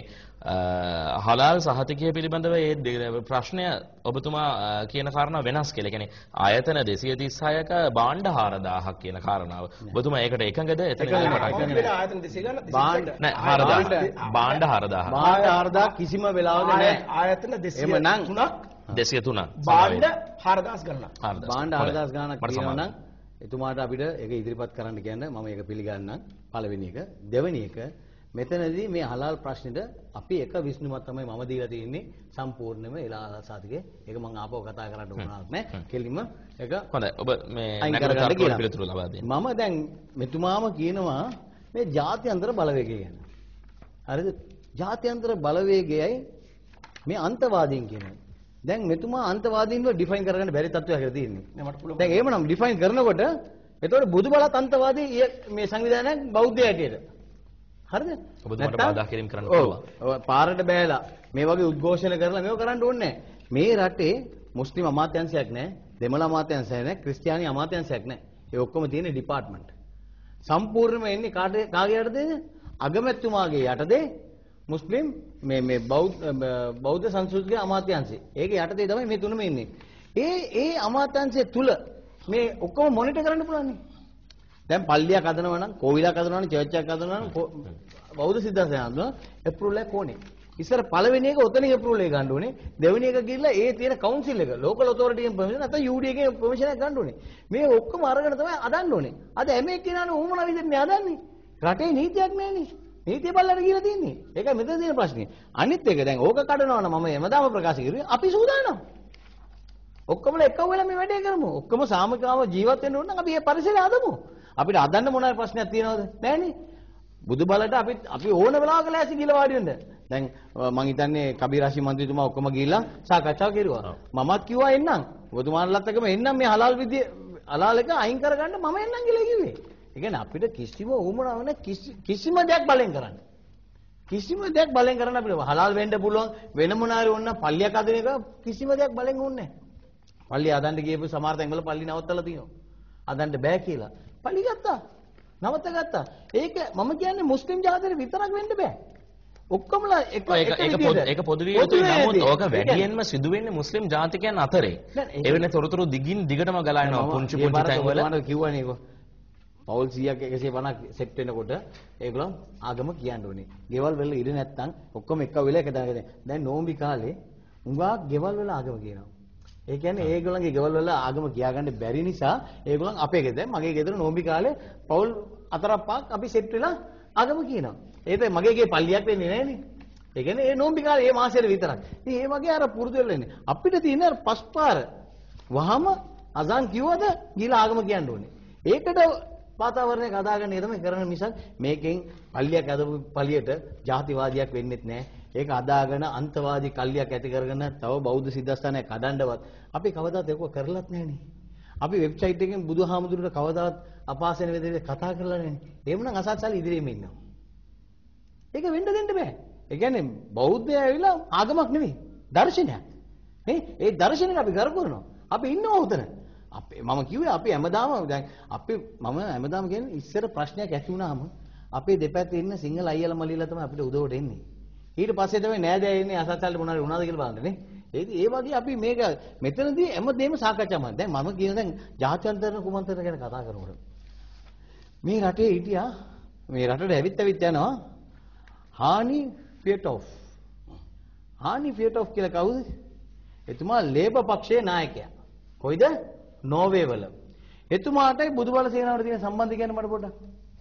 හලාල් සහතිකය පිළිබඳව ඒ ප්‍රශ්නය ඔබතුමා කියන කාරණාව වෙනස් කියලා. කියන්නේ ආයතන 236ක භාණ්ඩ 4000ක් කියන කාරණාව. ඔබතුමා ඒකට එකඟද? එතන
ආයතන 200 ගන්න
නෑ 4000. භාණ්ඩ 4000.
භාණ්ඩ 4000 කිසිම වෙලාවක නෑ.
ආයතන 203ක්
203ක්.
භාණ්ඩ 4000 ගණනක්.
භාණ්ඩ 4000 ගණනක් තියෙනවා නම් එතුමාට අපිට ඒක ඉදිරිපත් කරන්න කියන්නේ මම ඒක පිළිගන්නම්. පළවෙනි එක. දෙවෙනි එක මෙතනදී මේ හලාල් ප්‍රශ්නෙට අපි එක විසඳුමක් තමයි මම දීලා තියෙන්නේ සම්පූර්ණයෙන්ම එලා සාතිකේ ඒක මම ආපහු කතා කරන්න ඕනක් නැහැ කෙලින්ම ඒක
හොඳයි ඔබ මේ නැගතර පිළිතුරු ලබා දෙන්න
මම දැන් මෙතුමාම කියනවා මේ ජාත්‍යන්තර බලවේගය ගැන හරිද ජාත්‍යන්තර බලවේගයයි මේ අන්තවාදීන් කියන්නේ දැන් මෙතුමා අන්තවාදීන්ව ඩිෆයින් කරගන්න බැරි තත්ත්වයක් හරි තියෙන්නේ මට පුළුවන් දැන් එහෙමනම් ඩිෆයින් කරනකොට එතකොට බුදුබලත් අන්තවාදී මේ සංවිධානයක් බෞද්ධය හැටියට හරිද?
ඔබතුමාට බාධා කිරීම කරන්න පුළුවන්.
ඔව් පාරට බෑලා මේ වගේ උද්ඝෝෂණ කරලා මේව කරන්න ඕනේ නැහැ. මේ රටේ මුස්ලිම් අමාත්‍යාංශයක් නැහැ, දෙමළ අමාත්‍යාංශයක් නැහැ, ක්‍රිස්තියානි අමාත්‍යාංශයක් නැහැ. ඒ ඔක්කොම තියෙන ඩිපාර්ට්මන්ට්. සම්පූර්ණයෙන්ම එන්නේ කාගේ යටතේද? අගමැතිතුමාගේ යටතේ මුස්ලිම් මේ බෞද්ධ සංස්කෘතික අමාත්‍යාංශය. ඒකේ යටතේ තමයි මේ තුනම ඉන්නේ. ඒ අමාත්‍යාංශය තුල මේ ඔක්කොම මොනිටර් කරන්න පුළුවන් නේ. දැන් පල්ලියක් හදනවා නම්, කෝවිලක් හදනවා නම්, චර්ච් එකක් හදනවා නම් බෞද්ධ සිද්ධාස්තයක් හදනවා ඇප්‍රූවල් එක ඕනේ. ඉස්සර පළවෙනි එක ඔතනින් අප්‍රූවල් එක ගන්න ඕනේ. දෙවෙනි එක ගිහිල්ලා ඒ තියෙන කවුන්සිල් එක ලෝකල් ඔතොරිටි එකෙන් පර්මිෂන් නැත්නම් UD එකෙන් පර්මිෂන් එක ගන්න ඕනේ. මේ ඔක්කොම අරගෙන තමයි අදන්න ඕනේ. අද හැම එක්කෙනාම උමනා විදිහට නේ අදන්නේ. රටේ නීතියක් නැහැනේ. නීතිය බලලා කියලා තියෙන්නේ. ඒකයි මෙතන තියෙන ප්‍රශ්නේ. අනිත් එක දැන් ඕක කඩනවා නම් මම එමදාම ප්‍රකාශ කරුවේ අපි සූදානම්. ඔක්කොම එකව වෙලා මේ වැඩේ කරමු. ඔක්කොම සාමකාම ජීවත් වෙන්න ඕන නම් අපි මේ පරිසරය හදමු. අපිට හදන්න මොනවා ප්‍රශ්නයක් තියෙනවද? නැහැනේ. බුදු බලට අපි ඕන වෙලාවක ලෑස්ති කියලා වාඩි වෙන්න. දැන් මං හිතන්නේ කබීරාශි මන්ත්‍රීතුමා ඔක්කොම ගිහිල්ලා සාකච්ඡා කෙරුවා. මමත් කිව්වා එන්නම්. ඔබතුමාලත් එක්කම එන්නම් මේ හලාල් විදිය හලාල් එක අයින් කරගන්න මම එන්නම් කියලා කිව්වේ. ඒ කියන්නේ අපිට කිසිම උවමනාවක් නැහැ කිසිම දෙයක් බලෙන් කරන්න. කිසිම දෙයක් බලෙන් කරන්න අපිට හලාල් වෙන්න පුළුවන් වෙන මොනාරි ඕන පල්ලියක් හදන එක කිසිම දෙයක් බලෙන් ඕනේ නැහැ. පල්ලිය හදන්න ගියපු සමහර තැන්වල පල්ලි නවත්තලා තියෙනවා. හදන්න බෑ කියලා. පල්ලි ගත්තා. නවත්ත ගත්තා. ඒක මම කියන්නේ මුස්ලිම් ජාතියට විතරක් වෙන්න බෑ. ඔක්කොමලා
ඒක පොදු විය යුතුයි. නමුත් ඕක වැඩියෙන්ම සිදු වෙන්නේ මුස්ලිම් ජාතිකයන් අතරේ. එවෙන තොරතුරු දිගින් දිගටම ගලා යනවා පුංචි පුංචි තැන්වල.
මම කිව්වනේ ඒක. පවුල් 100ක් 150 සෙට් වෙනකොට ඒගොල්ලෝ ආගම කියන්න ඕනේ. ගෙවල් වල ඉඳ නැත්තම් ඔක්කොම එක වෙලා එක දාගෙන. දැන් නෝම්බි කාලේ උඟා ගෙවල් වල ආගම කියනවා. ඒ කියන්නේ ඒගොල්ලන්ගේ ගෙවල් වල ආගම කියාගන්න බැරි නිසා ඒගොල්ලන් අපේ ගෙදර මගේ ගෙදර නෝම්බි කාලේ පවුල් 4-5ක් අපි සෙට් වෙලා ආගම කියනවා. ඒක මගේ ගේ පල්ලියක් වෙන්නේ නැහනේ. ඒ කියන්නේ ඒ නෝම්බි කාලේ මේ මාසෙට විතරක්. ඉතින් ඒ වගේ අර පුරුදු වෙලා ඉන්නේ. අපිට තියෙන අර පස්පාර වහම අසන් කිව්වද ගිහලා ආගම කියන්න ඕනේ. ඒකට වාතාවරණයක් හදාගන්න එක තමයි කරන මිසක් මේකෙන් පල්ලියක් හදපු පළියට ජාතිවාදියක් වෙන්නෙත් නැහැ. ඒක හදාගෙන අන්තවාදී කල්ලියක් ඇති කරගෙන තව බෞද්ධ සිද්ධාස්ථානයක් හදන්නවත් අපි කවදාත් ඒක කරලත් නැහනේ. අපි වෙබ්සයිට් එකෙන් බුදුහාමුදුරුවෝ කවදාත් අපාසන විදිහට කතා කරලා නැහනේ. එහෙමනම් අසත්සල් ඉදිරියෙම ඉන්නවා. ඒක වෙන්න දෙන්න බෑ. ඒ කියන්නේ බෞද්ධය ඇවිල්ලා ආගමක් නෙමෙයි දර්ශනයක්. නේ? ඒ දර්ශනය අපි කරකවනවා. අපි ඉන්නවා උතන. මම කිව්වේ අපි හැමදාම දැන් මම හැමදාම කියන්නේ ඉස්සර ප්‍රශ්නයක් ඇති වුණාම අපේ දෙපැත්තේ ඉන්න සිංහල අයියලා මල්ලිලා තමයි අපිට උදව්වට එන්නේ. ඊට පස්සේ තමයි නෑදෑයෝ ඉන්නේ අසත්සල්ට මොනවාරි වුණාද කියලා බලන්න නේ. ඒ වගේ අපි මේක මෙතනදී හැමදේම සාකච්ඡා කරනවා. දැන් මම කියන දැන් ජාත්‍යන්තර කුමන්ත්‍රණ ගැන කතා කරනකොට මේ රටේ හිටියා මේ රටට ඇවිත් යනවා හානි ෆියටොෆ්. හානි ෆියටොෆ් කියලා කවුද? එතුමා ලේබර් පක්ෂයේ නායකයා. කොයිද? නෝර්වේ වල. එතුමාටයි බුදුබල සේනාවට තියෙන සම්බන්ධය ගැන මට පොඩ්ඩක්.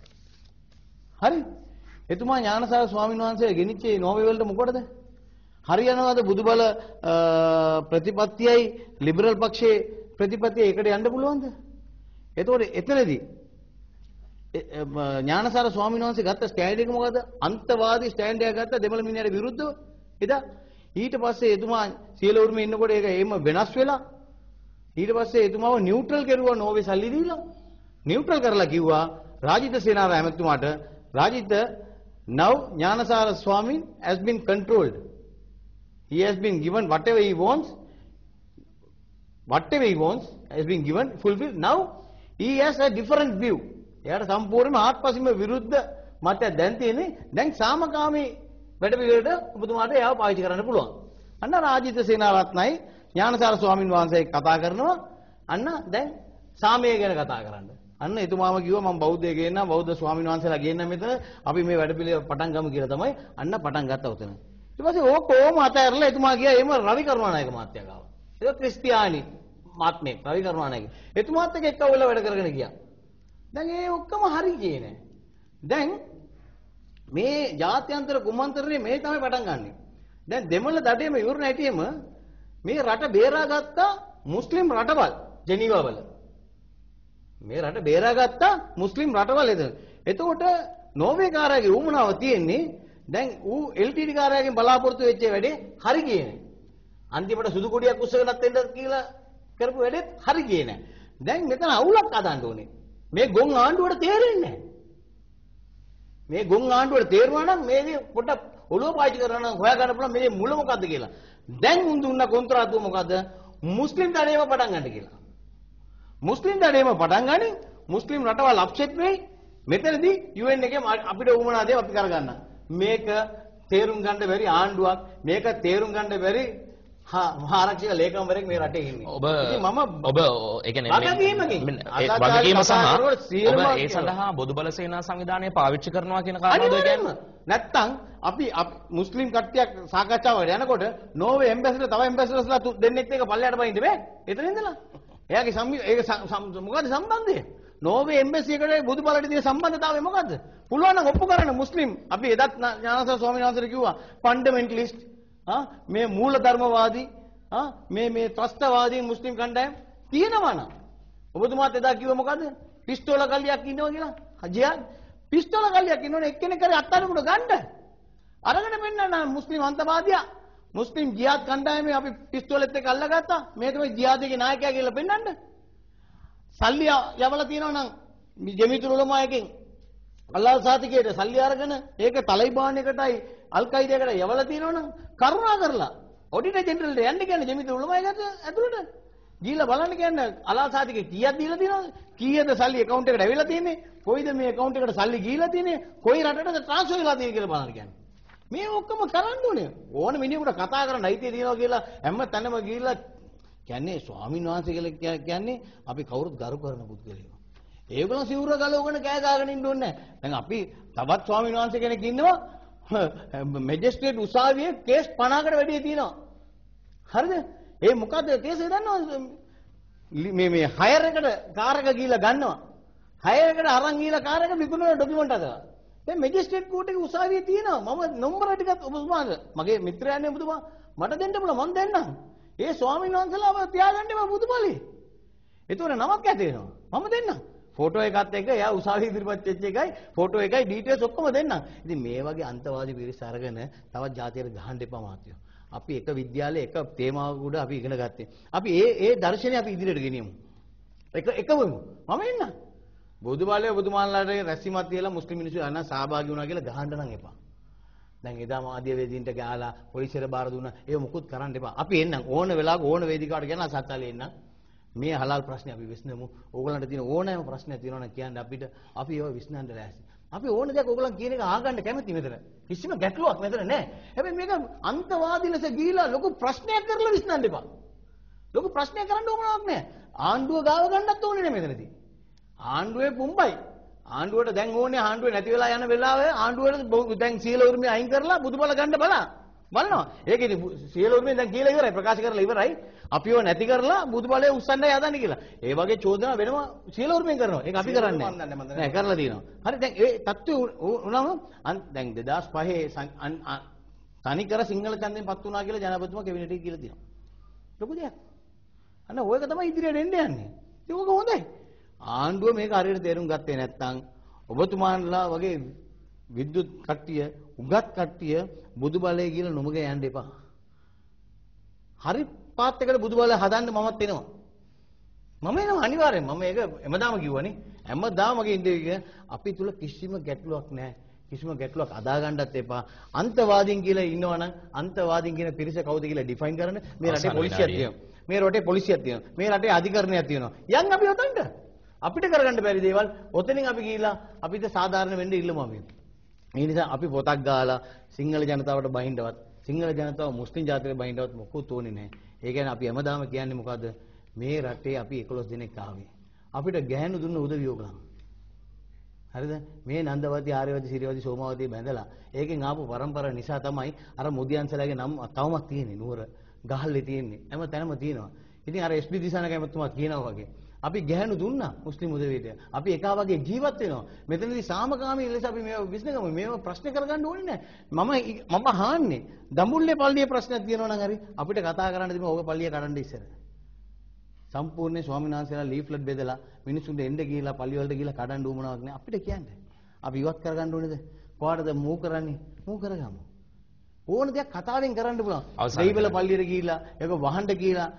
හරි? එතුමා ඥානසාර ස්වාමීන් වහන්සේ ගෙනිච්චේ නෝර්වේ වලට මොකටද? හරියනවාද බුදුබල ප්‍රතිපත්තියයි ලිබරල් පක්ෂයේ ප්‍රතිපත්තිය එකට යන්න පුළුවන්ද? එතකොට එතනදී ඥානසාර ස්වාමීන් වහන්සේ ගත්ත ස්ටෑන්ඩ් එක මොකද? අන්තවාදී ස්ටෑන්ඩ් එකක් ගත්ත දෙමළ මිනිහට විරුද්ධව. එදා ඊට පස්සේ එතුමා සියලු උරුමේ ඉන්නකොට ඒක එහෙම වෙනස් වෙලා ඊට පස්සේ එතුමාව නියුට්‍රල් කරුවා නෝර්වේ සල්ලි දීලා. නියුට්‍රල් කරලා කිව්වා රාජිත සේනාව ඇමතුමාට රාජිත now ඥානසාර ස්වාමීන් has been controlled. He has been given whatever he wants has been given fulfilled. Now he has a different view. එයාට සම්පූර්ණයෙන්ම ආත්පසීම විරුද්ධ මතයක් දැන් තියෙන්නේ. දැන් සාමකාමී වැඩ පිළිවෙලට ඔබතුමාට එයාව පාවිච්චි කරන්න පුළුවන්. අන්න රාජිත සේනාරත්නයි ඥානසාර ස්වාමීන් වහන්සේ කතා කරනවා. අන්න දැන් සාමය ගැන කතා කරන්න. අන්න එතුමාම කිව්වා මම බෞද්ධය ගේන්නම් බෞද්ධ ස්වාමීන් වහන්සේලා ගේන්නම් මෙතන අපි මේ වැඩ පිළිවෙල පටන් ගමු කියලා තමයි අන්න පටන් ගත්තා උතන. ඊට පස්සේ ඕකෝම අතහැරලා එතුමා ගියා එහෙම රවි කරුණානායක මහත්තයා ගාව. ඒක ක්‍රිස්තියානි මාත්මේ රවි කරුණානායක. එතුමාත් එක්ක එක්ක වෙලා වැඩ කරගෙන ගියා. දැන් ඒ ඔක්කොම හරි ගියේ නෑ. දැන් මේ ජාත්‍යන්තර කුමන්ත්‍රණය මේ තමයි පටන් ගන්නෙ. දැන් දෙමළ දඩේම ඉවර නැටියෙම මේ රට බේරාගත්තා මුස්ලිම් රටවල් ජෙනීවා වල. මේ රට බේරාගත්තා මුස්ලිම් රටවල් එතන. එතකොට නෝර්වේ කාරයාගේ උමනාව තියෙන්නේ දැන් ඌ LTT කාරයාගෙන් බලාපොරොත්තු වෙච්ච වැඩේ හරි ගියේ නෑ. අන්තිමට සුදු කොඩියක් උස්සගෙනත් එන්න කියලා කරපු වැඩෙත් හරි ගියේ නෑ. දැන් මෙතන අවුලක් හදන්න ඕනේ. මේ ගොන් ආණ්ඩුවට තේරෙන්නේ නැහැ. මේ ගොන් ආණ්ඩුවට තේරුණා නම් මේ පොඩ්ඩක් ඔළුව පාවිච්චි කරනවා නම් හොයා ගන්න පුළුවන් මේ මුල මොකද්ද කියලා. දැන් උන් දුන්න කොන්ත්‍රාත්තුව මොකද්ද? මුස්ලිම් දඩේම පටන් ගන්න කියලා. මුස්ලිම් දඩේම පටන් ගන්නේ මුස්ලිම් රටවල් අප්සෙට් වෙයි. මෙතනදී UN එකේ අපිට උවමනා දේ අපි කරගන්න. මේක තේරුම් ගන්න බැරි ආණ්ඩුවක්. මේක තේරුම් ගන්න බැරි ආරක්ෂක ලේකම්වරයෙක් මේ රටේ ඉන්නේ. ඉතින් මම
ඔබ ඒ කියන්නේ වගකීම සහ ඔබ ඒ සඳහා බොදුබල සේනා සංවිධානය පාවිච්චි කරනවා කියන කාරණාව කියන්නේ
නැත්තම් අපි මුස්ලිම් කට්ටියක් සාකච්ඡාවකට යනකොට නෝර්වේ එම්බැසිඩර් තව එම්බැසිඩර්ස්ලා දෙන්නෙක් එක පල්ලයට බයින්ද බෑ. එතන ඉඳලා. එයාගේ ඒක මොකද සම්බන්ධය? නෝර්වේ එම්බැසි එකට බුදුබලට තියෙන සම්බන්ධතාවය මොකද්ද? පුළුවන් නම් ඔප්පු කරන්න මුස්ලිම් අපි එදත් ඥානසාර ස්වාමීන් වහන්සේට කිව්වා ෆන්ඩමෙන්ටලිස්ට් මේ මූලධර්මවාදී මේ ත්‍රස්තවාදී මුස්ලිම් කණ්ඩායම් තියෙනවා නම් ඔබතුමාත් එදා කිව්ව මොකද්ද? පිස්තෝල කල්ලියක් ඉන්නවා කියලා. ජියාද් පිස්තෝල කල්ලියක් ඉන්නෝනේ එක්කෙනෙක් කරේ අත්අඩංගුවට ගන්න. අරගෙන පෙන්නන්න මුස්ලිම් අන්තවාදියා මුස්ලිම් ජියාද් කණ්ඩායමේ අපි පිස්තෝලෙත් එක්ක අල්ලගත්තා. මේ තමයි ජියාදයේ නායකයා කියලා පෙන්නන්න. සල්ලි යවලා තියෙනවා නම් ජමීතුල් උලමා එකෙන් අල්ලාහ් සාතිකයට සල්ලි අරගෙන ඒක තලිබාන් එකටයි අල් කයිදාකට යවලා තියෙනවා නම් කරුණා කරලා ඔඩිටර් ජෙනරල්ට යන්න කියන්නේ ජමීතුල් උලමා එකට ඇතුළට ගිහිල්ලා බලන්න කියන්නේ අල්ලාහ් සාතිකේ කීයක් දීලා තියෙනවද කීයද සල්ලි account එකට ඇවිල්ලා තියෙන්නේ කොයිද මේ account එකට සල්ලි ගිහිල්ලා තියෙන්නේ කොයි රටටද transfer වෙලා තියෙන්නේ කියලා බලන්න කියන්නේ මේ ඔක්කොම කරන්න ඕනේ ඕන මිනිහෙකුට කතා කරන්න අයිතිය තියෙනවා කියලා හැම තැනම ගිහිල්ලා කියන්නේ ස්වාමීන් වහන්සේ කියලා කියන්නේ අපි කවුරුත් ගරු කරන පුද්ගලයෝ. ඒගොල්ලෝ සිවුර ගලවගෙන කෑ ගහගෙන ඉන්න ඕනේ නැහැ. දැන් අපි තවත් ස්වාමීන් වහන්සේ කෙනෙක් ඉන්නවා මැජිස්ට්‍රේට් උසාවියේ කේස් 50කට වැඩිය තියෙනවා. හරිද? ඒ මොකද කේස් එක දන්නවද? මේ හයර් එකට කාර් එක ගිහිල්ලා ගන්නවා. හයර් එකට අරන් ගිහිල්ලා කාර් එක විකුණන ඩොකියුමන්ට් අදලා. දැන් මැජිස්ට්‍රේට් කෝට් එකේ උසාවියේ තියෙනවා. මම නම්බර ටිකත් ඔබතුමාට මගේ මිත්‍රයානේ ඔබතුමා මට දෙන්න පුළුවන් මම දෙන්නම්. ඒ ස්වාමීන් වහන්සේලාව තියාගන්න එපා බුදුබලේ. ඒතොර නමක් ඇතේනවා. මම දෙන්නම්. ෆොටෝ එකත් එක්ක එයා උසාවියේ ඉදිරිපත් වෙච්ච එකයි ෆොටෝ එකයි ඩීටේල්ස් ඔක්කොම දෙන්නම්. ඉතින් මේ වගේ අන්තවාදී පිරිස අරගෙන තවත් ජාතියට ගහන්න එපා මාත්‍යෝ. අපි එක විද්‍යාලයේ එක තේමාවක උඩ අපි ඉගෙන ගත්තේ. අපි ඒ දර්ශනය අපි ඉදිරියට ගෙනියමු. එක වෙමු. මම එන්න. බුදුබලේ බුදුමාන්ලාට රැස්වීමක් තියලා මුස්ලිම් මිනිස්සු අන්න සහභාගී වුණා කියලා ගහන්න නම් එපා. දැන් එදා මාධ්‍ය වේදීන්ට ගාලා පොලිසියට බාර දුන්නා. ඒක මුකුත් කරන්න එපා. අපි එන්නම් ඕන වෙලාවක ඕන වේදිකාවට ගෙන සත්‍යාලේ එන්නම්. මේ හලාල් ප්‍රශ්නේ අපි විසඳමු. ඕගලන්ට තියෙන ඕනෑම ප්‍රශ්නයක් තියෙනවා නම් කියන්න අපිට අපි ඒව විසඳන්න ලෑස්ති. අපි ඕන දෙයක් ඕගලන් කියන එක අහගන්න කැමති මෙතන. කිසිම ගැටලුවක් මෙතන නැහැ. හැබැයි මේක අන්තවාදී ලෙස ගිහිලා ලොකු ප්‍රශ්නයක් කරලා විසඳන්න එපා. ලොකු ප්‍රශ්නයක් කරන්න ඕනවක් නැහැ. ආණ්ඩුව ගාව ගන්නත් ඕනේ නැහැ මෙතනදී. ආණ්ඩුවේ පුම්බයි. ආණ්ඩුවට දැන් ඕනේ ආණ්ඩුවේ නැති වෙලා යන වෙලාවේ ආණ්ඩුවට දැන් සීල උරුමය අයින් කරලා බුදුබල ගන්න බලනවා. ඒකෙදි සීල උරුමය දැන් කියලා ඉවරයි ප්‍රකාශ කරලා ඉවරයි. අපිව නැති කරලා බුදුබලය උස්සන්නයි හදන්නේ කියලා. ඒ වගේ චෝදනා වෙනවා සීල උරුමයෙන් කරනවා. ඒක අපි කරන්නේ නැහැ. කරලා තියෙනවා. හරි දැන් ඒ தත්ත්වය උනම දැන් 2005 තනිකර සිංහල ඡන්දයෙන් පත් වුණා කියලා ජනාධිපතිතුමා කැබිනට් එකේ කියලා තියෙනවා. ලොකු දෙයක්. අන්න ඔයක තමයි ඉදිරියට එන්න යන්නේ. ඒක හොඳයි. ආණ්ඩුව මේක හරියට තේරුම් ගත්තේ නැත්නම් ඔබතුමාන්ලා වගේ විද්‍යුත් කට්ටිය උගත් කට්ටිය බුදුබලයේ කියලා නොමග යන්න එපා. හරි පාත් එකට බුදුබලය හදන්න මමත් එනවා. මම එනවා අනිවාර්යෙන්. මම ඒක හැමදාම කිව්වනේ. හැමදාම මගේ ඉන්ටර්වියු අපි තුල කිසිම ගැටලුවක් නැහැ. කිසිම ගැටලුවක් අදා ගන්නත් එපා. අන්තවාදීන් කියලා ඉන්නවනම් අන්තවාදීන් කියන පිරිස කවුද කියලා ඩිෆයින් කරන්න මේ රටේ පොලිසියක් තියෙනවා. මේ රටේ පොලිසියක් තියෙනවා. මේ රටේ අධිකරණයක් තියෙනවා. යන් අපි උතන්ට අපිට කරගන්න බැරි දේවල් ඔතනින් අපි ගිහිල්ලා අපිට සාධාරණ වෙන්න ඉල්ලමු අපි. ඒ නිසා අපි පොතක් ගාලා සිංහල ජනතාවට බහින්නවත් සිංහල ජනතාව මුස්ලිම් ජාතියට බහින්නවත් මොකුත් ඕනේ නැහැ. ඒ කියන්නේ අපි හැමදාම කියන්නේ මොකද්ද? මේ රටේ අපි 11 දෙනෙක් ආවේ. අපිට ගැහණු දුන්න උදවිය ඕගලන්. හරිද? මේ නන්දවති ආර්යවති සිරිවති සෝමාවති බැඳලා ඒකෙන් ආපු පරම්පරාව නිසා තමයි අර මුදියන්සලාගේ නම් තවමත් තියෙන්නේ නුවර ගහල්ලේ තියෙන්නේ. හැම තැනම තියෙනවා. ඉතින් අර එස්.පී. දිසානායක එමතුමා කියනවා වගේ අපි ගැහණු දුන්නා මුස්ලිම් උදවියට. අපි එකා වගේ ජීවත් වෙනවා. මෙතනදී සාමකාමී ලෙස අපි මේව විශ්නගමු. මේව ප්‍රශ්න කරගන්න ඕනේ නැහැ. මම අහන්නේ දඹුල්ලේ පල්ලියේ ප්‍රශ්නයක් තියෙනවා නම් හරි අපිට කතා කරන්න දෙන්න ඕක පල්ලිය කඩන්න ඉස්සර. සම්පූර්ණ ස්වාමීන් වහන්සේලා ලීෆ්ලට් බෙදලා මිනිස්සුන්ට එන්න ගිහිලා පල්ලි වලට ගිහිලා කඩන්න උවමනාවක් නෑ අපිට කියන්නේ. අපි ඉවත් කරගන්න ඕනේද? කොහාටද මූ කරන්නේ? මූ කරගමු. ඕන දෙයක් කතාවෙන් කරන්න පුළුවන්. දෙයිවල පල්ලියට ගිහිලා ඒක වහන්න කියලා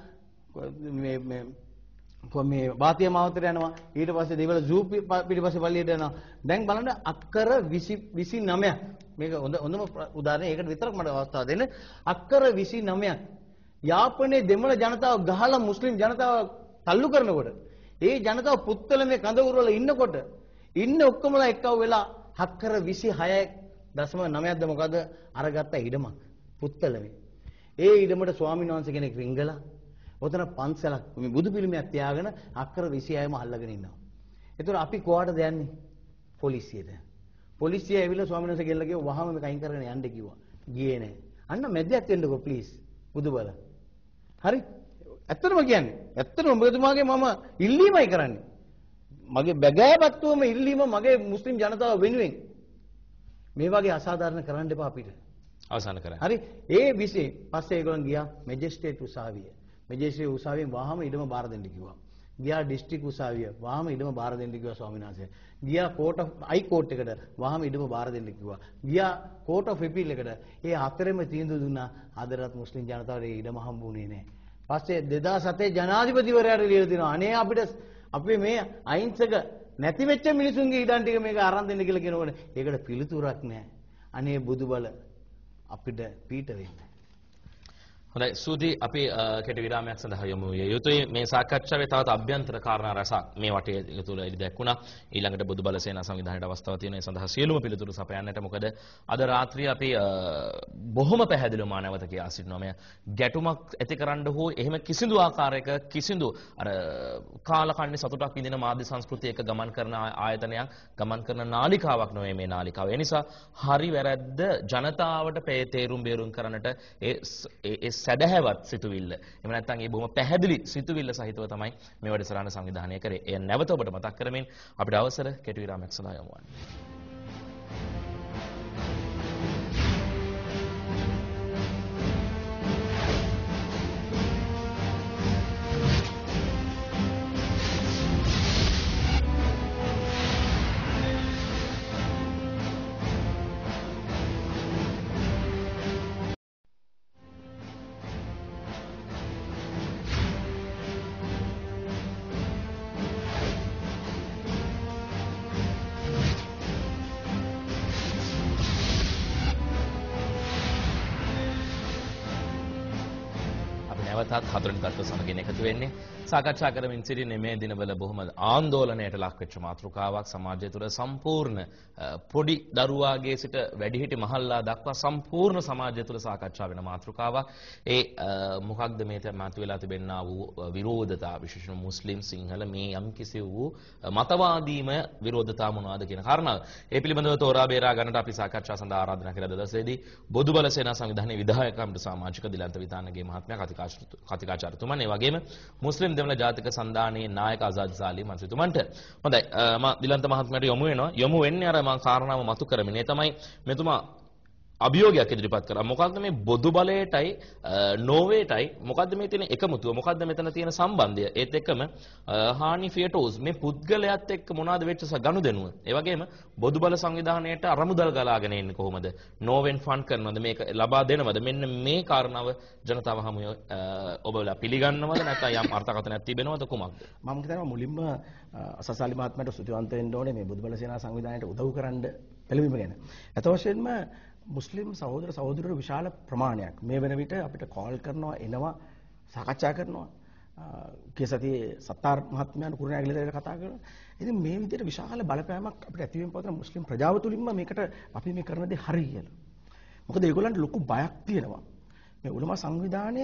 මේ වාතිය මාවතට යනවා. ඊට පස්සේ දෙයිවල සූ පිටිපස්සේ පල්ලියට යනවා. දැන් බලන්න අක්කර 29ක්. මේක හොඳම උදාහරණය. ඒකට විතරක් මට අවස්ථාව දෙන්න. අක්කර 29ක්. යාපනයේ දෙමළ ජනතාව ගහලා මුස්ලිම් ජනතාව තල්ලු කරනකොට ඒ ජනතාව පුත්තලමේ කඳවුර වල ඉන්නකොට ඉන්න ඔක්කොමලා එක්කව වෙලා අක්කර 26.9ක්ද මොකද අරගත්ත ඉඩමක් පුත්තලමේ. ඒ ඉඩමට ස්වාමීන් වහන්සේ කෙනෙක් රිංගලා ඔතන පන්සලක් මේ බුදු පිළිමයක් තියාගෙන අක්කර 26ම අල්ලගෙන ඉන්නවා. ඒතර අපි කොහාටද යන්නේ? පොලිසියට. පොලිසිය ඇවිල්ලා ස්වාමීන් වහන්සේ ගෙල්ල ගිහුවා වහම මේක අයින් කරගෙන යන්න කිව්වා. ගියේ නැහැ. අන්න මැදයක් වෙන්නකෝ ප්ලීස් බුදු බල. හරි? ඇත්තටම කියන්නේ. ඇත්තටම ඔබතුමාගේ මම ඉල්ලීමයි කරන්නේ. මගේ බගෑපත්තුවම ඉල්ලීම මගේ මුස්ලිම් ජනතාව වෙනුවෙන්. මේ වගේ අසාධාරණ කරන්න එපා අපිට.
අවසන් කරන්න.
හරි? ඒ විශ්ේ පස්සේ ඒගොල්ලන් ගියා මැජිස්ට්‍රේට් උසාවිය. මැජිස්ට්‍රේට් උසාවියෙන් වහම ඉඩම බාර දෙන්න කිව්වා. ගියා දිස්ත්‍රික් උසාවිය වහම ඉඩම බාර දෙන්න කිව්වා ස්වාමීන් වහන්සේ. ගියා කෝට් ඔෆ් හයි කෝට් එකට වහම ඉඩම බාර දෙන්න කිව්වා. ගියා කෝට් ඔෆ් අපීල් එකට ඒ හතරෙම තීන්දුව දුන්නා. අදටත් මුස්ලිම් ජනතාවට ඒ ඉඩම හම්බුනේ නැහැ. පස්සේ 2007 ජනාධිපතිවරයාට ලියලා දෙනවා. අනේ අපිට අපි මේ අහිංසක නැති වෙච්ච මිනිසුන්ගේ ඉඩම් ටික මේක අරන් දෙන්න කියලා කියනකොට ඒකට පිළිතුරක් නැහැ. අනේ බුදුබල අපිට පීඩ වෙන්නේ.
හොඳයි සූදි අපි කෙටි විරාමයක් සඳහා යමු යුතුයි මේ සාකච්ඡාවේ තවත් අභ්‍යන්තර කාරණා රසක් මේ වටේ තුල ඉදි දැක්ුණා ඊළඟට බුදුබල සේනා සංවිධානයට අවස්ථාවක් තියෙන ඒ සඳහා සියලුම පිළිතුරු සපයන්නට මොකද අද රාත්‍රියේ අපි බොහොම පැහැදිලිවම නැවත කියා සිටිනවා මේ ගැටුමක් ඇතිකරන්න හෝ එහෙම කිසිදු ආකාරයක කිසිදු අර කාලකන්ණි සතුටක් විඳින මාධ්‍ය සංස්කෘතියක ගමන් කරන ආයතනයක් ගමන් කරන නාලිකාවක් නොවේ මේ නාලිකාව. ඒ නිසා හරි වැරද්ද ජනතාවට තේරුම් බේරුම් කරන්නට ඒ සැදැහැවත් සිතුවිල්ල. එහෙම නැත්නම් මේ බොහොම පැහැදිලි සිතුවිල්ල සහිතව තමයි මේ වැඩසටහන සංවිධානය කරේ. එය නැවත ඔබට මතක් කරමින් අපිට අවසර කෙටි විරාමයක් සඳහා යමු. නැවතත් හතරවෙනි තත්ත්ව සමගින් එකතු වෙන්නේ සාකච්ඡා කරමින් සිටින්නේ මේ දිනවල බොහොම ආందోලනයට ලක්වෙච්ච මාතෘකාවක් සමාජය තුළ සම්පූර්ණ පොඩි දරුවාගේ සිට වැඩිහිටි මහල්ලා දක්වා සම්පූර්ණ සමාජය තුළ සාකච්ඡා වෙන මාතෘකාවක්. ඒ මොකක්ද මේ මතුවලා තිබෙනා වූ විරෝධතා විශේෂයෙන් මුස්ලිම් සිංහල මේ යම්කිසි වූ මතවාදීම විරෝධතා මොනවාද කියන කාරණාව. ඒ පිළිබඳව තෝරා බේරා ගන්නට අපි සාකච්ඡා සඳහා ආරාධනා කළ දවසේදී බොදුබල සේනා සංවිධානයේ විධායක කමිටු සමාජික දිලන්ත විතානගේ මහත්මයා කතිකාචාර්යතුමන් ඒ වගේම මුස්ලිම් දෙමළ ජාතික සන්ධානයේ නායක ආසාද් සාලි මන්ත්‍රීතුමන්ට. හොඳයි මම දිලන්ත මහත්මයාට යොමු වෙන්නේ අර මම කාරණාව මතු කරමින්. ඒ තමයි මෙතුමා අභියෝගයක් ඉදිරිපත් කරා. මොකක්ද මේ බොදු බලයටයි නෝවේටයි මොකක්ද මේ තියෙන එකමුතුව? මොකක්ද මෙතන තියෙන සම්බන්ධය? ඒත් එක්කම හානි ෆියටෝස් මේ පුද්ගලයාත් එක්ක මොනවාද වෙච්ච ගනුදෙනුව? ඒ වගේම බොදු බල සංවිධානයට අරමුදල් ගලාගෙන එන්නේ කොහොමද? නෝවෙන් ෆන්ඩ් කරනවද? මේක ලබා දෙනවද? මෙන්න මේ කාරණාව ජනතාව හමුවේ ඔබලා පිළිගන්නවද? නැත්නම් යම් අර්ථකථනයක් තිබෙනවද කුමක්ද?
මම හිතනවා මුලින්ම අසසාලි මහත්මයාට ස්තුතිවන්ත වෙන්න ඕනේ මේ බුදුබල සේනා සංවිධානයට උදව් කරන්න පෙළඹීම ගැන. අත වශයෙන්ම මුස්ලිම් සහෝදර සහෝදරයෝ විශාල ප්‍රමාණයක් මේ වෙන විට අපිට කෝල් කරනවා එනවා සාකච්ඡා කරනවා කේසතියේ සත්තාර් මහත්මයාට කුරුණෑගලට කතා කරනවා. ඉතින් මේ විදිහට විශාල බලපෑමක් අපිට ඇති වෙන පොතන මුස්ලිම් ප්‍රජාව තුලින්ම මේකට අපි මේ කරන දේ හරි කියලා. මොකද ඒගොල්ලන්ට ලොකු බයක් තියෙනවා. මේ උලමා සංවිධානය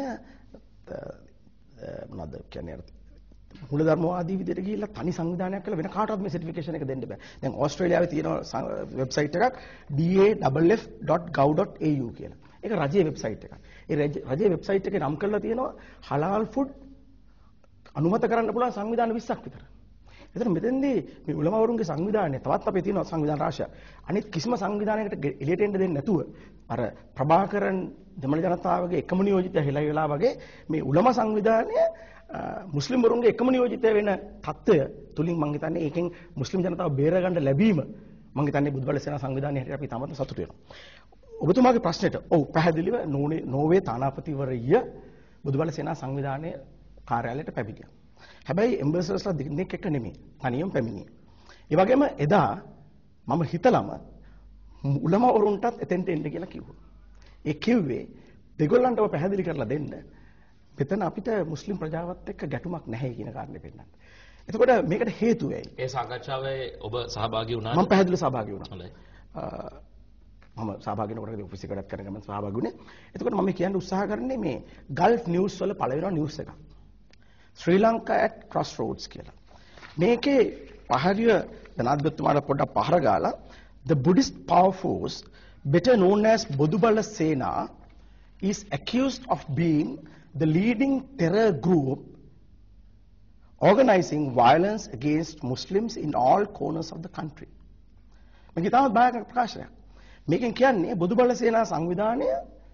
මොනවද කියන්නේ මූලධර්මවාදී විදිහට ගිහිල්ලා තනි සංවිධානයක් කරලා වෙන කාටවත් මේ සර්ටිෆිකේෂන් එක දෙන්න බෑ. දැන් ඕස්ට්‍රේලියාවේ තියෙන වෙබ්සයිට් එකක් daff.gov.au කියලා. ඒක රජයේ වෙබ්සයිට් එකක්. ඒ රජයේ වෙබ්සයිට් එකේ නම් කරලා තියෙනවා හලාල් ෆුඩ් අනුමත කරන්න පුළුවන් සංවිධාන 20ක් විතර. එතන මෙතෙන්දී මේ උලමාවරුන්ගේ සංවිධානය තවත් අපේ තියෙන සංවිධාන රාශියක්. අනිත් කිසිම සංවිධානයකට එළියට එන්න දෙන්නේ නැතුව අර ප්‍රභාකරන් දෙමළ ජනතාවගේ එකම නියෝජිතය හෙළයි වෙලා වගේ මේ උලමා සංවිධානය මුස්ලිම් වරුන්ගේ එකම නියෝජිතය වෙන තත්ත්වය තුලින් මම හිතන්නේ ඒකෙන් මුස්ලිම් ජනතාව බේර ගන්න ලැබීම මම හිතන්නේ බුදුබල සේනා සංවිධානයේ හැටියට අපි තාමත් සතුටු වෙනවා. ඔබතුමාගේ ප්‍රශ්නෙට ඔව් පැහැදිලිව නෝර්වේ තානාපතිවරිය බුදුබල සේනා සංවිධානයේ කාර්යාලයට පැමිණියා. හැබැයි එම්බැසඩර්ස්ලා දෙන්නෙක් එක්ක නෙමෙයි තනියම පැමිණියේ. ඒ වගේම එදා මම හිතලම උලමා වරුන්ටත් එතෙන්ට එන්න කියලා කිව්වා. ඒ කිව්වේ දෙගොල්ලන්ටම පැහැදිලි කරලා දෙන්න. මෙතන අපිට මුස්ලිම් ප්‍රජාවත් එක්ක ගැටුමක් නැහැ කියන කාරණේ පෙන්නන්න. එතකොට මේකට හේතුව ඇයි?
ඒ සාකච්ඡාවේ ඔබ සහභාගී වුණාද?
මම පැහැදිලිව සහභාගී වුණා.
හොඳයි.
මම සහභාගී වෙනකොට ඔෆිස් එකකටත් කරගෙන සහභාගී වුණේ. එතකොට මම කියන්න උත්සාහ කරන්නේ මේ ගල්ෆ් නිවුස් වල පළවෙනි නිවුස් එකක්. ශ්‍රී ලංකා at crossroads කියලා. මේකේ පහරිය ජනාධිපතිතුමාට පොඩ්ඩක් පහර ගාලා the Buddhist power force better known as Bodubala Sena is accused of being the leading terror group organizing violence against Muslims in all corners of the country. මේක තමයි බාහිර ප්‍රකාශනයක්. මේකෙන් කියන්නේ බොදුබල සේනා සංවිධානය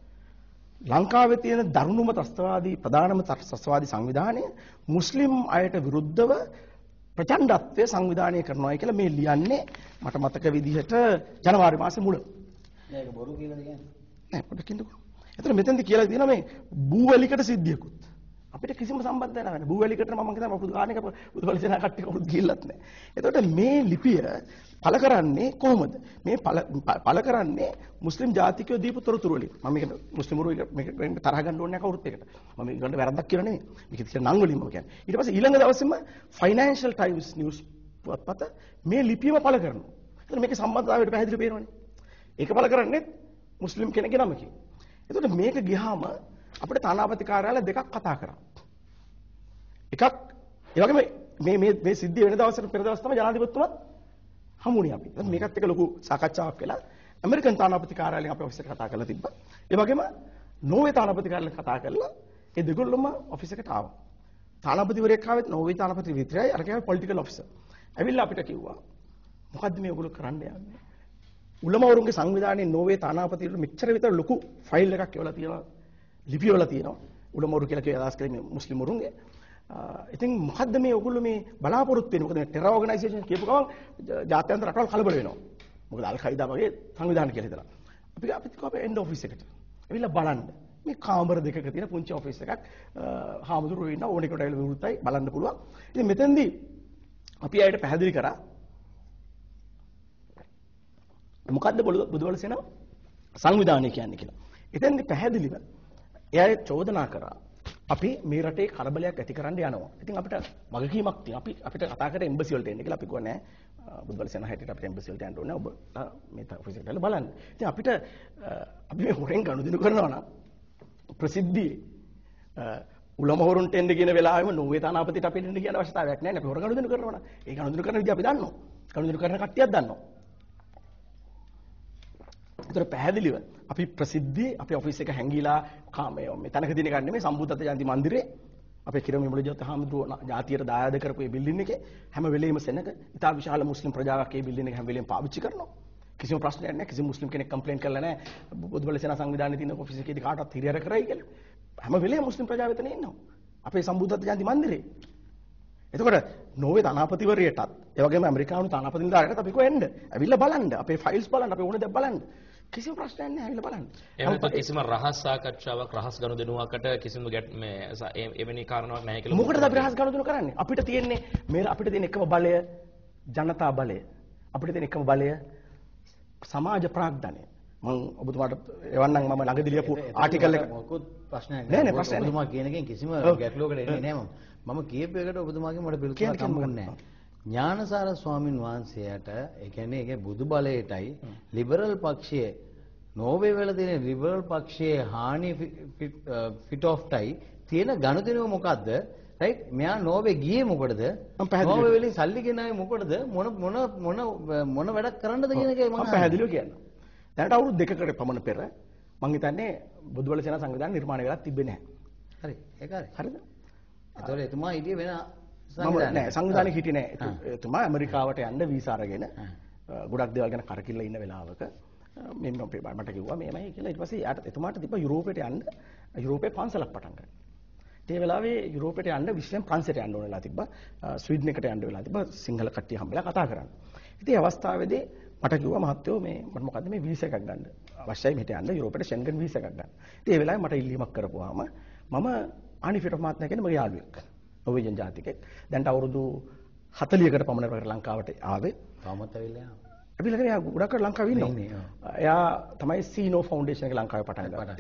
ලංකාවේ තියෙන දරුණුම ත්‍රස්තවාදී ප්‍රධානම ත්‍රස්තවාදී සංවිධානය මුස්ලිම් අයට විරුද්ධව ප්‍රචණ්ඩත්වයේ සංවිධානය කරනවා කියලා මේ ලියන්නේ මට මතක විදිහට ජනවාරි මාසේ මුල.
මේක බොරු කියලාද කියන්නේ?
නෑ පොඩ්ඩක් ඉන්නකෝ. එතන මෙතෙන්ද කියලා තියෙනවා මේ බූවැලිකට සිද්ධියකුත්. අපිට කිසිම සම්බන්ධයක් නැහැ. බූවැලිකට මම හිතනවා පුදු ගානක බුදුබල සේනා කට්ටිය කවුරුත් ගිහිල්ලත් නැහැ. එතකොට මේ ලිපිය පළ කරන්නේ කොහොමද? මේ පළ කරන්නේ මුස්ලිම් ජාතිකයෝ දීපු තොරතුරු වලින්. මම මේක මුස්ලිම්වරු මේක තරහ ගන්න ඕනේ නැහැ කවුරුත් එකට. මම මේකට වැරද්දක් කියලා නෙමෙයි. මේක තියෙන නම් වලින්ම කියන්නේ. ඊට පස්සේ ඊළඟ දවසේම ෆයිනෑන්ෂල් ටයිම්ස් නිවුස් පුවත්පත මේ ලිපියම පළ කරනවා. එතකොට මේකේ සම්බන්ධතාවයට පැහැදිලිව පේනවනේ. ඒක පළ කරන්නේ මුස්ලිම් කෙනෙක්ගේ නමකින්. එතකොට මේක ගියාම අපිට තානාපති කාර්යාලය දෙකක් කතා කරා. එකක් ඒ වගේම මේ සිද්ධිය වෙන දවසට පෙර දවස් තමයි ජනාධිපතිතුමත් හමුුනේ අපි. මේකත් එක්ක ලොකු සාකච්ඡාවක් කළා. ඇමරිකන් තානාපති කාර්යාලයෙන් අපේ ඔෆිස් එකට කතා කරලා තිබ්බා. ඒ වගේම නෝර්වේ තානාපති කාර්යාලයෙන් කතා කරලා ඒ දෙගොල්ලොම ඔෆිස් එකට ආවා. තානාපතිවරයෙක් ආවෙත් නෝර්වේ තානාපති විතරයි අර කියන්නේ පොලිටිකල් ඔෆිසර්. ඇවිල්ලා අපිට කිව්වා මොකද්ද මේ ඔයගොල්ලෝ කරන්න යන්නේ? උලමවරුන්ගේ සංවිධානයේ නෝර්වේ තානාපතිවරු මෙච්චර විතර ලොකු ෆයිල් එකක් එවලා තියෙනවා. ලිපියවලා තියෙනවා. උලමවරු කියලා කිය අදහස් කරේ මේ මුස්ලිම් වරුන්ගේ. ඉතින් මොකද්ද මේ ඔයගොල්ලෝ මේ බලාපොරොත්තු වෙන්නේ? මොකද මේ ටෙරර් ඕගනයිසේෂන් කියපු ගමන් ජාත්‍යන්තර රටවල් කලබල වෙනවා. මොකද අල් කයිදා වගේ සංවිධාන කියලා හිතලා. අපි කිව්වා අපේ එන්ඩ් ඔෆිස් එකට. ඇවිල්ලා බලන්න. මේ කාමර දෙකක තියෙන පුංචි ඔෆිස් එකක්. හාමුදුරුවෝ ඉන්න ඕනෙ කොට ඇවිල්ලා විවෘතයි බලන්න පුළුවන්. ඉතින් මෙතෙන්දී අපි ආයෙත් පැහැදිලි කරා මොකද්ද බුදුබල සේනාව සංවිධානය කියන්නේ කියලා. එතෙන්දී පැහැදිලිව එයා චෝදනා කරා අපි මේ රටේ කලබලයක් ඇති කරන්න යනවා. ඉතින් අපිට වගකීමක් තියෙනවා. අපිට කතා කරේ එම්බසි වලට එන්න කියලා අපි කිව්වා නෑ. බුදුබල සේනාව හැටියට අපිට එම්බසි වලට යන්න ඕනේ. ඔබ මේ ඔෆිස් එකට බලන්න. ඉතින් අපිට අපි මේ හොරෙන් ගනුදෙනු කරනවා නම් ප්‍රසිද්ධියේ උලමහොරුන්ට එන්න කියන වෙලාවෙම නෝර්වේ තානාපතිට අපිට එන්න කියන අවශ්‍යතාවයක් නැහැ නේ. අපි හොර ගනුදෙනු කරනවා නම් ඒ ගනුදෙනු කරන විදිහ අපි දන්නවා. ගනුදෙනු කරන කට්ටියක් දන්නවා. ඒතර පැහැදිලිව අපි ප්‍රසිද්ධියේ අපේ ඔෆිස් එක හැංගිලා මේ තැනක දින ගන්න නෙමෙයි සම්බුද්ධත්ව ජයන්ති මන්දිරේ අපේ කිරම විමලජෝත හාමුදුරුවෝ ජාතියට දායාද කරපු මේ බිල්ඩින් එකේ හැම වෙලෙම සෙනඟ ඉතා විශාල මුස්ලිම් ප්‍රජාවක් මේ බිල්ඩින් එක හැම වෙලෙම පාවිච්චි කරනවා. කිසිම ප්‍රශ්නයක් නැහැ. කිසිම මුස්ලිම් කෙනෙක් කම්ප්ලේන් කරලා නැහැ. බුදුබල සේනා සංවිධානයේ තියෙන ඔෆිස් එකේදී කාටවත් හිරියර කරයි කියලා. හැම වෙලෙම මුස්ලිම් ප්‍රජාව එතන ඉන්නවා. අපේ සම්බුද්ධත්ව ජයන්ති මන්දිරේ. එතකොට නෝර්වේ තානාපතිවරයටත් ඒ වගේම ඇමරිකානු තානාපති නිලධාරියටත් අපි කොහෙන්ද? ඇවිල්ලා බලන්න. අපේ ෆයිල්ස් බලන්න. අපේ ඕන දේ බලන්න. කිසිම ප්‍රශ්නයක් නැහැ. ඇවිල්ලා බලන්න.
එහෙනම් කිසිම රහස් සාකච්ඡාවක් රහස් ගනුදෙනුවකට කිසිම මේ එවැනි කාරණාවක් නැහැ කියලා.
මොකටද අපි රහස් ගනුදෙනු කරන්නේ? අපිට තියෙන්නේ අපිට තියෙන එකම බලය ජනතා බලය. අපිට තියෙන එකම බලය සමාජ ප්‍රාග්ධනය. මම ඔබතුමාට එවන්නම් මම ළඟදී ලියපු ආටිකල් එක
මොකුත් ප්‍රශ්නයක්
නෑ නේ ප්‍රශ්නයක්
ඔබතුමා කියන එකෙන් කිසිම ගැටලුවකට එන්නේ නෑ මම කියපු එකට ඔබතුමාගෙන් මට පිළිතුරක් හම්බුන්නේ නෑ. ඥානසාර ස්වාමින් වහන්සේට ඒ කියන්නේ ඒකේ බුදු බලයටයි ලිබරල් පක්ෂයේ නෝර්වේ වල තියෙන ලිබරල් පක්ෂයේ හානි ෆිට ඔෆ් ටයි තියෙන ගනුදෙනුව මොකද්ද? රයිට් මෙයා නෝර්වේ ගියේ මොකටද? නෝර්වේ වලින් සල්ලි ගෙනාවේ මොකටද? මොන වැඩක් කරන්නද කියන එකයි මම
පැහැදිලිව කියනවා. දැනට අවුරුදු දෙකකට පමණ පෙර මම හිතන්නේ බුදුබල සේනා සංවිධානය නිර්මාණය වෙලා තිබෙන්නේ නැහැ.
හරි ඒක හරි.
හරිද?
ඒතකොට එතුමා හිටියේ වෙන
සංවිධානයේ හිටියේ නැහැ. එතුමා ඇමරිකාවට යන්න වීසා අරගෙන ගොඩක් දේවල් ගැන කරකිල්ල ඉන්න වෙලාවක මේ මට කිව්වා මේමයි කියලා. ඊට පස්සේ එතුමාට තිබ්බ යුරෝපයට යන්න යුරෝපේ පන්සලක් පටන් ගන්න. ඒ වෙලාවේ යුරෝපයට යන්න විශ්වයෙන් ප්‍රංශයට යන්න ඕන වෙලා තිබ්බා. ස්වීඩන් එකට යන්න වෙලා තිබ්බා. සිංහල කට්ටිය හම්බෙලා කතා කරන්න. ඉතින් ඒ අවස්ථාවේදී මට කිව්වා මහත්තයෝ මට මොකද්ද මේ වීසා එකක් ගන්න අවශ්‍යයි මෙහෙට යන්න යුරෝපයට ෂෙන්ගන් වීසා එකක් ගන්න. ඉතින් ඒ වෙලාවේ මට ඉල්ලීමක් කරපුවාම මම ආනිෆිට් මහත්මයා කියන්නේ මගේ යාළුවෙක්. නෝර්වේජන් ජාතිකයෙක්. දැන්ට අවුරුදු 40කට පමණ පෙර ලංකාවට ආවේ.
තාමත් ඇවිල්ලා යනවා.
ඇවිල්ලා ගොඩක් ලංකාවේ ඉන්නවා. එයා තමයි සීනෝ ෆවුන්ඩේෂන් එක ලංකාවේ පටන් ගත්තේ.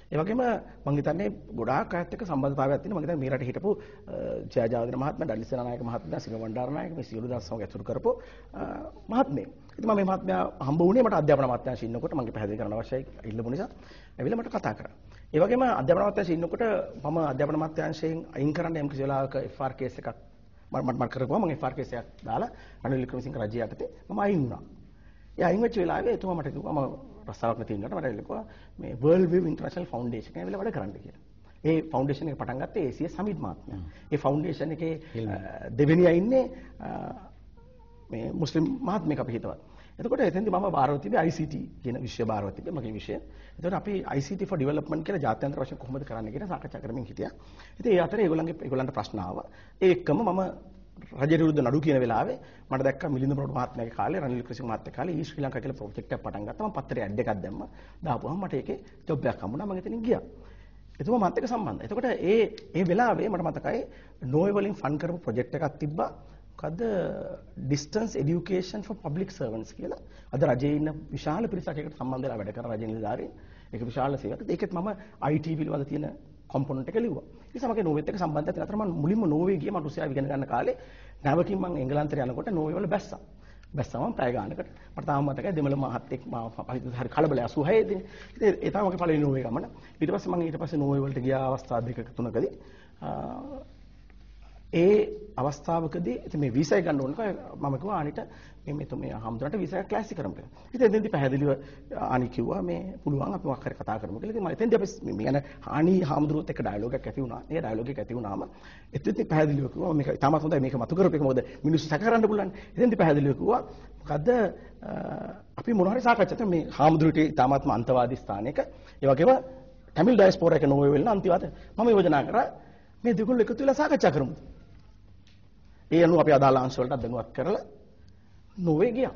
ඒ වගේම මම හිතන්නේ ගොඩාක් අයත් එක්ක සම්බන්ධතාවයක් තියෙනවා. මම හිතන්නේ මේ රටේ හිටපු ජයජාවදින මහත්මයා, ඩල්ලි සේනානායක මහත්මයා, සිංහ බණ්ඩාරනායක මේ සියලු දස් සමග ඇසුරු කරපු මහත්මයෙක්. ඉතින් මම මේ මහත්මයා හම්බ වුණේ මට අධ්‍යාපන අමාත්‍යාංශයේ ඉන්නකොට මගේ පැහැදිලි කරන්න අවශ්‍යයි ඉල්ලපු නිසා ඇවිල්ලා මට කතා කරා. ඒ වගේම අධ්‍යාපන අමාත්‍යාංශයේ ඉන්නකොට මම අධ්‍යාපන අමාත්‍යාංශයෙන් අයින් කරන්න යම් කිසි වෙලාවක FR කේස් එකක් මම කරපුවා. මම FR කේස් එකක් දාලා රනිල් වික්‍රමසිංහ රජය යටතේ මම අයින් වුණා. ඒ අයින් වෙච්ච වෙලාවේ එතුමා මට කිව්වා මම රස්සාවක් නැති වෙනකොට මට කිව්වා මේ World View International Foundation එකේ ඇවිල්ලා වැඩ කරන්න කියලා. ඒ ෆවුන්ඩේෂන් එක පටන් ගත්තේ ACS සමිත් මහත්මයා. ඒ ෆවුන්ඩේෂන් එකේ දෙවෙනියා ඉන්නේ මේ මුස්ලිම් මහත්මයෙක් අපි හිතවත්. එතකොට එතෙන්දී මම භාරව තිබේ ICT කියන විෂය භාරව තිබේ මගේ විෂය. එතකොට අපි ICT for development කියලා ජාත්‍යන්තර වශයෙන් කොහොමද කරන්න කියලා සාකච්ඡා කරමින් හිටියා. ඉතින් ඒ අතරේ ඒගොල්ලන්ට ප්‍රශ්න ආවා. ඒ එක්කම මම රජයට විරුද්ධ නඩු කියන වෙලාවේ මට දැක්කා මිලින්ද ප්‍රොඩ් මහත්මයාගේ කාලේ රනිල් වික්‍රමසිංහ මහත්තයා කාලේ ඊ ශ්‍රී ලංකා කියලා ප්‍රොජෙක්ට් එකක් පටන් ගත්තා. මම පත්තරේ ඇඩ් එකක් දැම්මා. දාපුවම මට ඒකේ ජොබ් එකක් හම්බුණා. මම එතනින් ගියා. එතුමා මාත් එක්ක සම්බන්ධයි. එතකොට ඒ වෙලාවේ මට මතකයි නෝවේ වලින් ෆන් කරපු ප්‍රොජෙක්ට් එකක් තිබ්බා. මොකද්ද distance education for public servants කියලා. අද රජයේ ඉන්න විශාල පිරිසක් එකට සම්බන්ධ වෙලා වැඩ කරන රජයේ නිලධාරීන්. ඒක විශාල සේවයක්. ඒකෙත් මම IT පිළිබඳ තියෙන කොම්පොනන්ට් එක ලිව්වා. ඒ නිසා මගේ නෝවෙත් එක්ක සම්බන්ධයක් තියෙන අතර මම මුලින්ම නෝවේ ගියේ මම රුසියාව ඉගෙන ගන්න කාලේ නැවකින් මම එංගලන්තයට යනකොට නෝවේ වල බැස්සා. බැස්සම පැය ගානකට මට තාම මතකයි දෙමළ මහත්තයෙක් මම හරි කලබලයි 86 දී. ඉතින් ඒ තමයි මගේ පළවෙනි නෝවේ ගමන. ඊට පස්සේ නෝවේ වලට ගියා අවස්ථා දෙකක තුනකදී ඒ අවස්ථාවකදී ඉතින් මේ වීසා එක ගන්න ඕනකෝ මම කිව්වා අනිට මේ හම්දුරට වීසා එක ක්ලාස් එක කරමු කියලා. ඉතින් එතෙන්දී පැහැදිලිව අනි කිව්වා මේ පුළුවන් අපි මොකක් හරි කතා කරමු කියලා. ඉතින් මම එතෙන්දී අපි මේ යන අනි හම්දුරුවත් එක්ක ඩයලොග් එකක් ඇති වුණා. ඒ ඩයලොග් එක ඇති වුණාම එතෙන්දී පැහැදිලිව කිව්වා මේක තාමත් හොඳයි මේක මතු කරපු එක මොකද මිනිස්සු සැක කරන්න පුළුවන්. එතෙන්දී පැහැදිලිව කිව්වා මොකද්ද අපි මොනවා හරි සාකච්ඡා කරමු මේ හම්දුරුටි තාමත්ම අන්තවාදී ස්ථානයක ඒ වගේම තමිල් ඩයස්පෝරා එක නෝවේ වෙලන අන්තිමට මම යෝජනා කරා මේ දෙකොල්ල එකතු වෙලා සාකච්ඡා කරමු. ඒ අනුව අපි අදාළ අංශ වලට අදඟුවක් කරලා නෝවේ ගියා.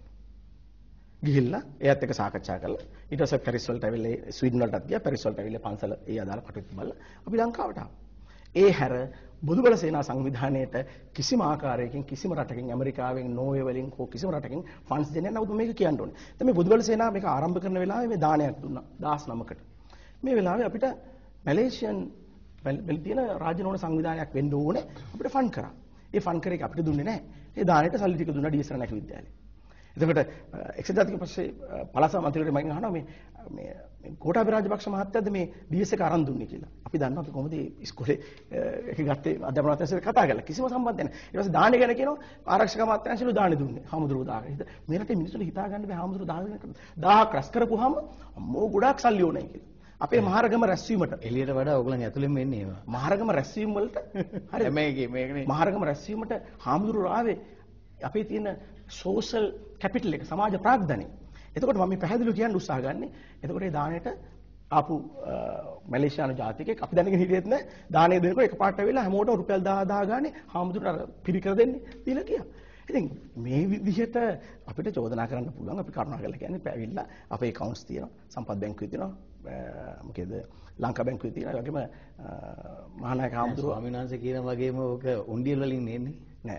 ගිහිල්ලා එයාත් එක්ක සාකච්ඡා කරලා ඊට පස්සේ පැරිස් වලට ඇවිල්ලා ස්වීඩන් වලටත් ගියා. පැරිස් වලට ඇවිල්ලා පන්සල ඒ අදාළ කටයුතු බලලා අපි ලංකාවට ආවා. ඒ හැර බුදුබල සේනා සංවිධානයේට කිසිම ආකාරයකින් කිසිම රටකින් ඇමරිකාවෙන් නෝවේ වලින් හෝ කිසිම රටකින් ෆන්ඩ්ස් දෙන්නේ නැහැ. නමුත් මේක කියන්න ඕනේ. දැන් මේ බුදුබල සේනාව මේක ආරම්භ කරන වෙලාවේ මේ දානයක් දුන්නා 19කට. මේ වෙලාවේ අපිට මැලේසියන් වල තියෙන රාජ්‍යනෝන සංවිධානයක් වෙන්න ඕනේ අපිට ෆන්ඩ් කරා. ඒ ෆන් කරේ අපිට දුන්නේ නැහැ. ඒ දානෙට සල්ලි ටික දුන්නා ඩීඑස් රණක විද්‍යාලේ. එතකොට එක්සත් ජාතික පස්සේ පළාත් මන්ත්‍රීවරු මගෙන් අහනවා මේ ගෝඨාභය රාජපක්ෂ මහත්තයාද මේ ඩීඑස් එක අරන් දුන්නේ කියලා. අපි දන්නවා අපි කොහොමද ඉස්කෝලේ එක ගත්තේ අධ්‍යාපන අමාත්‍යාංශයට කතා කරලා කිසිම සම්බන්ධයක් නැහැ. ඊට පස්සේ දානෙ ගැන කියනවා ආරක්ෂක අමාත්‍යාංශලු දානෙ දුන්නේ. හාමුදුරුවෝ දාගෙන. මේ රටේ මිනිස්සුන්ට හිතා ගන්න බෑ හාමුදුරුවෝ දාගෙන 1000ක් රැස් කරපුවාම අම්මෝ ගොඩාක් සල්ලි ඕනේ කියලා. අපේ මහරගම රැස්වීමට
එළියට වඩා ඕගොල්ලන් ඇතුළෙන් වෙන්නේ ඒවා.
මහරගම රැස්වීම වලට හරි මේකනේ මහරගම රැස්වීමට හාමුදුරුවෝ ආවේ අපේ තියෙන සෝෂල් කැපිටල් එක සමාජ ප්‍රාග්ධනය. එතකොට මම මේ පැහැදිලිව කියන්න උත්සාහ ගන්නේ. එතකොට ඒ දාණයට ආපු මැලේසියානු ජාතිකයෙක් අපි දැනගෙන හිටියෙත් නෑ දාණය දෙනකොට එකපාරට වෙලා හැමෝටම රුපියල් 10000 ගානේ හාමුදුරුවෝ පිරිකර දෙන්නේ දීලා ගියා. ඉතින් මේ විදිහට අපිට චෝදනා කරන්න පුළුවන් අපි කරුණාකරලා කියන්නේ පැවිල්ලා අපේ accounts තියෙනවා සම්පත් බැංකුවේ තියෙනවා මොකේද ලංකා බැංකුවේ තියෙනවා ඒ වගේම මහානායක හාමුදුරුවෝ
ස්වාමීන් වහන්සේ කියන වගේම ඕක උණ්ඩියල් වලින් නෙන්නේ
නෑ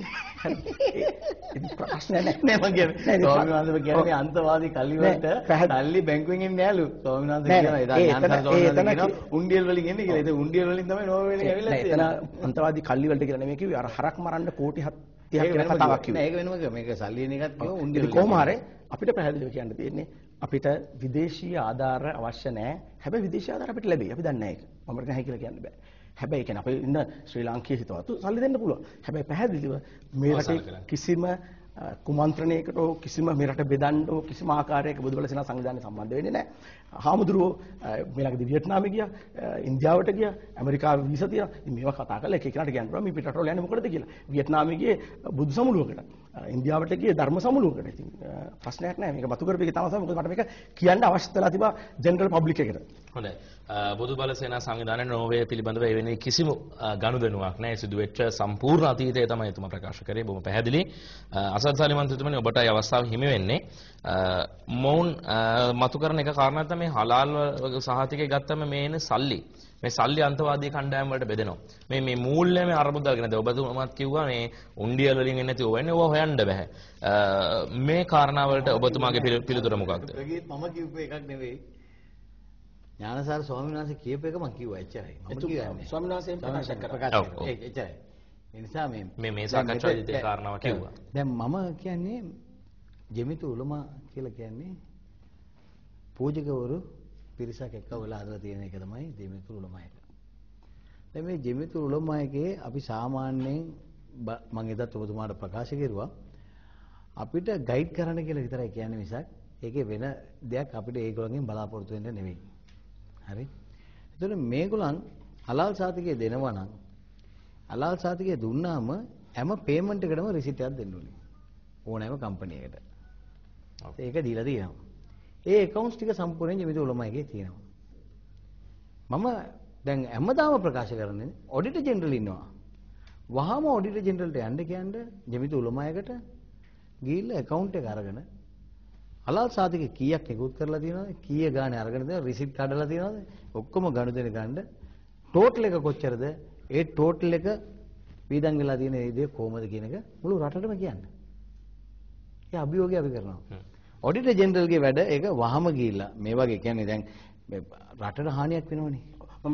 ඉතින් ප්‍රශ්න නෑ
මම කියන්නේ ස්වාමීන් වහන්සේ කියන්නේ අන්තවාදී කල්ලි වලට කල්ලි බැංකුවෙන් එන්නේ නෑලු ස්වාමීන් වහන්සේ කියනවා ඒ උණ්ඩියල් වලින් එන්නේ කියලා. ඒක උණ්ඩියල් වලින් තමයි නෝර්වේ වලින් ඇවිල්ලා තියෙන්නේ.
එතන අන්තවාදී කල්ලි වලට කියලා නෙමෙයි කිව්වේ අර හරක් මරන්න කෝටි 30ක් වෙන කතාවක් කිව්වේ.
නෑ ඒක වෙනම මේක සල්ලි එන එකත් කිව්ව උණ්ඩියල්.
කොහොම හරි අපිට පැහැදිලිව කියන්න තියෙන්නේ අපිට විදේශීය ආධාර අවශ්‍ය නැහැ. හැබැයි විදේශීය ආධාර අපිට ලැබෙයි. අපි දන්නේ නැහැ ඒක. මම නැහැ කියලා කියන්න බෑ. හැබැයි කියන්නේ අපි ඉන්න ශ්‍රී ලාංකීය හිතවතු සල්ලි දෙන්න පුළුවන්. හැබැයි පැහැදිලිව මේ රටේ කිසිම කුමන්ත්‍රණයකට කිසිම මේ රට බෙදන්න කිසිම ආකාරයක බුදුබල සේනා සංවිධානය සම්බන්ධ වෙන්නේ නැහැ. හාමුදුරුවෝ මේලකදී වියට්නාමෙ ගියා, ඉන්දියාවට ගියා, ඇමරිකාවේ වීසා තියනවා. ඉතින් මේවා කතා කරලා එක එකනට කියන්න පුළුවන් මේ පිටරටවල යන්නේ මොකටද කියලා. වියට්නාමෙ ගියේ බුදු සමුළුවකට. ඉන්දියාවට ගියේ ධර්ම සමුළුවකට. ඉතින් ප්‍රශ්නයක් නැහැ. මේක මතු කරපු එක තමයි මොකද මට මේක කියන්න අවශ්‍ය වෙලා තිබා ජෙනරල් පබ්ලික් එකට.
හොඳයි. බුදුබල සේනා සංවිධානයේ නෝර්වේ පිළිබඳව එවැනි කිසිම ගනුදෙනුවක් නැහැ. සිදු වෙච්ච සම්පූර්ණ අතීතය තමයි එතුමා ප්‍රකාශ කරේ. බොහොම පැහැදිලි. අසත් සලිමන්තුතුමනි ඔබටයි අවස්ථාව හිමි වෙන්නේ. මොවුන් මතු කරන එක කාරණා තමයි හලාල් සහතිකේ ගත්තම මේ එන සල්ලි. මේ සල්ලි අන්තවාදී කණ්ඩායම් වලට බෙදෙනවා. මේ මූල්‍යම අරමුදල් ගැනද ඔබතුමාත් කිව්වා මේ උණ්ඩියල් වලින් එන්නේ නැති ඕවන්නේ ඕවා හොයන්න බෑ. මේ කාරණා වලට ඔබතුමාගේ පිළිතුර මොකක්ද?
මම කිව්ව එකක් නෙවෙයි. ඥානසාර ස්වාමීන් වහන්සේ කියපු එක මම කිව්වා එච්චරයි. මම කියන්නේ
ස්වාමීන් වහන්සේ ප්‍රකාශ කරා.
ඔව්, ඔව්.
එච්චරයි. ඒ නිසා
මේ සාකච්ඡාවේදී තේ කාරණාව කිව්වා.
දැන් මම කියන්නේ ජෙමිතු උලමා කියලා කියන්නේ පූජකවරු පිරිසක් එක්ක වෙලා හදලා තියෙන එක තමයි ජෙමිතු උලමා එක. දැන් මේ ජෙමිතු උලමා එකේ අපි සාමාන්‍යයෙන් මම එදත් ඔබතුමාට ප්‍රකාශ කරුවා අපිට ගයිඩ් කරන්න කියලා විතරයි කියන්නේ මිසක් ඒකේ වෙන දෙයක් අපිට ඒගොල්ලන්ගෙන් බලාපොරොත්තු වෙන්න නෙවෙයි. හරි? එතකොට මේගොල්ලන් හලාල් සාතිකය දෙනවා නම් හලාල් සාතිකය දුන්නාම හැම පේමන්ට් එකකටම රිසිට් එකක් දෙන්න ඕනේ. ඕනෑම කම්පැනි එකකට. ඒක දීලා තියෙනවා. ඒ accounts ටික සම්පූර්ණයෙන් ජෙමිතු උලමා එකේ තියෙනවා. මම දැන් හැමදාම ප්‍රකාශ කරන්නේ ඔඩිටර් ජෙනරල් ඉන්නවා. වහාම ඔඩිටර් ජෙනරල්ට යන්න කියන්නේ ජෙමිතු උලමා එකට ගිහිල්ලා account එක අරගෙන හලාල් සාතික කීයක් නිකුත් කරලා තියෙනවද කීය ගානේ අරගෙන තියෙනවද රිසිට් කඩලා තියෙනවද ඔක්කොම ගනුදෙනු ගන්න ටෝටල් එක කොච්චරද ඒ ටෝටල් එක වීදම් වෙලා තියෙන ඒ දේ කොහමද කියන එක මුළු රටටම කියන්න. ඒ අභියෝගය අපි කරනවා. ඔඩිටර් ජෙනරල්ගේ වැඩ ඒක වහම ගිහිල්ලා මේ වගේ කියන්නේ දැන් රටට හානියක් වෙනවනේ.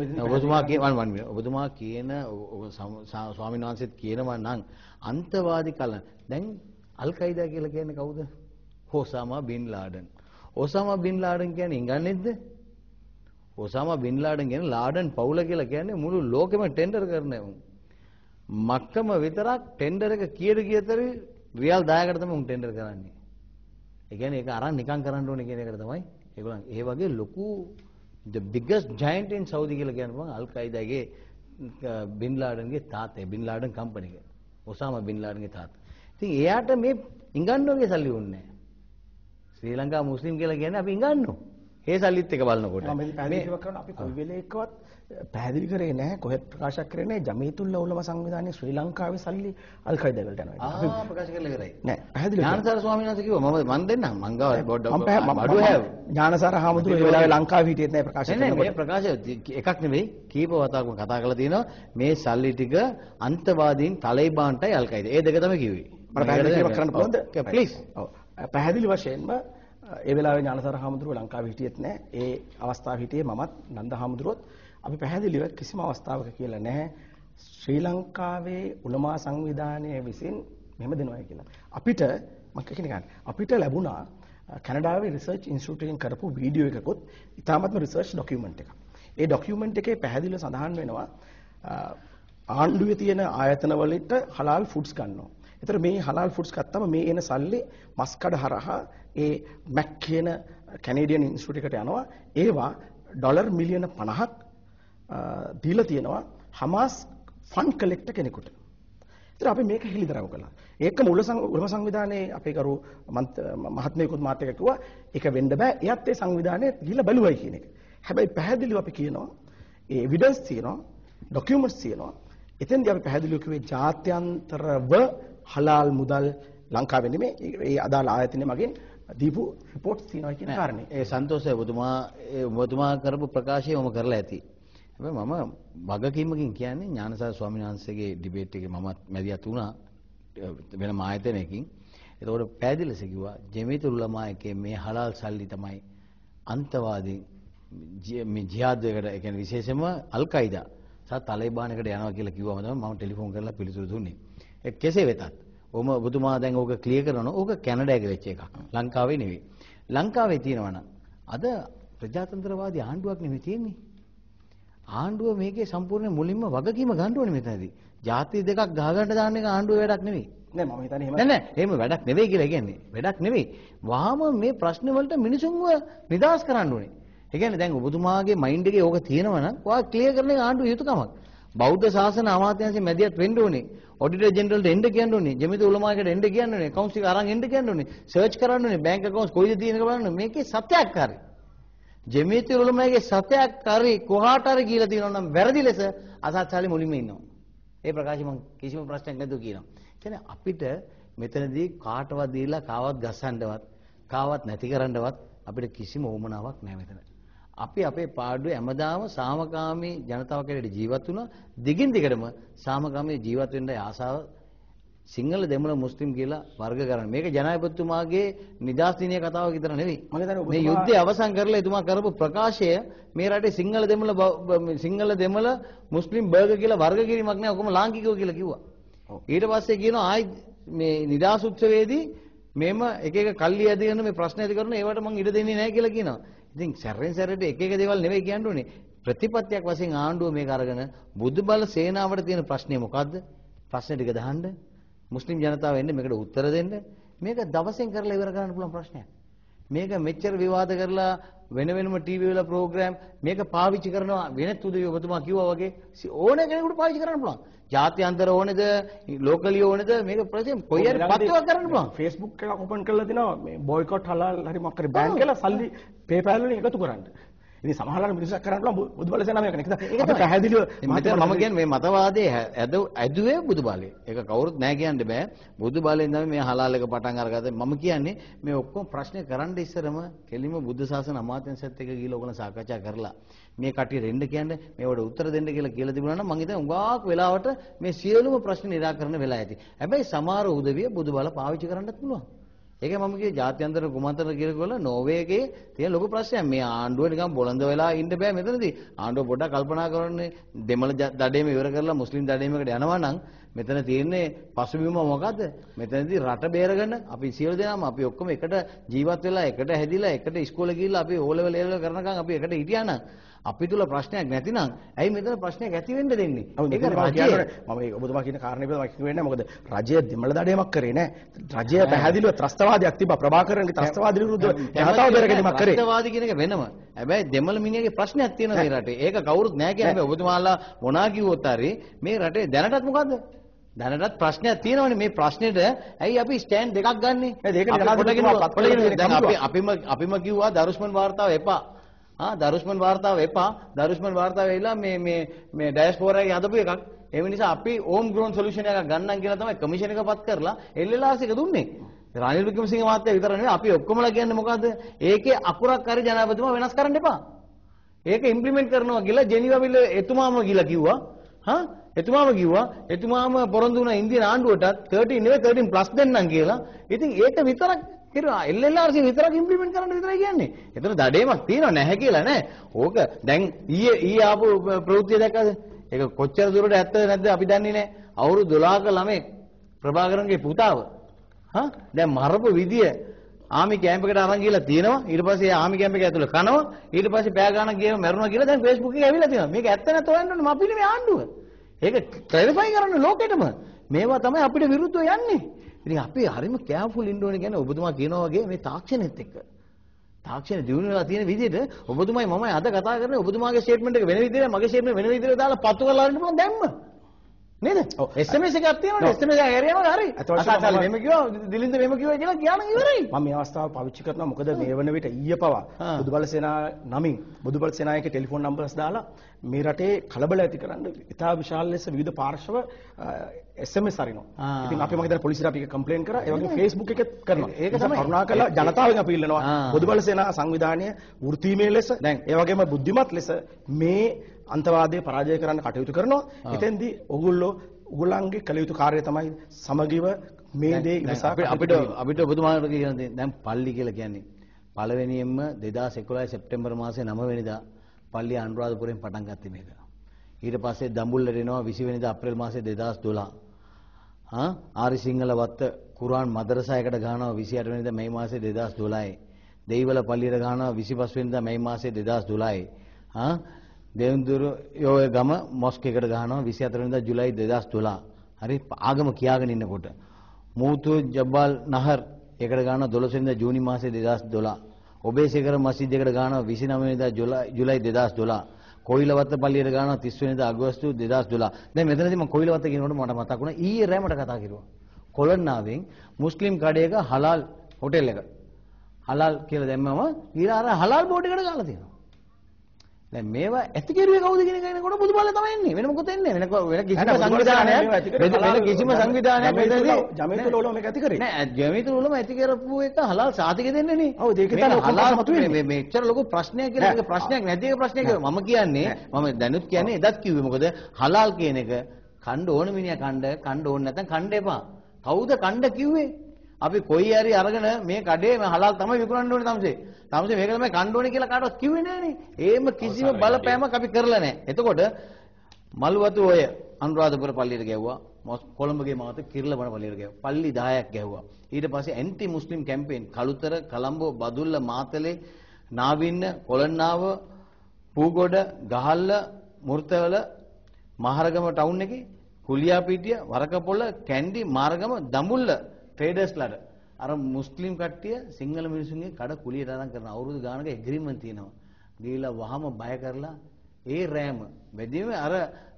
ඔබතුමා කියන ස්වාමීන් වහන්සේත් කියනවා නම් අන්තවාදී කල දැන් අල් කයිදා කියලා කියන්නේ කවුද? ඔසාමා බින් ලාඩන්. ඔසාමා බින් ලාඩන් කියන්නේ ඉංගන්නේද? ඔසාමා බින් ලාඩන් කියන්නේ ලාඩන් පවුල කියලා කියන්නේ මුළු ලෝකෙම ටෙන්ඩර් කරන උන්. මක්කම විතරක් ටෙන්ඩර් එක කීයට ගියතර රියල් 10කට තමයි උන් ටෙන්ඩර් කරන්නේ. ඒ කියන්නේ ඒක අරන් නිකන් කරන්න ඕනේ කියන එකට තමයි ඒගොල්ලන් ඒ වගේ ලොකු the biggest giant in Saudi කියලා කියනවා අල් කයිදාගේ බින් ලාඩන්ගේ තාත්තේ බින් ලාඩන් කම්පැනි එක. ඔසාමා බින් ලාඩන්ගේ තාත්තා. ඉතින් එයාට මේ ඉංගන්නෝගේ සල්ලි ඕනේ නැහැ. ශ්‍රී ලංකා මුස්ලිම් කියලා කියන්නේ අපි ඉංගන්නෝ. ඒ සල්ලිත් එක බලනකොට
මම මේ පැහැදිලිව කරන අපි කොයි වෙලේකවත් පැහැදිලි කරේ නැහැ කොහෙත් ප්‍රකාශ කරේ නැහැ ජමීතුල් උලමා සංවිධානයේ ශ්‍රී ලංකාවේ සල්ලි අල් කයිදා වලට යනවා.
අපි ප්‍රකාශ කරලා ඉවරයි.
නෑ පැහැදිලි
ඥානසාර ස්වාමීන් වහන්සේ කිව්වා මම දෙන්නම් මං ගාව
බඩු හැව ඥානසාර හාමුදුරුවෝ ඒ වෙලාවේ ලංකාවේ හිටියෙත් නැහැ ප්‍රකාශ කරනකොට.
නෑ මේ ප්‍රකාශ එකක් නෙවෙයි කීප වතාවක්ම කතා කරලා තියෙනවා මේ සල්ලි ටික අන්තවාදීන් තලිබාන්ටයි අල් කයිදා. ඒ දෙක තමයි කිව්වේ.
මට පැහැදිලිව කරන්න පුළුවන්ද?
ප්ලීස්.
ඔව්. පැහැදිලි වශයෙන්ම ඒ වෙලාවේ ඥානසාර හාමුදුරුවෝ ලංකාවේ හිටියෙත් නැහැ. ඒ අවස්ථාවේ හිටියේ මමත් නන්ද හාමුදුරුවෝත් අපි පැහැදිලිව කිසිම අවස්ථාවක කියලා නැහැ ශ්‍රී ලංකාවේ උලමා සංවිධානය විසින් මෙහෙම දෙනවා කියලා. අපිට මම කියන්නේ අපිට ලැබුණා කැනඩාවේ රිසර්ච් ඉන්ස්ටිටියුට් එකෙන් කරපු වීඩියෝ එකකුත් ඉතාමත්ම රිසර්ච් ડોකියුමන්ට් එකක්. ඒ ડોකියුමන්ට් එකේ පැහැදිලිව සඳහන් වෙනවා ආණ්ඩුවේ තියෙන ආයතන වලට හලාල් ෆුඩ්ස් ගන්නවා. ඒතර මේ හලාල් ෆුඩ්ස් ගත්තම මේ එන සල්ලි මස්කඩ හරහා ඒ මැක් කියන කැනේඩියන් ඉන්ස්ටිටියුට් එකට යනවා. ඒවා ඩොලර් මිලියන 50ක් දීලා තියෙනවා හමාස් ෆන්ඩ් කලෙක්ටර් කෙනෙකුට. ඒතර අපි මේක හෙළිදරව් කළා. ඒකම උලම සංවිධානයේ අපේ කරු මහත්මයෙකුත් මාත් එක්ක කිව්වා ඒක වෙන්න බෑ. එයත් ඒ සංවිධානයේ ගිහිල්ලා බැලුවයි කියන එක. හැබැයි පැහැදිලිව අපි කියනවා ඒ එවිඩන්ස් තියෙනවා, ડોකියුමන්ට්ස් තියෙනවා. එතෙන්දී අපි පැහැදිලිව කිව්වේ ජාත්‍යන්තරව හලාල් මුදල් ලංකාවේ නෙමෙයි ඒ අදාළ ආයතනයේ මගින් දීපු රිපෝට්ස් තියෙනවා කියන කාරණේ.
ඒ සන්තෝෂයි ඔබතුමා කරපු ප්‍රකාශය මම කරලා ඇති. හැබැයි මම වගකීමකින් කියන්නේ ඥානසාර ස්වාමීන් වහන්සේගේ ඩිබේට් එකේ මමත් මැදිහත් වුණා වෙනම ආයතනයකින්. ඒතකොට පැහැදිලිව කිව්වා ජමීතුල් උලමා එකේ මේ හලාල් සල්ලි තමයි අන්තවාදී මේ ජිහාද් එකට ඒ කියන්නේ විශේෂයෙන්ම අල් කයිදා සහ තලිබාන් එකට යනවා කියලා කිව්වම තමයි මම ටෙලිෆෝන් කරලා පිළිතුරු දුන්නේ. ඒ කෙසේ වෙතත් ඔබතුමා දැන් ඕක ක්ලියර් කරනවා. ඕක කැනඩාවේ වෙච්ච එකක්. ලංකාවේ නෙවෙයි. ලංකාවේ තියෙනවා නම් අද ප්‍රජාතන්ත්‍රවාදී ආණ්ඩුවක් නෙමෙයි තියෙන්නේ. ආණ්ඩුව මේකේ සම්පූර්ණ මුලින්ම වගකීම ගන්න ඕනේ මෙතනදී. ಜಾති දෙකක් ගහ ගන්න දාන්න එක ආණ්ඩුවේ වැඩක් නෙවෙයි.
නෑ මම හිතන්නේ එහෙම
නෑ එහෙම වැඩක් නෙවෙයි කියලා කියන්නේ. වැඩක් නෙවෙයි. වහාම මේ ප්‍රශ්න වලට මිනිසුන්ව නිදහස් කරන්න ඕනේ. ඒ කියන්නේ දැන් ඔබතුමාගේ මයින්ඩ් එකේ ඕක තියෙනවා නම් ඔයා ක්ලියර් කරන එක ආණ්ඩුවේ යුතුයකමක්. බෞද්ධ ශාසන අමාත්‍යාංශයෙන් මැදිහත් වෙන්න ඕනේ. ඔඩිටර් ජෙනරල්ට එන්න කියන්න ඕනේ. ජමීතුල් උලමා එකට එන්න කියන්න ඕනේ. accounts එක අරන් එන්න කියන්න ඕනේ. සර්ච් කරන්න ඕනේ. bank accounts කොයිද තියෙනක බලන්න. මේකේ සත්‍යයක් හරි. ජමීතුල් උලමාගේ සත්‍යයක් හරි කොහාට හරි කියලා තියෙනවා නම් වැරදි ලෙස අසත්‍යලි මුලින්ම ඉන්නවා. ඒ ප්‍රකාශය මම කිසිම ප්‍රශ්නයක් නැතුව කියනවා. කියන්නේ අපිට මෙතනදී කාටවත් දීලා කාවත් ගස්සන්නවත් කාවත් නැති කරන්නවත් අපිට කිසිම උවමනාවක් නැහැ මෙතන. අපි අපේ පාඩුවේ හැමදාම සාමකාමී ජනතාව කෙරෙහි ජීවත් වුණා. දිගින් දිගටම සාමකාමී ජීවත් වෙන්න ආසාව සිංහල දෙමළ මුස්ලිම් කියලා වර්ග කරන්න. මේක ජනාධිපතිතුමාගේ නිදහස් දිනයේ කතාවක් විතර නෙවෙයි. මේ යුද්ධය අවසන් කරලා එතුමා කරපු ප්‍රකාශය මේ රටේ සිංහල දෙමළ මුස්ලිම් බර්ග කියලා වර්ග කිරීමක් නෑ. ඔක්කොම ලාංකිකයෝ කියලා කිව්වා. ඊට පස්සේ කියනවා ආයි මේ නිදහස් උත්සවයේදී මේම එක එක කල්ලි ඇදගෙන මේ ප්‍රශ්න ඇති කරන ඒවට මම ඉඩ දෙන්නේ නැහැ කියලා කියනවා. ඉතින් සැරෙන් සැරේට එක එක දේවල් නෙවෙයි කියන්න ඕනේ. ප්‍රතිපත්තියක් වශයෙන් ආණ්ඩුව මේක අරගෙන බුදුබල සේනාවට තියෙන ප්‍රශ්නේ මොකද්ද? ප්‍රශ්න ටික දහන්න. මුස්ලිම් ජනතාව එන්නේ මේකට උත්තර දෙන්න. මේක දවසෙන් කරලා ඉවර කරන්න පුළුවන් ප්‍රශ්නයක්. මේක මෙච්චර විවාද කරලා වෙන වෙනම ටීවී වල ප්‍රෝග්‍රෑම් මේක පාවිච්චි කරනවා වෙනත් උදවිය ඔබතුමා කිව්වා වගේ ඕන කෙනෙකුට පාවිච්චි කරන්න පුළුවන්. ජාත්‍යන්තර ඕනේද ලෝකලිය ඕනේද මේක ප්‍රශ්නේ කොයි හරි පත්තුවක් කරන්න පුළුවන්.
Facebook එකක් ඕපන් කරලා තිනවා මේ බොයිකොට් හලාල් හරි මොකක් හරි බෑන් කියලා සල්ලි PayPal වලින් එකතු කරන්න. ඉතින් සමහරවල් මිනිස්සුක් කරන්න පුළුවන් බුදුබල සේනාව මේක නේද? අපි පැහැදිලිව
මම කියන්නේ මේ මතවාදයේ ඇදුවේ බුදුබලයේ. ඒක කවුරුත් නැහැ කියන්න බෑ. බුදුබලයෙන් තමයි මේ හලාල් එක පටන් අරගත්තේ. මම කියන්නේ මේ ඔක්කොම ප්‍රශ්නේ කරන්න ඉස්සරම කෙලිම බුද්ධ ශාසන අමාත්‍යංශයත් එක්ක ගිහලා ඔයගොල්ලෝ සාකච්ඡා කරලා මේ කටිය දෙන්න කියන්නේ මේවට උත්තර දෙන්න කියලා තිබුණා නම් මම හිතන්නේ උගාක් වෙලාවට මේ සියලුම ප්‍රශ්න निराකරණය වෙලා ඇති. හැබැයි සමහර උදවිය බුදුබල පාවිච්චි කරන්නත් පුළුවන්. ඒක මම කියේ ජාත්‍යන්තර කුමන්ත්‍රණ කියලා නෝර්වේ එකේ තියෙන ලොකු ප්‍රශ්නයක්. මේ ආණ්ඩුව නිකන් බොළඳ වෙලා ඉන්න බෑ මෙතනදී. ආණ්ඩුව පොඩ්ඩක් කල්පනා කරන්නේ දෙමළ දඩේම ඉවර කරලා මුස්ලිම් දඩේමකට යනවා නම් මෙතන තියෙන්නේ පසුබිම මොකද්ද? මෙතනදී රට බේරගන්න අපි සියලු දෙනාම අපි ඔක්කොම එකට ජීවත් වෙලා එකට හැදිලා එකට ඉස්කෝලේ ගිහිල්ලා අපි ඕ ලෙවල් කරනකම් අපි එකට හිටියා නම් අපි තුල ප්‍රශ්නයක් නැතිනම් ඇයි මෙතන ප්‍රශ්නයක් ඇති වෙන්න දෙන්නේ? ඒක රජය
මම ඔබතුමා කියන කාරණේ පිළිබඳව කිව්වෙන්නේ මොකද රජය දෙමළ දඩේමක් කරේ නෑ. රජය පැහැදිලිව ත්‍රස්තවාදයක් තිබ්බා. ප්‍රභාකරන්ගේ ත්‍රස්තවාදී විරුද්ධව ජනතාව බේරගැනීමක් කරේ.
ත්‍රස්තවාදී කියන එක වෙනම. හැබැයි දෙමළ මිනිහගේ ප්‍රශ්නයක් තියෙනවා මේ රටේ. ඒක කවුරුත් නෑ කියන්නේ ඔබතුමාලා මොනා කිව්වොත් හරි මේ රටේ දැනටත් මොකද්ද? දැනටත් ප්‍රශ්නයක් තියෙනවනේ මේ ප්‍රශ්නෙට ඇයි අපි ස්ටෑන්ඩ් දෙකක් ගන්නෙ? අපිම කිව්වා දරුස්මන් වාර්තාව එපා. දරුස්මන් වාර්තාව එපා. දරුස්මන් වාර්තාව ඇවිල්ලා මේ ඩයස්පෝරාගේ හදපු එකක්. ඒ නිසා අපි ඕම් ග්‍රෝන් සොලියුෂන් එකක් ගන්නම් කියලා තමයි කමිෂන් එක පත් කරලා LLRC එක දුන්නේ. රනිල් වික්‍රමසිංහ මහත්තයා විතර නෙවෙයි අපි ඔක්කොමලා කියන්නේ මොකද්ද? ඒකේ අකුරක් හරි ජනාධිපතිතුමා වෙනස් කරන්න එපා. ඒක ඉම්ප්ලිමන්ට් කරනවා කියලා ජෙනීවා විල එතුමාම ගිහලා කිව්වා. එතුමාම පොරොන්දු වුණා ඉන්දියානු ආණ්ඩුවටත් 13 නෙවෙයි 13 ප්ලස් දෙන්නම් කියලා. ඉතින් ඒක විතරක් කිරුවා LLRC විතරක් ඉම්ප්ලිමන්ට් කරන්න විතරයි කියන්නේ. ඒතර දඩේමක් තියෙනව නැහැ කියලා නෑ. ඕක දැන් ඊයේ ආපු ප්‍රවෘත්තිය දැක්කද? ඒක කොච්චර දුරට ඇත්තද නැද්ද අපි දන්නේ නෑ. අවුරුදු 12ක ළමෙක් ප්‍රභාකරන්ගේ පුතාව දැන් මරපු විදිය ආමි කැම්ප් එකට අරන් ගිහලා තියෙනවා. ඊට පස්සේ ආමි කැම්ප් එක ඇතුළේ කනවා. ඊට පස්සේ පෑ ගානක් ගියම මැරුණා කියලා දැන් Facebook එකේ ඇවිල්ලා තියෙනවා. මේක ඇත්ත නැත්ද හොයන්න ඕනේ. අපි නෙමෙයි ආණ්ඩුව. ඒක ක්ලැරිෆයි කරන්න ලෝකෙටම. මේවා තමයි අපිට විරුද්ධව යන්නේ. ඉතින් අපි හරිම කෑර්ෆුල් ඉන්න ඕනේ කියන්නේ ඔබතුමා කියනවා වගේ මේ තාක්ෂණෙත් එක්ක. තාක්ෂණ දියුණු වෙලා තියෙන විදිහට ඔබතුමායි මමයි අද කතා කරන්නේ ඔබතුමාගේ ස්ටේට්මන්ට් එක වෙන විදිහට මගේ ස්ටේට්මන්ට් වෙන විදිහට දාලා පත්තු කරලා අරින්න පුළුවන් දැම්ම. නේද? SMS එකක් තියෙනවනේ SMS එක හරියනවා හරි. අසාචාල මෙහෙම කිව්වා දිලින්ද මෙහෙම කිව්වා කියලා කියන්න ඉවරයි.
මම මේ අවස්ථාව පාවිච්චි කරනවා මොකද මේ වන විට ඊයේ පවා බුදුබල සේනාව නමින් බුදුබල සේනායකගේ ටෙලිෆෝන් නම්බර්ස් දාලා මේ රටේ කලබල ඇති කරන්න ඉතා විශාල ලෙස විවිධ පාර්ශව SMS අරිනවා. ඉතින් අපි මම හිතන්නේ පොලිසියට අපි ඒක කම්ප්ලේන් කරා. ඒ වගේම Facebook එකෙත් කරනවා. ඒක තමයි කරුණාකරලා ජනතාවෙන් අපි ඉල්ලනවා බුදුබල සේනාව සංවිධානය වෘත්තීමය ලෙස ඒ වගේම බුද්ධිමත් ලෙස මේ අන්තවාදයේ පරාජය කරන්න කටයුතු කරනවා. එතෙන්දී ඔගොල්ලන්ගේ කළ යුතු කාර්යය තමයි සමගිව මේ දේ ඉවසා
අපිට ඔබතුමාට කියන දේ දැන් පල්ලි කියලා කියන්නේ පළවෙනියෙන්ම 2011 සැප්තැම්බර් මාසේ 9 වෙනිදා පල්ලිය අනුරාධපුරයෙන් පටන් ගත්තේ මේක. ඊට පස්සේ දඹුල්ලට එනවා 20 වෙනිදා අප්‍රේල් මාසේ 2012. ආරි සිංහල වත්ත කුරාන් මදරසායකට ගහනවා 28 වෙනිදා මේ මාසේ 2012. දෙයිවල පල්ලියට ගහනවා 25 වෙනිදා මේ මාසේ 2012. දෙවුන්දුරු යෝය ගම මොස්ක් එකට ගහනවා 24 වෙනිදා ජුලයි 2012. හරි ආගම කියාගෙන ඉන්නකොට මූතු ජබල් නහර් එකට ගහනවා 12 වෙනිදා ජූනි මාසේ 2012. ඔබේසේකර මස්ජිද් එකට ගහනවා 29 වෙනිදා ජුලයි 2012. කොයිලවත්ත පල්ලියට ගහනවා 30 වෙනිදා අගෝස්තු 2012. දැන් මෙතනදී මම කොයිලවත්ත කියනකොට මට මතක් වුණා ඊයේ රෑ මට කතා කරුවා. කොළන්නාවෙන් මුස්ලිම් කඩේක හලාල් හොටෙල් එක. හලාල් කියලා දැම්මම ඊළඟ අර හලාල් බෝඩ් එකට ගහලා තියෙනවා. දැන් මේවා ඇති කෙරුවේ කවුද කියන එක එනකොට බුදුබල තමයි එන්නේ. වෙන මොකද එන්නේ? වෙන කිසිම සංවිධානයක් මෙතනදී
ජමීතුල් උලම මේක ඇති කරේ.
නෑ ජමීතුල් උලම ඇති කරපු එක හලාල් සාතික දෙන්නේ නේ.
ඔව් ඒක තමයි
හලාල් මතුවේ. මෙච්චර ලොකු ප්‍රශ්නයක් කියලා ඒක ප්‍රශ්නයක් නැති එක ප්‍රශ්නයක් කියලා මම කියන්නේ මම දැනුත් කියන්නේ එදත් කිව්වේ මොකද හලාල් කියන එක කණ්ඩ ඕන මිනිහා කණ්ඩ ඕන නැත්නම් කණ්ඩ එපා. කවුද කණ්ඩ කිව්වේ? අපි කොයි හරි අරගෙන මේ කඩේ මේ හලාල් තමයි විකුණන්න ඕනේ තමසේ. තමසේ මේක තමයි කන්න ඕනේ කියලා කාටවත් කිව්වේ නෑනේ. ඒම කිසිම බලපෑමක් අපි කරලා නෑ. එතකොට මල්වතු ඔය අනුරාධපුර පල්ලියට ගැව්වා. කොළඹගේ මාත කිරිලබන පල්ලියට ගැව්වා. පල්ලි 10ක් ගැව්වා. ඊට පස්සේ anti Muslim campaign Kalutara, Colombo, Badulla, Matale, Nawinna, Kolonnawa, Pugoda, Gahalla, Murthawala, Maharagama town එකේ, කුලියාපිටිය, වරකපොළ, කැන්ඩි, මාර්ගම, දඹුල්ල ට්‍රේඩර්ස්ලාට අර මුස්ලිම් කට්ටිය සිංහල මිනිසුන්ගේ කඩ කුලියට අරන් කරන අවුරුදු ගානක එග්‍රීමන්ට් තියෙනවා. ගිහිලා වහම බය කරලා ඒ රෑම මෙදිම අර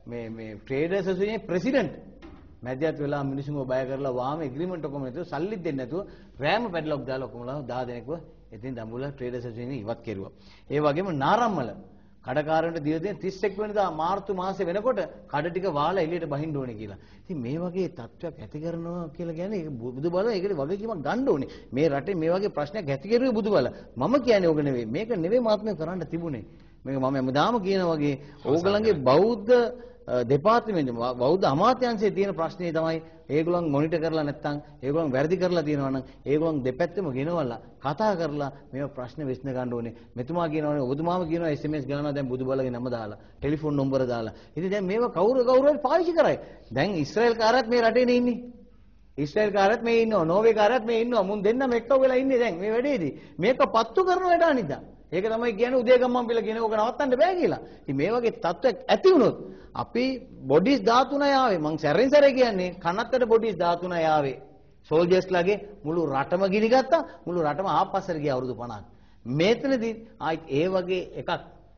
මේ ට්‍රේඩර්ස් ඇසෝසියේෂන් ප්‍රෙසිඩන්ට් මැදිහත් වෙලා මිනිසුන්ව බය කරලා වහම එග්‍රීමන්ට් ඔක්කොම නැතුව සල්ලිත් දෙන්නේ නැතුව රෑම පැඩලොක් දාලා ඔක්කොමලා 10 දෙනෙක්ව එතින් දඹුල්ල ට්‍රේඩර්ස් ඇසෝසියේෂන් ඉවත් කෙරුවා. ඒ වගේම නාරම්මල කඩකාරයන්ට දීලා තියෙන 31 වෙනිදා මාර්තු මාසේ වෙනකොට කඩ ටික වාලා එළියට බහින්න ඕනේ කියලා. ඉතින් මේ වගේ තත්ත්වයක් ඇති කරනවා කියලා කියන්නේ ඒක බුදුබල ඒකට වගකීමක් ගන්න ඕනේ. මේ රටේ මේ වගේ ප්‍රශ්නයක් ඇති කරුවේ බුදුබල. මම කියන්නේ ඕක නෙවෙයි. මේක නෙවෙයි මාත්මය කරන්න තිබුණේ. මේක මම හැමදාම කියන වගේ ඕගලන්ගේ බෞද්ධ දෙපාර්තමේන්තුව බෞද්ධ අමාත්‍යාංශයේ තියෙන ප්‍රශ්නේ තමයි ඒගොල්ලන් මොනිටර් කරලා නැත්නම් ඒගොල්ලන් වැරදි කරලා තියෙනවා නම් ඒගොල්ලන් දෙපැත්තම ගෙනවලා කතා කරලා මේව ප්‍රශ්න විසඳ ගන්න ඕනේ. මෙතුමා කියනවානේ ඔබතුමාම කියනවා SMS ගානවා දැන් බුදුබලගේ නම දාලා ටෙලිෆෝන් නම්බර දාලා. ඉතින් දැන් මේව කවුරු හරි පාවිච්චි කරයි. දැන් ඊශ්‍රායල් කාරයත් මේ රටේනේ ඉන්නේ. ඊශ්‍රායල් කාරයත් මේ ඉන්නවා. නෝර්වේ කාරයත් මේ ඉන්නවා. මුන් දෙන්නම එක්ක වෙලා ඉන්නේ දැන් මේ වැඩේදී. මේක පත්තු කරන වැඩ අනිද්දා. ඒක තමයි කියන්නේ උදේගම්මන් පිළ කියන ඕක නවත්තන්න බෑ කියලා. ඉතින් මේ වගේ තත්ත්වයක් ඇති වුණොත් අපි බොඩිස් 13යි ආවේ. මං සැරෙන් සැරේ කියන්නේ කනත්තට බොඩිස් 13යි ආවේ. සෝල්ජර්ස්ලාගේ මුළු රටම ගිනිගත්තා. මුළු රටම ආපස්සට ගියා අවුරුදු 50ක්. මේතනදී ආයිත් ඒ වගේ එකක්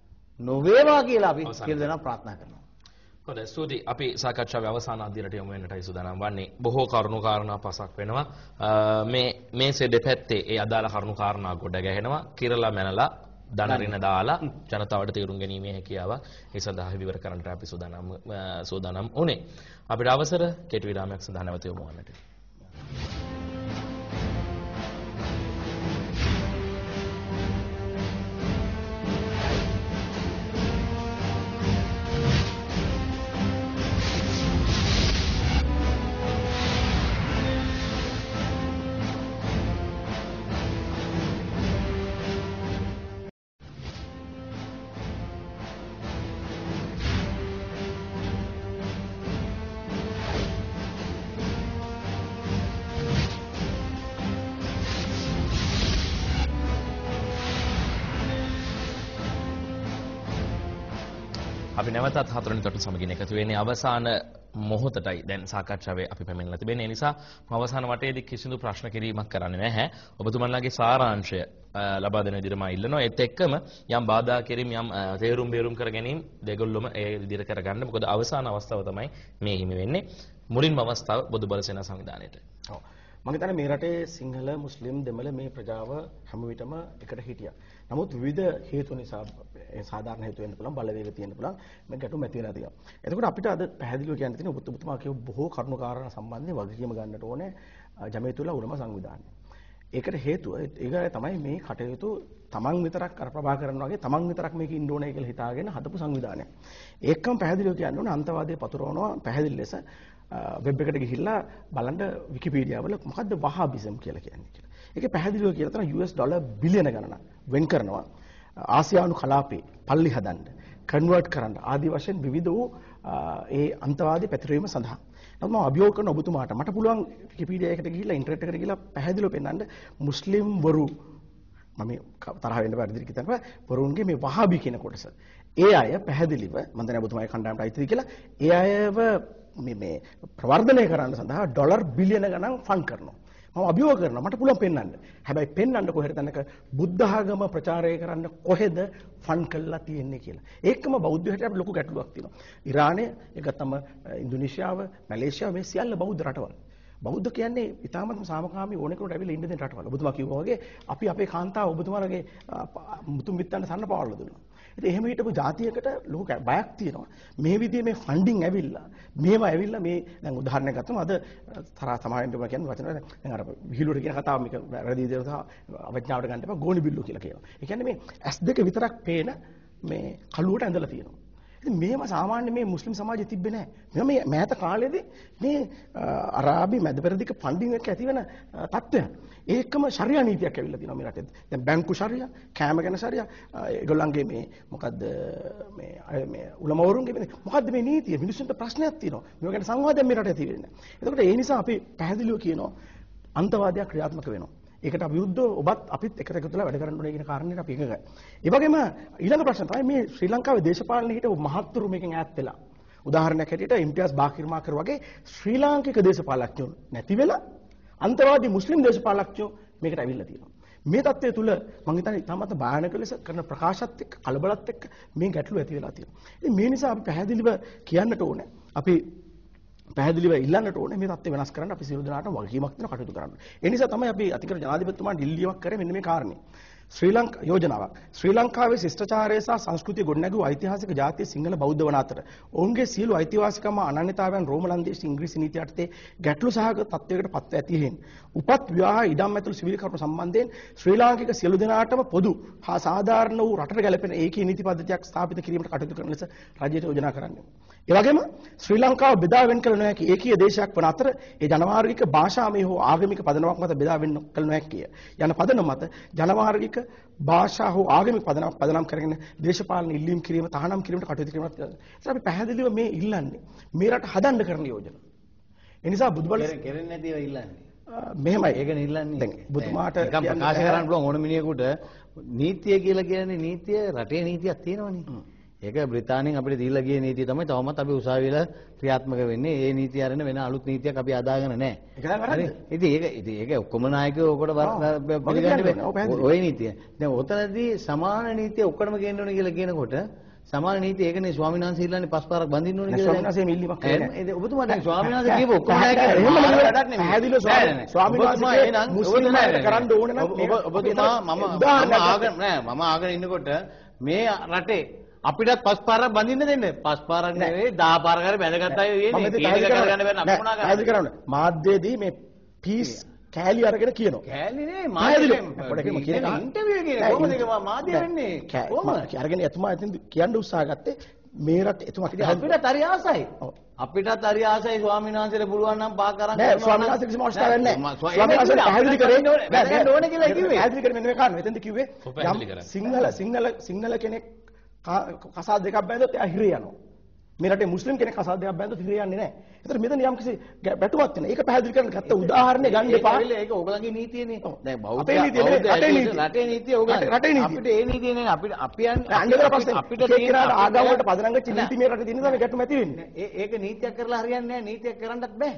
නොවේවා කියලා අපි කියලා දෙනවා ප්‍රාර්ථනා කරනවා.
හොඳයි ස්තුතියි. අපි සාකච්ඡාවේ අවසාන අදියරට යමු වෙන්නටයි සූදානම් වන්නේ. බොහෝ කරුණු කාරණා පසක් වෙනවා. මේ දෙපැත්තේ ඒ අදාළ කරුණු කාරණා ගොඩ ගැහෙනවා. කිරලා මැනලා දනරින දාලා ජනතාවට තේරුම් ගැනීමේ හැකියාවක් ඒ සඳහා විවර කරන්නට අපි සූදානම් වුණේ. අපිට අවසර කෙටි විරාමයක් සඳහා නැවත යමු වන්නට. අපි නැවතත් හතරවෙනි තොට සමගින් එකතු වෙන්නේ අවසාන මොහොතටයි දැන් සාකච්ඡාවේ අපි පැමිණලා තිබෙන්නේ. ඒ නිසා මම අවසාන වටේදී කිසිදු ප්‍රශ්න කිරීමක් කරන්නේ නැහැ. ඔබතුමන්ලාගේ සාරාංශය ලබා දෙන විදිහට මම ඉල්ලනවා. ඒත් එක්කම යම් බාධා කිරීම යම් තේරුම් බේරුම් කර ගැනීම දෙගොල්ලොම ඒ විදිහට කරගන්න. මොකද අවසාන අවස්ථාව තමයි මේ හිමි වෙන්නේ. මුලින්ම අවස්ථාව බොදුබල සේනා සංවිධානයේට.
ඔව්. මම හිතන්නේ මේ රටේ සිංහල මුස්ලිම් දෙමළ මේ ප්‍රජාව හැම විටම එකට හිටියා. නමුත් විවිධ හේතු නිසා සාධාරණ හේතු වෙන්න පුළුවන් බලවේග තියෙන්න පුළුවන් මේ ගැටුම් ඇති වෙලා තියෙනවා. එතකොට අපිට අද පැහැදිලිව කියන්න තියෙන ඔබතුමා කියව බොහෝ කරුණු කාරණා සම්බන්ධයෙන් වගකීම ගන්නට ඕනේ ජමීයතුල්ලා උලමා සංවිධානය. ඒකට හේතුව ඒක තමයි මේ කටයුතු තමන් විතරක් අර ප්‍රභාකරන් වගේ තමන් විතරක් මේක ඉන්න ඕනේ කියලා හිතාගෙන හදපු සංවිධානය. ඒකම පැහැදිලිව කියන්න ඕනේ අන්තවාදයේ පතුරවනවා පැහැදිලි ලෙස වෙබ් එකට ගිහිල්ලා බලන්න විකිපීඩියා වල මොකද්ද වහාබිසම් කියලා කියන්නේ කියලා. ඒකේ පැහැදිලිව කියලා තමයි US ඩොලර් බිලියන ගණනක් වෙන් කරනවා ආසියානු කලාපේ පල්ලි හදන්න, කන්වර්ට් කරන්න ආදී වශයෙන් විවිධ වූ ඒ අන්තවාදී පැතිරීම සඳහා. නමුත් මම අභියෝග කරන ඔබතුමාට මට පුළුවන් විකිපීඩියා එකට ගිහිල්ලා ඉන්ටර්නෙට් එකට ගිහිල්ලා පැහැදිලිව පෙන්නන්න මුස්ලිම් වරු මම තරහ වෙන්න බැරිද කියලා වරුන්ගේ මේ වහාබි කියන කොටස. ඒ අය පැහැදිලිව මම දැන් ඔබතුමාගේ කණ්ඩායමට අයිතිද කියලා ඒ අයව මේ ප්‍රවර්ධනය කරන්න සඳහා ඩොලර් බිලියන ගණන් ෆන්ඩ් කරනවා. මම අභියෝග කරනවා මට පුළුවන් පෙන්වන්න. හැබැයි පෙන්වන්න කොහෙද තැනක බුද්ධ ආගම ප්‍රචාරය කරන්න කොහෙද ෆන්ඩ් කරලා තියෙන්නේ කියලා. ඒකම බෞද්ධයට අපිට ලොකු ගැටලුවක් තියෙනවා. ඉරානය, ඒක තමයි ඉන්දුනීසියාව, මැලේසියාව මේ සියල්ල බෞද්ධ රටවල්. බෞද්ධ කියන්නේ ඉතාමත්ම සාමකාමී ඕන කෙනෙකුට ඇවිල්ලා ඉන්න දෙන රටවල්. ඔබතුමා කිව්වා වගේ අපි අපේ කාන්තාව ඔබතුමාලගේ මුතුන් මිත්තන්ට සන්න පවර්ලා දුන්නා. ඉතින් එහෙම හිටපු ජාතියකට ලොකු බයක් තියෙනවා. මේ විදිහේ මේ ෆන්ඩින් ඇවිල්ලා මේවා ඇවිල්ලා මේ දැන් උදාහරණයක් ගත්තම අද තරහ සමාවෙන්න ඔබ කියන්නේ වචන දැන් අර විහිළුවට කියන කතාව මේක වැරදි දේවල් සහ අවඥාවට ගන්න එපා ගෝණි බිල්ලෝ කියලා කියනවා. ඒ කියන්නේ මේ S2 විතරක් පේන මේ කළුවට ඇඳලා තියෙනවා. ඉතින් මේව සාමාන්‍ය මේ මුස්ලිම් සමාජයේ තිබ්බේ නැහැ. මේ මෑත කාලේදී මේ අරාබි මැදපෙරදිග ෆන්ඩින් එක ඇති වෙන තත්ත්වයන්. ඒකම ශරියා නීතියක් ඇවිල්ලා තියෙනවා මේ රටේ. දැන් බැංකු ශරියා, කෑම ගැන ශරියා, ඒගොල්ලන්ගේ මේ මොකද්ද මේ උලමවරුන්ගේ මොකද්ද මේ නීතිය? මිනිස්සුන්ට ප්‍රශ්නයක් තියෙනවා. මේක ගැන සංවාදයක් මේ රටේ තියෙන්නේ. එතකොට ඒ නිසා අපි පැහැදිලිව කියනවා අන්තවාදයක් ක්‍රියාත්මක වෙනවා. ඒකට අපි විරුද්ධව ඔබත් අපිත් එකට එකතු වෙලා වැඩ කරන්න ඕනේ කියන කාරණේට අපි එකගයි. ඒ වගේම ඊළඟ ප්‍රශ්න තමයි මේ ශ්‍රී ලංකාවේ දේශපාලනයේ හිටපු මහත්තුරු මේකෙන් ඈත් වෙලා. උදාහරණයක් හැටියට ඉම්තියාස් බාකිර් මාකර් වගේ ශ්‍රී ලාංකික දේශපාලඥයෝ නැති වෙලා අන්තවාදී මුස්ලිම් දේශපාලඥයෝ මේකට ඇවිල්ලා තියෙනවා. මේ தත්ත්වය තුල මම හිතන්නේ ඉතාමත් භයානක ලෙස කරන ප්‍රකාශත් එක්ක කලබලත් එක්ක මේ ගැටලුව ඇති වෙලා තියෙනවා. ඉතින් මේ නිසා අපි පැහැදිලිව කියන්නට ඕනේ. අපි පැහැදිලිව ඉල්ලන්නට ඕනේ මේ தත්ත්වය වෙනස් කරන්න අපි සියලු දෙනාටම වගකීමක් තියෙන කටයුතු කරන්න. ඒ නිසා තමයි අපි අතිකර ජනාධිපතිතුමාට ඉල්ලීමක් කරේ මෙන්න මේ කාරණේ. ශ්‍රී ලංකා යෝජනාවක්. ශ්‍රී ලංකාවේ ශිෂ්ටාචාරය සහ සංස්කෘතිය ගොඩනැගූ ඓතිහාසික ජාතිය සිංහල බෞද්ධ වන අතර ඔවුන්ගේ සියලු අයිතිවාසිකම් අනන්‍යතාවයන් රෝම ලන්දේසි ඉංග්‍රීසි නීති යටතේ ගැටලු සහගත තත්ත්වයකට පත්ව ඇති හේන් උපත් විවාහ ඉඩම් ඇතුළු සිවිල් කරුණු සම්බන්ධයෙන් ශ්‍රී ලාංකික සියලු දෙනාටම පොදු හා සාධාරණ වූ රටට ගැලපෙන ඒකී නීති පද්ධතියක් ස්ථාපිත කිරීමට කටයුතු කරන ලෙස රජයට යෝජනා කරන්නේ. ඒ වගේම ශ්‍රී ලංකාව බෙදා වෙන් කළ නොහැකි ඒකීය දේශයක් වන අතර ඒ ජනවාර්ගික භාෂාමය හෝ ආගමික පදනමක් මත බෙදා වෙන් කළ නොහැකිය. යන පදනම මත ජනවාර්ගික භාෂා හෝ ආගමික පදනම් කරගෙන දේශපාලන ඉල්ලීම් කිරීම තහනම් කිරීමට කටයුතු කිරීමත් කරනවා. අපි පැහැදිලිව මේ ඉල්ලන්නේ මේ රට හදන්න කරන යෝජන. ඒ නිසා බුදුබල
කෙරෙන්නේ නැතිව ඉල්ලන්නේ.
මෙහෙමයි.
ඒකනේ ඉල්ලන්නේ.
දැන් බුදුමාට
නිකන් ප්‍රකාශ කරන්න පුළුවන් ඕන මිනිහෙකුට නීතිය කියලා කියන්නේ නීතිය රටේ නීතියක් තියෙනවනේ. ඒක බ්‍රිතාන්‍යයෙන් අපිට දීලා ගිය නීතිය තමයි තවමත් අපි උසාවිවල ක්‍රියාත්මක වෙන්නේ. ඒ නීතිය අරගෙන වෙන අලුත් නීතියක් අපි අදාගෙන නැහැ.
ඒක වැරද්ද.
ඉතින් ඒක ඔක්කොම නායකයෝ ඔකට පිළිගන්නේ ඔය නීතිය. දැන් ඔතනදී සමාන නීතිය ඔක්කොම ගේන්න ඕනේ කියලා කියනකොට සමාන නීතිය ඒකනේ ස්වාමීන් වහන්සේ ඉල්ලන්නේ 5 පාරක් බඳින්න ඕනේ කියලා.
ස්වාමීන් වහන්සේ ඉල්ලීමක් කරන්නේ.
ඔබතුමා දැන් ස්වාමීන් වහන්සේ කියපු ඔක්කොම නායකයෝ
එහෙම වැඩක් නෙමෙයි. පැහැදිලිව ස්වාමීන් වහන්සේ එනං මුස්ලිම්ලාට කරන්න ඕනේ නම්
ඔබතුමා මම ආගෙන ඉන්නකොට මේ රටේ අපිටත් 5 පාරක් බඳින්න දෙන්න. 5 පාරක් නෙවෙයි 10 පාරක් හරි බැඳගත්තා යන්නේ. ඒක කරගන්න බැන්න අපි මොනා කරන්නේ?
පැහැදිලි කරන්න. මාධ්‍යයේදී මේ පීස් කෑලි අරගෙන කියනවා.
කෑලි නේ මාධ්‍ය පොඩකම කියන ඉන්ටර්විව් එකේ කොහොමද ඒක මාධ්‍ය වෙන්නේ?
කොහොමද? අරගෙන එතුමා එතෙන් කියන්න උත්සාහ ගත්තේ මේ රට එතුමා
අපිටත් හරි ආසයි. අපිටත් හරි ආසයි ස්වාමීන් වහන්සේට පුළුවන් නම් පාක් කරන්
නෑ ස්වාමීන් වහන්සේ කිසිම අවශ්‍යතාවයක් නැහැ. ස්වාමීන් වහන්සේ පැහැදිලි කරේ නෑ ඕනේ කියලා කිව්වේ. පැහැදිලි කරේ මෙන්න මේ කාරණා. එතෙන්ද කිව්වේ සිංහල කෙනෙක් කසාද දෙකක් බැඳුවොත් එයා හිරේ යනවා. මේ රටේ මුස්ලිම් කෙනෙක් කසාද දෙකක් බැඳුවොත් හිරේ යන්නේ නැහැ. ඒතර මෙතන යම් කිසි ගැටුමක් තියෙනවා. ඒක පැහැදිලි කරන්න ගත්ත උදාහරණයක් ගන්න එපා.
ඒක ඕගලන්ගේ නීතියනේ. දැන් බෞද්ධ
රටේ නීතිය ඕගලන්ගේ
රටේ නීතිය. අපිට ඒ නීතිය නේ අපි යන්නේ
අnder පස්සේ අපිට තියෙන ආගම් වලට පදනම් වෙච්ච නීති මේ රටේ තියෙන නිසා මේ ගැටුම ඇති වෙන්නේ.
ඒක නීතියක් කරලා හරියන්නේ නැහැ. නීතියක් කරන්නත් බෑ.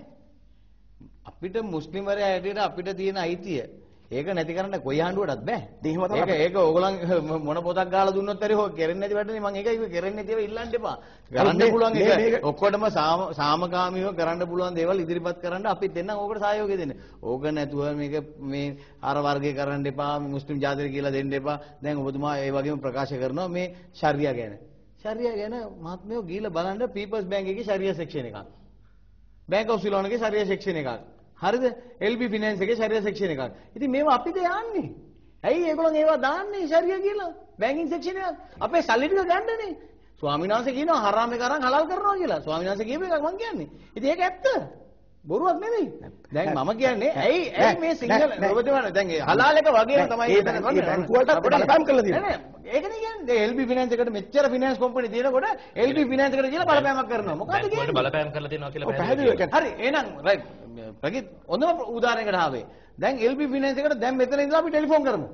අපිට මුස්ලිම් වරයා හැටියට අපිට තියෙන අයිතිය ඒක නැති කරන්න කොයි ආණ්ඩුවටත් බෑ. ඒක ඕගොල්ලන් මොන පොතක් ගහලා දුන්නොත් හරි හො කෙරෙන්නේ නැති වැඩනේ. මම ඒකයි කිව්වේ කෙරෙන්නේ නැතිව ඉල්ලන්න එපා. කරන්න පුළුවන් එක ඔක්කොටම සාමකාමීව කරන්න පුළුවන් දේවල් ඉදිරිපත් කරන්න අපිත් දෙන්නම් ඕකට සහයෝගය දෙන්න. ඕක නැතුව මේක මේ අර වර්ගය කරන්න එපා. මුස්ලිම් ජාතිය කියලා දෙන්න එපා. දැන් ඔබතුමා ඒ වගේම ප්‍රකාශ කරනවා මේ ශරියා ගැන. ශරියා ගැන මහත්මයෝ ගිහිල්ලා බලන්න පීපල්ස් බැංක් එකේ ශරියා සෙක්ෂන් එකක්. බැංක් ඔෆ් සිලෝන් එකේ ශරියා සෙක්ෂන් එකක්. හරිද? LB ෆිනෑන්ස් එකේ ශරියා සෙක්ෂන් එකක්. ඉතින් මේවා අපිද යන්නේ. ඇයි ඒගොල්ලෝ ඒවා දාන්නේ ශරියා කියලා? බැංකින් සෙක්ෂන් එකක්. අපේ සල්ලි ටික ගන්නනේ. ස්වාමීන් වහන්සේ කියනවා හරාම් එක අරන් හලල් කරනවා කියලා. ස්වාමීන් වහන්සේ කියපු එකක් මම කියන්නේ. ඉතින් ඒක ඇත්ත. බොරුවක් නෙවෙයි. දැන් මම කියන්නේ ඇයි මේ සිංහල ඔබතුමාලා දැන් හලාල් එක වගේම තමයි හිතන්නේ.
ඒ බැංකු වලට බලපෑම් කරලා තියෙනවා.
ඒකනේ කියන්නේ. LB ෆිනෑන්ස් එකට මෙච්චර ෆිනෑන්ස් කම්පැනි තියෙනකොට LB ෆිනෑන්ස් එකට කියලා බලපෑමක් කරනවා. මොකද කියන්නේ?
බලපෑම් කරලා තියෙනවා කියලා පැහැදිලි.
හරි එහෙනම් රයිට්. ප්‍රගීත් හොඳම උදාහරණයකට ආවේ. දැන් LB ෆිනෑන්ස් එකට දැන් මෙතන ඉඳලා අපි ටෙලිෆෝන් කරමු.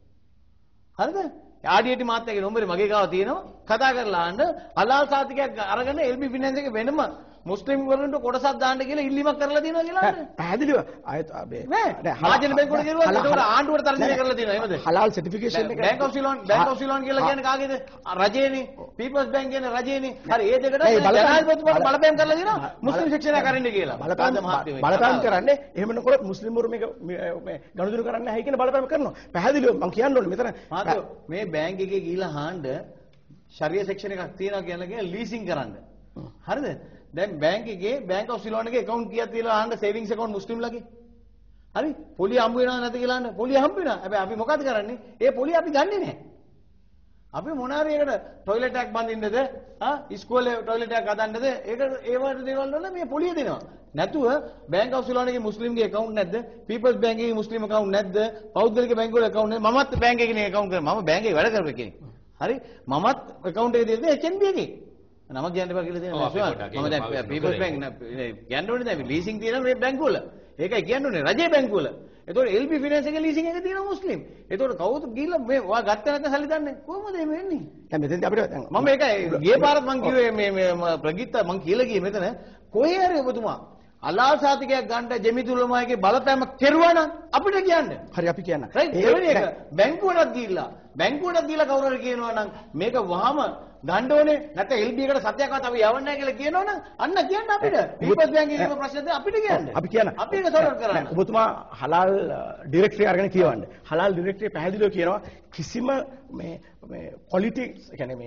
හරිද? ආඩියටි මාත්‍යාගේ නම්බරේ මගේ ගාව තියෙනවා. කතා කරලා අහන්න හලාල් සාතිකයක් අරගෙන LB ෆිනෑන්ස් එකේ වෙනම මුස්ලිම් වරුන්ට කොටසක් දාන්න කියලා ඉල්ලීමක් කරලා තියෙනවා කියලා අහන්න.
පැහැදිලිව ආයෙත්
නෑ මහජන බැංකුවට ගිහුවා ඒකට ආණ්ඩුවට තර්ජනය කරලා තියෙනවා එහෙමද?
හලාල් සර්ටිෆිකේෂන් එක
බැංක් ඔෆ් සිලෝන් කියලා කියන්නේ කාගේද? රජයේනේ. පීපල්ස් බැංක් කියන්නේ රජයේනේ. හරි ඒ දෙකට ජනාධිපතිතුමාට බලපෑම් කරලා තියෙනවා මුස්ලිම් ශික්ෂණය කරන්න කියලා.
බලපෑම් කරන්නේ එහෙම නොකරොත් මුස්ලිම් වරු මේක මේ ගනුදෙනු කරන්න නැහැ කියන බලපෑම් කරනවා. පැහැදිලිව මම කියන්න ඕනේ මෙතන
මේ බැංක් එකේ ගිහිල්ලා හාන්න ශරියා සෙක්ෂන් එකක් තියෙනවා කියලා ලීසින් කරන්න. හරිද? දැන් බැංක් එකේ බැංක් ඔෆ් සිලෝන් එකේ account කීයක් තියලා අහන්න සේවිංස් account මුස්ලිම්ලගේ. හරි? පොලිය හම්බ වෙනවද නැද්ද කියලා අහන්න. පොලිය හම්බ වෙනවා. හැබැයි අපි මොකද කරන්නේ? ඒ පොලිය අපි ගන්නෙ නැහැ. අපි මොනාරි එකට টয়ලට් එකක් බඳින්නද ඉස්කෝලේ টয়ලට් එකක් හදන්නද ඒක ඒ වගේ දේවල් වල මේ පොලිය දෙනවා නැතුව බැංක් ඔෆ් සිලෝනගේ මුස්ලිම්ගේ account නැද්ද පීපල්ස් බැංකේ මුස්ලිම් account නැද්ද පෞද්ගලික බැංකුවල account නැද්ද මමත් බැංක් එකේ account කරනවා මම බැංකේ වැඩ කරපු කෙනෙක් හරි මමත් account එකේ තියෙන්නේ HNB එකේ නමක් කියන්න එපා කියලා තියෙනවා මම දැන් පීපල්ස් බැංක් කියන්න ඕනේ දැන් ලීසින් තියෙනවා මේ බැංකුවල ඒකයි කියන්න ඕනේ රජයේ බැංකුවල එතකොට LB ෆිනෑන්ස් එකේ ලීසින් එක තියෙනවා මුස්ලිම් එතකොට කවුද ගිහිල්ලා මේ ඔයා ගත්ත නැත්නම් සල්ලි දන්නේ කොහොමද මේ වෙන්නේ
දැන් මෙතෙන්දී අපිට දැන්
මම ඒකයි ගිය පාරත් මම කිව්වේ මේ ප්‍රගීත මම කියලා ගියේ මෙතන කොහේ හරි ඔබතුමා අලාල් සාතිකයක් ගන්න ජෙමිතුල්ලාමගේ බලපෑම කෙරුවා නම් අපිට කියන්න. හරි අපි කියන්න. දෙවෙනි එක බැංකුවටත් ගිහිල්ලා කවුරු හරි කියනවා නම් මේක වහම ගන්න ඕනේ නැත්නම් LB එකට සත්‍යකවත් අපි යවන්නේ නැහැ කියලා කියනවා නම් අන්න කියන්න අපිට. පීපල්ස් බැංකේ තියෙන ප්‍රශ්නද අපිට කියන්න. අපි කියන්න. අපි ඒක සොල්ව් කරන්න. ඔබතුමා හලාල් ඩිරෙක්ටරි අරගෙන කියවන්න. හලාල් ඩිරෙක්ටරි පැහැදිලිව කියනවා කිසිම මේ ක්වොලිටි කියන්නේ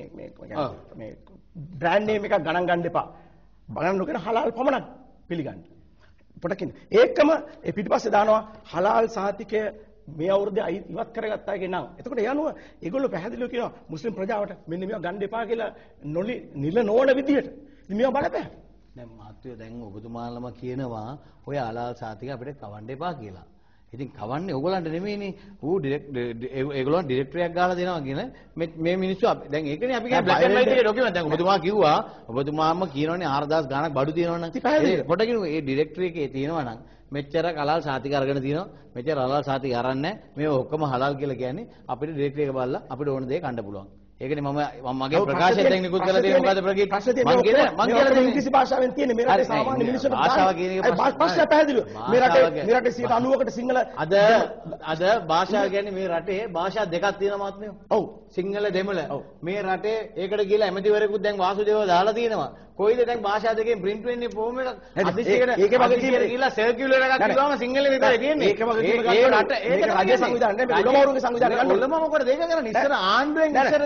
මේ බ්‍රෑන්ඩ් නේම් එකක් ගණන් ගන්න එපා. බලන්න නොකර හලාල් පමණක් පිළිගන්න. පොඩකින් ඒකම ඒ පිටිපස්සේ දානවා හලාල් සහතිකය මේ අවුරුද්දේ ඉවත් කරගත්තා කියනවා. එතකොට යනුව ඒගොල්ලෝ පැහැදිලිව කියනවා මුස්ලිම් ප්‍රජාවට මෙන්න මේවා ගන්න එපා කියලා නිල නොවන විදියට. ඉතින් මේවා බලපෑ. දැන් මාත්‍යෝ දැන් ඔබතුමාලම කියනවා ඔය හලාල් සහතිකය අපිට කවන්න එපා කියලා. ඉතින් කවන්නේ ඕගොල්ලන්ට නෙමෙයිනේ. ඌ ඒගොල්ලන් ඩිරෙක්ටරියක් ගහලා දෙනවා කියන මේ මිනිස්සු දැන් ඒකනේ අපි කියන්නේ බ්ලැක් ඇන්ඩ් වයිට් එකේ ඩොකියුමන්ට්. දැන් ඔබතුමා කිව්වා ඔබතුමාම කියනවනේ 4000 ගාණක් බඩු තියෙනවනම් පොඩකින් ඒ ඩිරෙක්ටරි එකේ තියෙනවා නම් මෙච්චර හලාල් සාතික අරගෙන තියෙනවා. මෙච්චර හලාල් සාතික අරන් නැහැ. මේ ඔක්කොම හලාල් කියලා කියන්නේ අපිට ඩිරෙක්ටරි එක බලලා අපිට ඕන දේ කන්න පුළුවන්. ඒකනේ මම මගේ ප්‍රකාශයෙන් දැන් නිකුත් කරලා තියෙන මොකද්ද ප්‍රගීත් මම කියලා ඉංග්‍රීසි භාෂාවෙන් තියෙන මේ රටේ සාමාන්‍ය මිනිස්සුන්ට භාෂාව කියන එක ප්‍රශ්න පැහැදිලිව මේ රටේ 90%කට සිංහල අද භාෂාව කියන්නේ මේ රටේ භාෂා දෙකක් තියෙනවා මාත්මයෝ. ඔව් සිංහල දෙමළ. මේ රටේ ඒකට ගිහලා ඇමතිවරයෙකුත් දැන් වාසුදේව දාලා තියෙනවා. කොයිද දැන් භාෂා දෙකෙන් print වෙන්නේ ෆෝම් එකක් අදිසියකට ඒකේ වගේ කියලා සර්කියුලර් එකක් කිව්වම සිංහලෙන් විතරයි තියෙන්නේ. ඒ රට ඒක රාජ්‍ය සංවිධානය නෙමෙයි උලමවරුන්ගේ සංවිධානය ගන්න. උලම මොකටද ඒක කරන්නේ? ඉස්සර ආණ්ඩුවෙන් ඉස්සර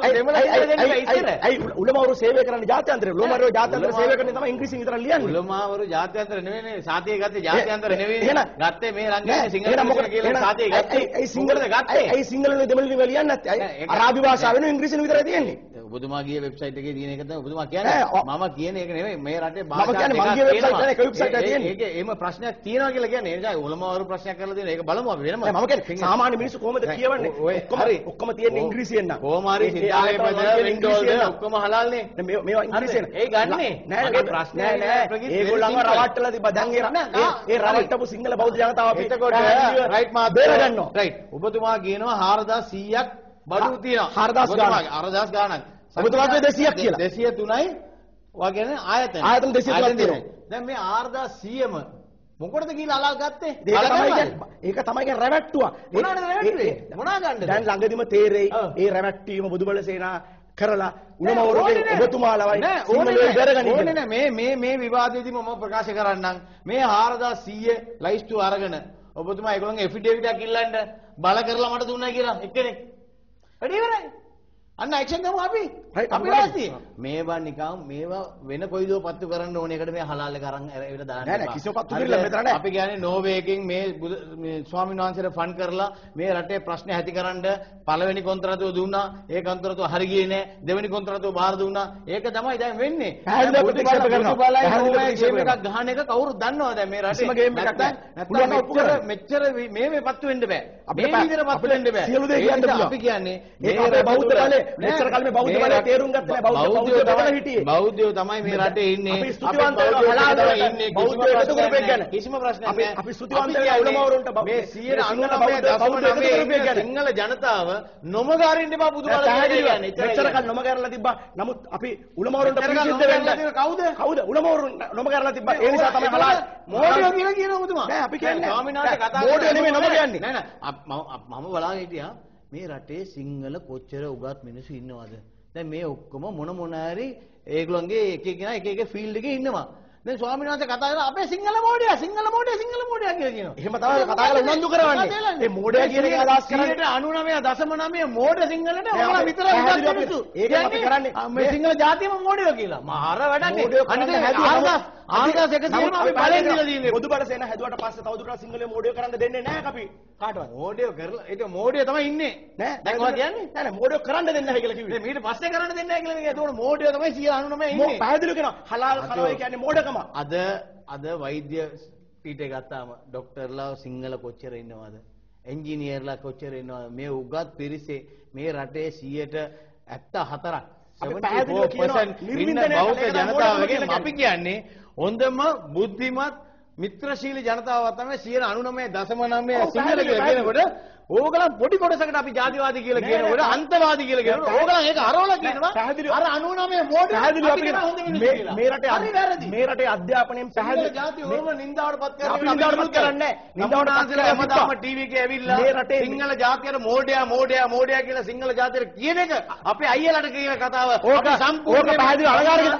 උලමවරු සේවය කරන්නේ ජාත්‍යන්තරේ. උලමවරු ජාත්‍යන්තර සේවය කරන්නේ තමයි ඉංග්‍රීසියෙන් විතර ලියන්නේ. උලමවරු ජාත්‍යන්තර නෙවෙයිනේ. සාතිය ගත්තේ ජාත්‍යන්තර නෙවෙයිනේ. ගත්තේ මේ රංගනේ සිංහල කියලා සාතිය ගත්තේ. ඒ සිංහලද ගත්තේ? ඒ සිංහලනේ දෙමළෙන් ලියන්නේ නැත්තේ. අරාබි භාෂාවෙන් ඉංග්‍රීසියෙන් විතරයි තියෙන්නේ. ඔබතුමා ගියේ වෙබ්සයිට් එකේ තියෙන එක තමයි ඔබතුමා කියන්නේ. මම කියන්නේ ඒක නෙවෙයි. මේ රටේ භාෂා දෙකක් තියෙනවා. මම කියන්නේ මගේ වෙබ්සයිට් එකේ තියෙන්නේ. ඒකේ එහෙම ප්‍රශ්නයක් තියෙනවා කියලා කියන්නේ. ඒ නිසා උලමවරු ප්‍රශ්නයක් කරලා දෙන. ඒක බලමු අපි වෙනම. මම කියන්නේ සාමාන්‍ය මිනිස්සු කොහොමද කියවන්නේ? ඔක්කොම තියෙන්නේ ඉංග්‍රීසියෙන් නම්. කොහොම හරි සිතාලේ පද වින්ඩෝස් ඔක්කොම හලාල්නේ. මේවා ඉංග්‍රීසියෙන්. ඒ ගන්නේ. මගේ ප්‍රශ්නේ නෑ. ඒගොල්ලන්ව රවට්ටලා තිබ්බා. දැන් ඒ රවට්ටපු සිංහල බෞද්ධ ජනතාව අපි එතකොට රයිට් මා බේර ගන්නවා. රයිට්. ඔබතුමා කියනවා 4100ක් බඩු තියෙනවා. 4000 ගාණක්. ඔබතුමාගේ 200ක් කියලා. 203යි වගේ ආයතන 203ක් තියෙනවා. දැන් මේ 4100ම මොකටද කියලා අලාල් ගත්තේ? ඒක තමයි කියන්නේ රැවට්ටුවා. මොනවාද රැවට්ටුවේ? මොනවා ගන්නද? දැන් ළඟදිම තේරෙයි ඒ රැවට්ටීම බුදුබල සේනා කරලා උලමවරුගේ ඔබතුමාලවයි සිංහලයේ බැරගන්නේ. ඕනේ නෑ මේ විවාදයේදී මම ප්‍රකාශ කරන්නම්. මේ 4100 ලයිස්ට්ුව අරගෙන ඔබතුමා ඒගොල්ලන්ගේ එෆිඩේවිට් එකක් ඉල්ලන්න බල කරලා මට දුන්නා කියලා එක්කෙනෙක්. වැඩි ඉවරයි. අන්න ඇක්ෂන් ගමු අපි. අපි වාසි. මේවා නිකන් මේවා වෙන කොයිදෝ පත්තු කරන්න ඕනේ. එකට මේ හලාල් එක අරන් එවිට දාන්න. නෑ නෑ කිසිම පත්තු කරලා මෙතන නෑ. අපි කියන්නේ නෝවේකින් මේ ස්වාමීන් වහන්සේට ෆන්ඩ් කරලා මේ රටේ ප්‍රශ්න ඇතිකරන්න පළවෙනි කොන්ත්‍රාතුව දුන්නා. ඒ කොන්ත්‍රාතුව හරි ගියේ නෑ. දෙවෙනි කොන්ත්‍රාතුව බාර දුන්නා. ඒක තමයි දැන් වෙන්නේ. පැහැදිලිව ප්‍රතික්ෂේප කරනවා. ගේම් එකක් ගහන එක කවුරුත් දන්නවද මේ රටේ? කිසිම ගේම් එකක් නෑ. නැත්නම් මෙච්චර මේ පත්තු වෙන්න බෑ. මේ විදිහට පත්තු වෙන්න බෑ. සියලු දේ කියන්න පුළුවන්. අපි කියන්නේ මේ බෞද්ධ බලේ මෙච්චර කල් මේ බෞද්ධ බලය තේරුම් ගත්තේ නැහැ. බෞද්ධයෝ තමයි හිටියේ. බෞද්ධයෝ තමයි මේ රටේ ඉන්නේ. අපි ස්තුතිවන්ත වෙනවා හලාලව ඉන්නේ. බෞද්ධයෝ එකතු කරපෙක් ගැන කිසිම ප්‍රශ්නයක් නැහැ. අපි ස්තුතිවන්ත වෙනවා උලමවරුන්ට මේ 199% සිංහල ජනතාව නොමග අරින්න එපා බුදුබල කියන්නේ. මෙච්චර කල් නොමග අරලා තිබ්බා. නමුත් අපි උලමවරුන්ට පිළිසිද්ධ වෙන්න කවුද? උලමවරුන් නොමග අරලා තිබ්බා. ඒ නිසා තමයි හලාල් මොඩියෝ කියලා කියනවා ඔබතුමා. නෑ අපි කියන්නේ ස්වාමීන් වහන්සේ කතා කරන්නේ මොඩියෝ නෙමෙයි නොමග යන්නේ. නෑ නෑ මම බලාගෙන හිටියා මේ රටේ සිංහල කොච්චර උගත් මිනිස්සු ඉන්නවද? දැන් මේ ඔක්කොම මොන හරි ඒගොල්ලන්ගේ එක එක කෙනා එක එක ෆීල්ඩ් එකේ ඉන්නවා. දැන් ස්වාමීන් වහන්සේ කතා කරලා අපේ සිංහල මෝඩයා කියලා කියනවා.
එහෙම තමයි කතා කරලා උනන්දු කරවන්නේ. මේ මෝඩයා කියන එක අදහස් කරන්නේ
99.9 මෝඩ සිංහලට ඔයාලා විතරයි උගත් මිනිස්සු.
ඒක අපි කරන්නේ
මේ සිංහල ජාතියම මෝඩයෝ කියලා. මාර වැඩක් නේ. අනිත් ආකාශ 100ම අපි බලෙන් දීලා තියෙන්නේ.
බුදුබල සේන හැදුවට පස්සේ තවදුරටත් සිංහලයේ මෝඩයෝ කරන්න දෙන්නේ නැහැ අපි. කාටවත්.
මෝඩයෝ කරලා ඒක මෝඩයෝ තමයි ඉන්නේ.
නෑ
දැන් ඔයා කියන්නේ
නෑ මෝඩයෝ කරන්න දෙන්නේ නැහැ කියලා කිව්වේ.
ඊට පස්සේ කරන්න දෙන්නේ නැහැ කියලා කියන්නේ. ඒතකොට මෝඩයෝ තමයි 99 ඉන්නේ.
පැහැදිලිව කියනවා හලාල් කරනවා කියන්නේ මෝඩකම.
අද වෛද්‍ය පීඨේ ගත්තාම ડોක්ටර්ලා සිංහල කොච්චර ඉන්නවද? එන්ජිනියර්ලා කොච්චර ඉන්නවද? මේ උගත් පිරිසේ මේ රටේ 74ක්
අපි පැහැදිලිව කියනවා නිර්වින්දනය
බෞද්ධ ජනතාවගේ අපි කියන්නේ හොඳම බුද්ධිමත් මිත්‍රශීලී ජනතාවක් තමයි 99.9 සිංහල කියලා කියනකොට ඕගලන් පොඩි කොටසකට අපි ජාතිවාදී කියලා කියනකොට අන්තවාදී කියලා කියනකොට ඕගලන් ඒක අරවලා කියනවා අර 99 මෝඩ
පැහැදිලිව අපි මේ රටේ අධ්‍යාපනයෙන් පැහැදිලි
ජාති ඕම නින්දාවටපත්
අපි නින්දාවටපත් කරන්නේ
නින්දාවටපත් කරලා හැමදාම ටීවී එකේ ඇවිල්ලා මේ රටේ සිංහල ජාතියට මෝඩයා කියලා සිංහල ජාතියට කියන එක අපේ අයියලාට කියන කතාව අපි සම්පූර්ණ
පැහැදිලිව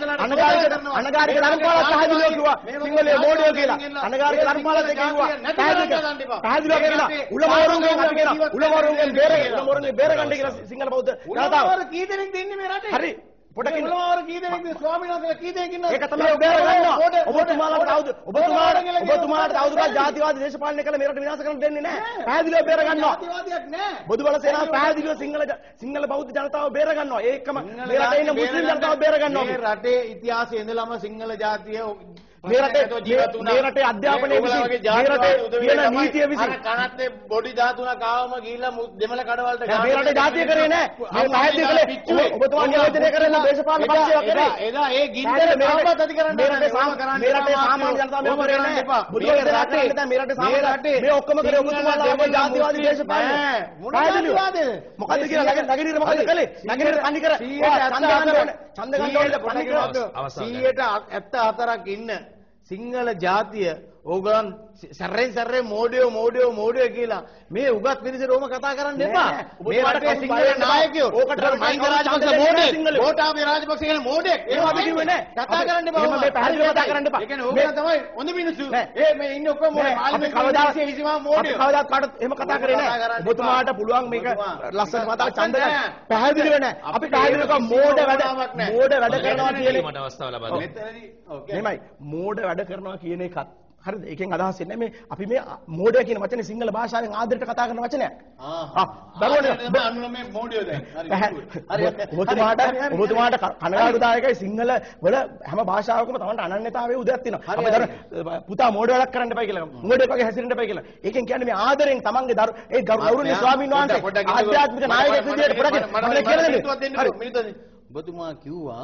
අනගාരിക ධර්මපාලත් පැහැදිලිව කිව්වා සිංහලයේ මෝඩයෝ කියලා අනගාരിക ධර්මපාලත් කිව්වා පැහැදිලිව කියලා උලවරුන්ගෙන් බේරගන්න කියලා සිංහල බෞද්ධ ජනතාව
කී දෙනෙක්ද ඉන්නේ මේ රටේ
හරි පොඩකින්
උලවරු කී දෙනෙක්ද ස්වාමීන් වහන්සේලා කී දෙනෙක් ඉන්නවද
ඒක තමයි බේරගන්නවා ඔබතුමාට තවදුරටත් ජාතිවාදී දේශපාලනය කළ මේ රට විනාශ කරන්න දෙන්නේ නැහැ පැහැදිලිව බේරගන්නවා
ජාතිවාදියක් නැහැ
බුදුබල සේනාව පැහැදිලිව සිංහල බෞද්ධ ජනතාව බේරගන්නවා ඒකම මේ රටේ ඉන්න මුස්ලිම් ජනතාව බේරගන්නවා
මේ රටේ ඉතිහාසයේ ඉඳලම සිංහල ජාතිය
මේ රටේ අධ්‍යාපනයේ විසින් මේ රටේ තියෙන නීතිය විසින්
අර කනත්තේ බොඩි 13ක් ආවම ගිහිල්ලා දෙමළ කඩවලට
මේ රටේ ජාතිය කරේ නෑ මේ පැහැදිලි කළේ ඔබතුමා නියෝජනය කරන දේශපාලන පක්ෂය කරේ
එදා ඒ ගින්දර මෙහෙමත් අධිකරණ
මේ රටේ සාමාන්‍ය ජනතාව මෙහෙම කරේ නෑ බුදුරජාණන් රටේ මේ රටේ සාමාන්‍ය මේ ඔක්කොම කරේ ඔබතුමාලා අපේ ජාතිවාදී දේශපාලන පැහැදිලි මොකද්ද කියලා නගිනීර මොකද්ද කළේ නගිනීර තනි කර ඡන්ද ගන්න ඕනේ පණි කරා
74ක් ඉන්න සිංහල ජාතිය ඕගලන් සැරෙන් මෝඩයෝ කියලා මේ උගත් මිනිස්සු රෝම කතා කරන්න එපා. මේ රටේ සිංහල නායකයෝ ඕකට මහින්ද රාජපක්ෂ මෝඩෙක්, ගෝඨාභය රාජපක්ෂ කියන මෝඩෙක්.
ඒව අපි කිව්වේ නෑ.
කතා කරන්න එපා.
මේ පැහැදිලිව කතා කරන්න එපා.
ඒ කියන්නේ ඕගලන් තමයි හොඳ මිනිස්සු. මේ ඉන්නේ ඔක්කොම මෝඩ.
අපි කවදාවත් එහෙම කතා කරේ නෑ. ඔබතුමාට පුළුවන් මේක ලස්සන කතා ඡන්ද ගන්න. පැහැදිලිව නෑ. අපි පැහැදිලිව මෝඩ වැඩ කරනවා කියන්නේ
මට අවස්ථාව ලබා දෙන්න.
මෙතනදී ඕකේ.
නෙමෙයි මෝඩ වැඩ කරනවා කියන එකත් හරිද? ඒකෙන් අදහස් වෙන්නේ මේ අපි මේ මෝඩය කියන වචනේ සිංහල භාෂාවෙන් ආදරයට කතා කරන වචනයක්. දරුවනේ
99 මෝඩයෝ දැන්. හරි.
ඔබතුමාට කනගාටුදායකයි සිංහල වල හැම භාෂාවකම තමන්ට අනන්‍යතාවයේ උදයක් තියෙනවා. අපි දර පුතා මෝඩ වැඩක් කරන්න එපා කියලා. මෝඩෙක් වගේ හැසිරෙන්න එපා කියලා. ඒකෙන් කියන්නේ මේ ආදරෙන් තමන්ගේ ඒ ගෞරවනීය ස්වාමීන් වහන්සේ ආධ්‍යාත්මික නායකයෙක් විදියට පොඩක්
හරි. ඔබතුමා කිව්වා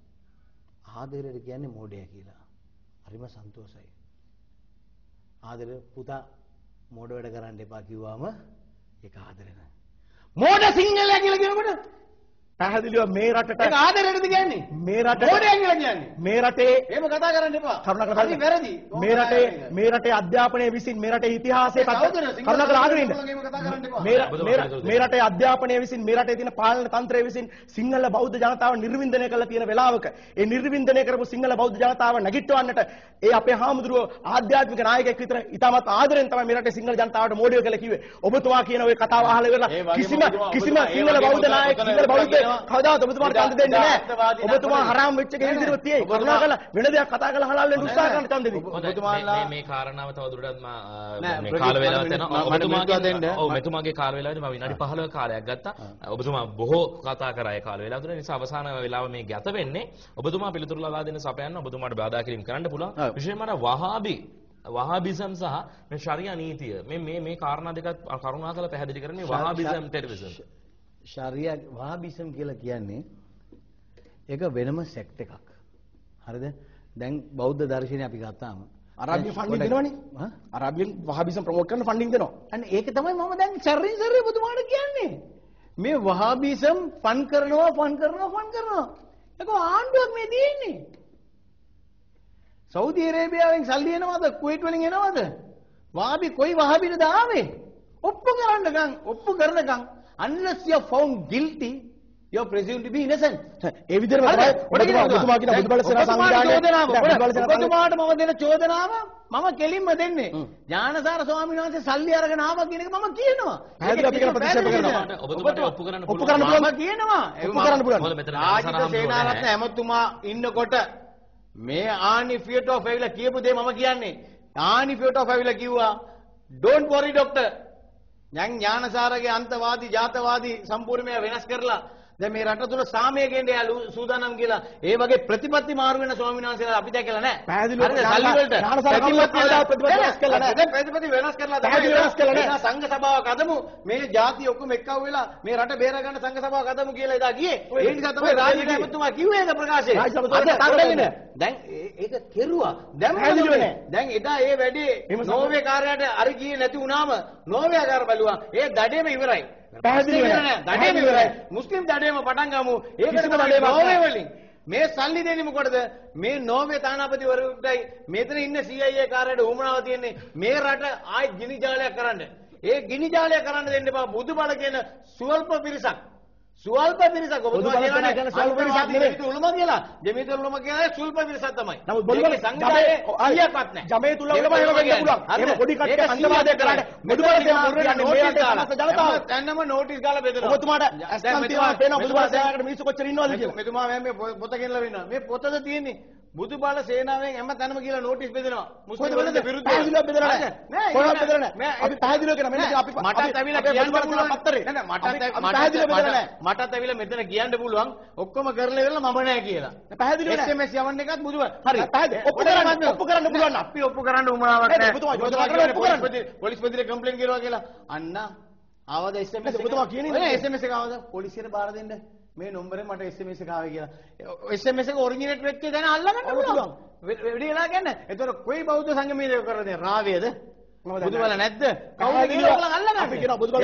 ආදරයට කියන්නේ මෝඩයා කියලා. හරිම සන්තෝෂයි. ආදර පුතා මෝඩ වැඩ කරන්න එපා කිව්වම ඒක ආදරේ නෑ. මෝඩ සිංහලයා කියලා කියනකොට
පැහැදිලිව මේ රටට
ඒක ආදරයටද කියන්නේ?
මේ රට
මෝඩයා කියලා කියන්නේ.
මේ රටේ
එහෙම කතා කරන්න එපා.
හරි
වැරදි.
මේ රටේ අධ්‍යාපනයේ විසින් මේ රටේ ඉතිහාසයේ කරුණාකර ආගෙන ඉන්න. මේ රටේ අධ්‍යාපනයේ විසින් මේ රටේ තියෙන පාලන තන්ත්‍රයේ විසින් සිංහල බෞද්ධ ජනතාව නිර්වින්දනය කරලා තියෙන වෙලාවක ඒ නිර්වින්දනය කරපු සිංහල බෞද්ධ ජනතාව නැගිටවන්නට ඒ අපේ හාමුදුරුවෝ ආධ්‍යාත්මික නායකයෙක් විතර ඉතාමත් ආදරෙන් තමයි මේ රටේ සිංහල ජනතාවට මෝඩියෝ කියලා කිව්වේ. ඔබතුමා කියන ওই කතාව අහලා ඉවරලා කිසිම සිංහල බෞද්ධ නායක සිංහල බෞද්ධ කවදාවත් ඔබතුමාට ඡන්ද දෙන්නේ නැහැ. ඔබතුමා හරාම් වෙච්ච කෙනෙක් විදිහට තියෙයි. කරුණාකරලා වෙන දෙයක් කතා කරලා හලාල් වෙන්න උත්සාහ කරන්න ඡන්ද දෙන්න.
ඔබතුමාලා මේ කාරණාව තවදුරටත් මේ කාල වේලාව තැන ඔබතුමාගේ කාල වේලාවේදී මම විනාඩි 15ක කාලයක් ගත්තා. ඔබතුමා බොහෝ කතා කරා ඒ කාල වේලාව තුළ. නිසා අවසාන වේලාව මේ ගත වෙන්නේ ඔබතුමා පිළිතුරු ලබා දෙන්න සපයන්න ඔබතුමාට බාධා කිරීම කරන්න පුළුවන්. විශේෂයෙන්ම වහාබිසම් සහ මේ ශරියා නීතිය මේ කාරණා දෙකත් කරුණාකරලා පැහැදිලි කරන්නේ වහාබිසම් ටෙරරිසම්.
ශරියා වහාබිසම් කියලා කියන්නේ ඒක වෙනම සෙක්ට් එකක්. හරිද? දැන් බෞද්ධ දර්ශනය අපි ගත්තාම
අරාබියන් ෆන්ඩින් දෙනවනේ. අරාබියන් වහාබිසම් ප්‍රොමෝට් කරන ෆන්ඩින් දෙනවා.
අන්න ඒක තමයි මම දැන් සර්රි ඔබතුමාට කියන්නේ. මේ වහාබිසම් ෆන් කරනවා. ඒක ආණ්ඩුවක් මේ දෙන්නේ. සෞදි අරේබියාවෙන් සල්ලි එනවද? කුවේට් වලින් එනවද? වහාබි කොයි වහාබිද ආවේ? ඔප්පු කරනකම් unless you are found guilty You are presumed to be innocent.
ඒ විදිහටම තමයි ඔබතුමා කියන බුදුබල සේනා සංවිධානයේ
ඔබතුමාට මම දෙන චෝදනාව මම කෙලින්ම දෙන්නේ. ඥානසාර ස්වාමීන් වහන්සේ සල්ලි අරගෙන ආවා කියන එක මම කියනවා.
පැහැදිලි අපි කියන ප්‍රතික්ෂේප කරනවා.
ඔබතුමාට ඔප්පු කරන්න
ඔප්පු කරන්න පුළුවන්.
මම කියනවා.
ඔප්පු කරන්න පුළුවන්.
රාජිත සේනාරත්න ඇමතුමා ඉන්නකොට මේ ආනි ෆියටෝෆ් ඇවිල්ලා කියපු දේ මම කියන්නේ. ආනි ෆියටෝෆ් ඇවිල්ලා කිව්වා don't worry doctor. දැන් ඥානසාරගේ අන්තවාදී ජාතවාදී සම්පූර්ණයෙන්ම වෙනස් කරලා දැන් මේ රට තුල සාමය ගේන්න යාලු සූදානම් කියලා ඒ වගේ ප්‍රතිපත්ති මාරු වෙන ස්වාමීන් වහන්සේලා අපි දැකලා නැහැ.
පැහැදිලිව
සල්ලි වලට
ප්‍රතිපත්ති වෙනස් කළා නැහැ.
දැන් ප්‍රතිපත්ති වෙනස් කරලා
පැහැදිලිව වෙනස් කළා නැහැ.
සංඝ සභාවක් අදමු මේ ಜಾති ඔක්කොම එක්කව වෙලා මේ රට බේර ගන්න සංඝ සභාවක් අදමු කියලා එදා ගියේ. ඒ නිසා තමයි රාජිත ඇමතුමා කිව්වේ ඒක ප්‍රකාශය. දැන් ඒක කෙරුවා. දැන් එදා ඒ වැඩේ නෝර්වේ කාර්යයට අරි ගියේ නැති වුණාම නෝර්වේ කාර්ය බලුවා. ඒ දඩේම ඉවරයි.
පැහැදිලි වෙනවා.
දඩේම ඉවරයි. මුස්ලිම් දඩේම පටන් ගමු. ඒකට තමයි නෝර්වේ වලින් මේ සල්ලි දෙන්නේ මොකටද? මේ නෝර්වේ තානාපතිවරුන්ටයි මෙතන ඉන්න CIA කාර්යයට උවමනාව තියෙන්නේ මේ රට ආයි ගිනි ජාලයක් කරන්න. ඒ ගිනි ජාලය කරන්න දෙන්න එපා. බුදුබල කියන ස්වල්ප පිරිසක්. ස්වල්ප පිරිසක් ඔබතුමා කියන ස්වල්ප පිරිසක් නෙවෙයි උලම කියලා. ජමීත උලම කියන්නේ ස්වල්ප පිරිසක් තමයි.
නමුත් බුදුබල
සංඝයාගේ අයියක්වත් නැහැ.
ජමේ තුල උලම එහෙම වෙන්න පුළුවන්. එහෙම පොඩි කට්ටිය අන්තවාදයක් කරාට බුදුබල සේනාව කියන්නේ මේ රටේ සමස්ත ජනතාව
දැන්නම නෝටිස් ගාලා බෙදනවා.
ඔබතුමාට අස්තම් තියනවා පේනවා බුදුබල සේනාවකට මිනිස්සු කොච්චර ඉන්නවද කියලා.
මෙතුමා මේ පොත ගෙනලා වෙනවා. මේ පොතද තියෙන්නේ බුදුබල සේනාවෙන් හැම තැනම කියලා නෝටිස් බෙදනවා. මුස්ලිම්වරුන්ට විරුද්ධව.
පැහැදිලිව බෙදලා නැහැ. කොහොමද බෙදලා නැහැ. අපි පැහැදිලිව කරා මෙන්න අපි
මටත් ඇවිල්ලා කියන්න පුළුවන් පත්තරේ. නෑ මටත් ඇවිල්ලා මෙතන කියන්න පුළුවන් ඔක්කොම කරලා ඉවරලා මම නෑ කියලා.
පැහැදිලිව නැහැ.
SMS යවන්න එකත් බුදුබල. හරි.
ඔප්පු කරන්න පුළුවන්.
අපි ඔප්පු කරන්න උවමනාවක් නැහැ. පොලිස්පතිට කම්ප්ලේන්ට් කරනවා කියලා. අන්න ආවද SMS එක?
ඔබතුමා කියන්නේ
ඔය SMS එක ආවද? පොලිසියට බාර දෙන්න. මේ නම්බරේ මට SMS එක ආවේ කියලා. SMS එක ඔරිජිනේට් වෙච්ච දැන අල්ලගන්න පුළුවන්. වෙඩිලා ගන්න. එතකොට කොයි බෞද්ධ සංගමයේද කරන්නේ? රාවේද? බුදුබල නැද්ද? කවුද කියලා ඔයගොල්ලෝ අල්ලගන්න. අපි කියන බුදුබල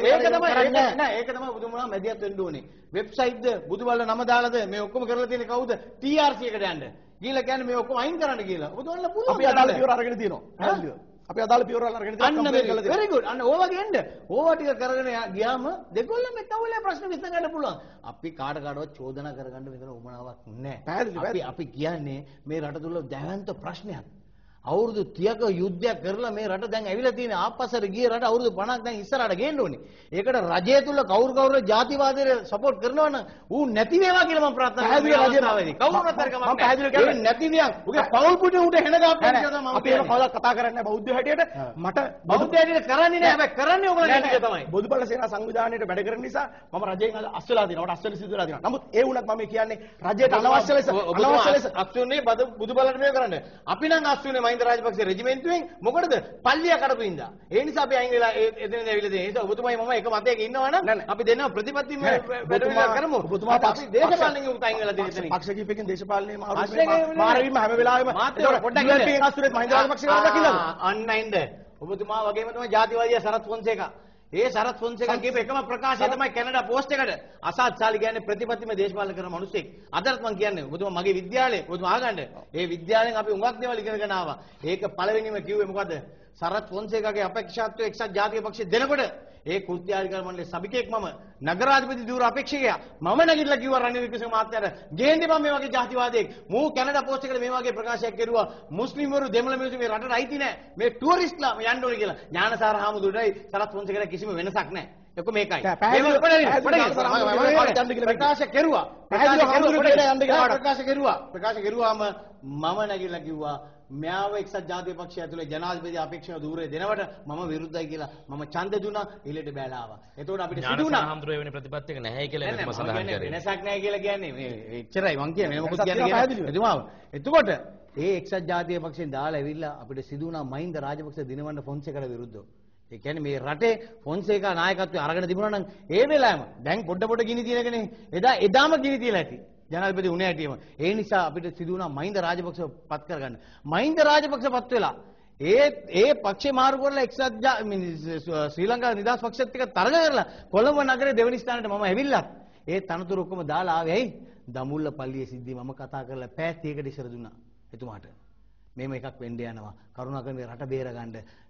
ඒක තමයි බුදුමහා මැදිහත් වෙන්න ඕනේ. වෙබ්සයිට්ද බුදුබල නම දාලාද මේ ඔක්කොම කරලා තියෙන්නේ කවුද? TRC එකට යන්න. ගිහලා කියන්නේ මේ ඔක්කොම අයින් කරන්න කියලා. බුදුබල පුළුවන්.
අපි අදාළ පියවර අරගෙන තියෙනවා. පැහැදිලිව. අපි අදාළ පියවර අරගෙන තියෙනවා.
very good. අන්න ඕවා ගෙන්න. ඕවා ටික කරගෙන ගියාම දෙගොල්ලම තවලේ ප්‍රශ්න විසඳගන්න පුළුවන්. අපි කාට කාටවත් චෝදනා කරගන්න මෙතන උමනාවක් නැහැ. අපි කියන්නේ මේ රට තුල දැවැන්ත ප්‍රශ්නයක්. අවුරුදු 30ක යුද්ධයක් කරලා මේ රට දැන් ඇවිල්ලා තියෙන ආපස්සට ගිය රට අවුරුදු 50ක් දැන් ඉස්සරහට ගේන්න ඕනේ. ඒකට රජය තුල කවුරු ජාතිවාදයට සපෝට් කරනවා නම් ඌ නැති වේවා කියලා මම ප්‍රාර්ථනා කරනවා. කවුරුත් අර කමක් නැහැ. නැති නියම්. උගේ පවුල් පුටේ උට හෙන ගාප්පන් කියලා මම
අපි ඒක කවදාවත් කතා කරන්නේ නැහැ බෞද්ධ හැටියට. මට
බෞද්ධ හැටියට කරන්නේ නැහැ. හැබැයි කරන්නේ ඕගොල්ලෝ ටික තමයි.
බුදුබල සේනා සංවිධානයට වැඩ කරන නිසා මම රජයෙන් අස් වෙලා දිනවා. මට අස් වෙලා සිදු වෙලා දිනවා. නමුත් ඒ වුණත් මම කියන්නේ රජයට අනවශ්‍ය ලෙස
අස්ුනේ බුදුබලට මේ කරන්නේ. අපි නම් අස්ුනේ මහින්ද රාජපක්ෂ රෙජිමෙන්ටුවෙන් මොකටද? පල්ලිය කඩපු ඉඳා. ඒ නිසා අපි අයින් වෙලා එතන ඇවිල්ලා තියෙන නිසා ඔබතුමායි මම එක මතයක ඉන්නවනම් අපි දෙන්නම ප්‍රතිපත්තිම වැඩ කරමු.
ඔබතුමා
අපි දේශපාලනිකව උත් අයින් වෙලා තියෙන.
පක්ෂ කිහිපකින් දේශපාලනයේ මාරුවීම හැම වෙලාවෙම පොඩ්ඩක් අස්ුනේ මහින්ද රාජපක්ෂ දකින්නද?
අන්නයින්ද ඔබතුමා වගේම තමයි ජාතිවාදී සරත් ෆොන්සේකා. ඒ සරත් ෆොන්සේකා කියපු එකම ප්‍රකාශය තමයි කැනඩා පෝස්ට් එකට අසාද් සාලි කියන්නේ ප්‍රතිපත්තිම දේශපාලන කරන මිනිස්සෙක්. අදත් මම කියන්නේ ඔබතුමා මගේ විද්‍යාලේ ඔබතුමා අහගන්න. ඒ විද්‍යාලෙන් අපි උඟක් දේවල් ඉගෙනගෙන ආවා. ඒක පළවෙනිම කිව්වේ මොකද්ද? සරත් ෆොන්සේකාගේ අපේක්ෂාත්වය එක්සත් ජාතික පක්ෂයේ දෙනකොට ඒ කෘත්‍යාධිකාර මණ්ඩලයේ සභිකයෙක් මම නගරාධිපති ධූර අපේක්ෂකයා මම නැගිටලා කිව්වා රනිල් වික්‍රමසිංහ මහත්තයාට ගේන්නේ මම මේ වගේ ජාතිවාදයක් මූ කැනඩා පෝස්ට් එකට මේ වගේ ප්‍රකාශයක් කරුවා මුස්ලිම්වරු දෙමළ මිනිස්සු මේ රටට අයිති නැහැ මේ ටුවරිස්ට්ලා යන්න ඕනේ කියලා ඥානසාර හාමුදුරටයි සරත් ෆොන්සේකට කිසිම වෙනසක් නැහැ ඒක මේකයි ප්‍රකාශ කෙරුවා ප්‍රකාශ කෙරුවාම මම නැගිටලා කිව්වා මෙයාව එක්සත් ජාතික පක්ෂය ඇතුලේ ජනාධිපති අපේක්ෂාව දූරේ දෙනවට මම විරුද්ධයි කියලා මම ඡන්ද දුන්නා ඊළඟට බැලලා ආවා. එතකොට අපිට සිදු වුණා.
ඥානසාර වෙන ප්‍රතිපත්තියක නැහැ කියලා එතනම සඳහන් කරේ.
වෙනසක් නැහැ කියලා කියන්නේ මේ එච්චරයි මං කියන්නේ. මොකද කියන්නේ එතුමාව. එතකොට ඒ එක්සත් ජාතික පක්ෂයෙන් දාලා ඇවිල්ලා අපිට සිදු වුණා මහින්ද රාජපක්ෂ දිනවන්න ෆොන්සේකට විරුද්ධව. ඒ කියන්නේ මේ රටේ ෆොන්සේකා නායකත්වය අරගෙන තිබුණා නම් ඒ වෙලාවෙම දැන් පොඩ ගිනි තියනකනේ එදාම ගිනි තියලා ඇති. ජනාධිපති උනේ ඇටියම. ඒ නිසා අපිට සිදු වුණා මහින්ද රාජපක්ෂ පත් කරගන්න. මහින්ද රාජපක්ෂ පත් වෙලා ඒ පක්ෂේ මාරු කරලා එක්සත් ශ්‍රී ලංකා නිදහස් පක්ෂයත් එක්ක තරග කරලා කොළඹ නගරේ දෙවෙනි ස්ථානයට මම ඇවිල්ලා ඒ තනතුරු ඔක්කොම දාලා ආවේ ඇයි? දමුල්ල පල්ලියේ සිද්ධිය මම කතා කරලා පැය 30කට ඉස්සර දුන්නා එතුමාට. මේම එකක් වෙන්න යනවා. කරුණාකරන රට බේර ගන්න.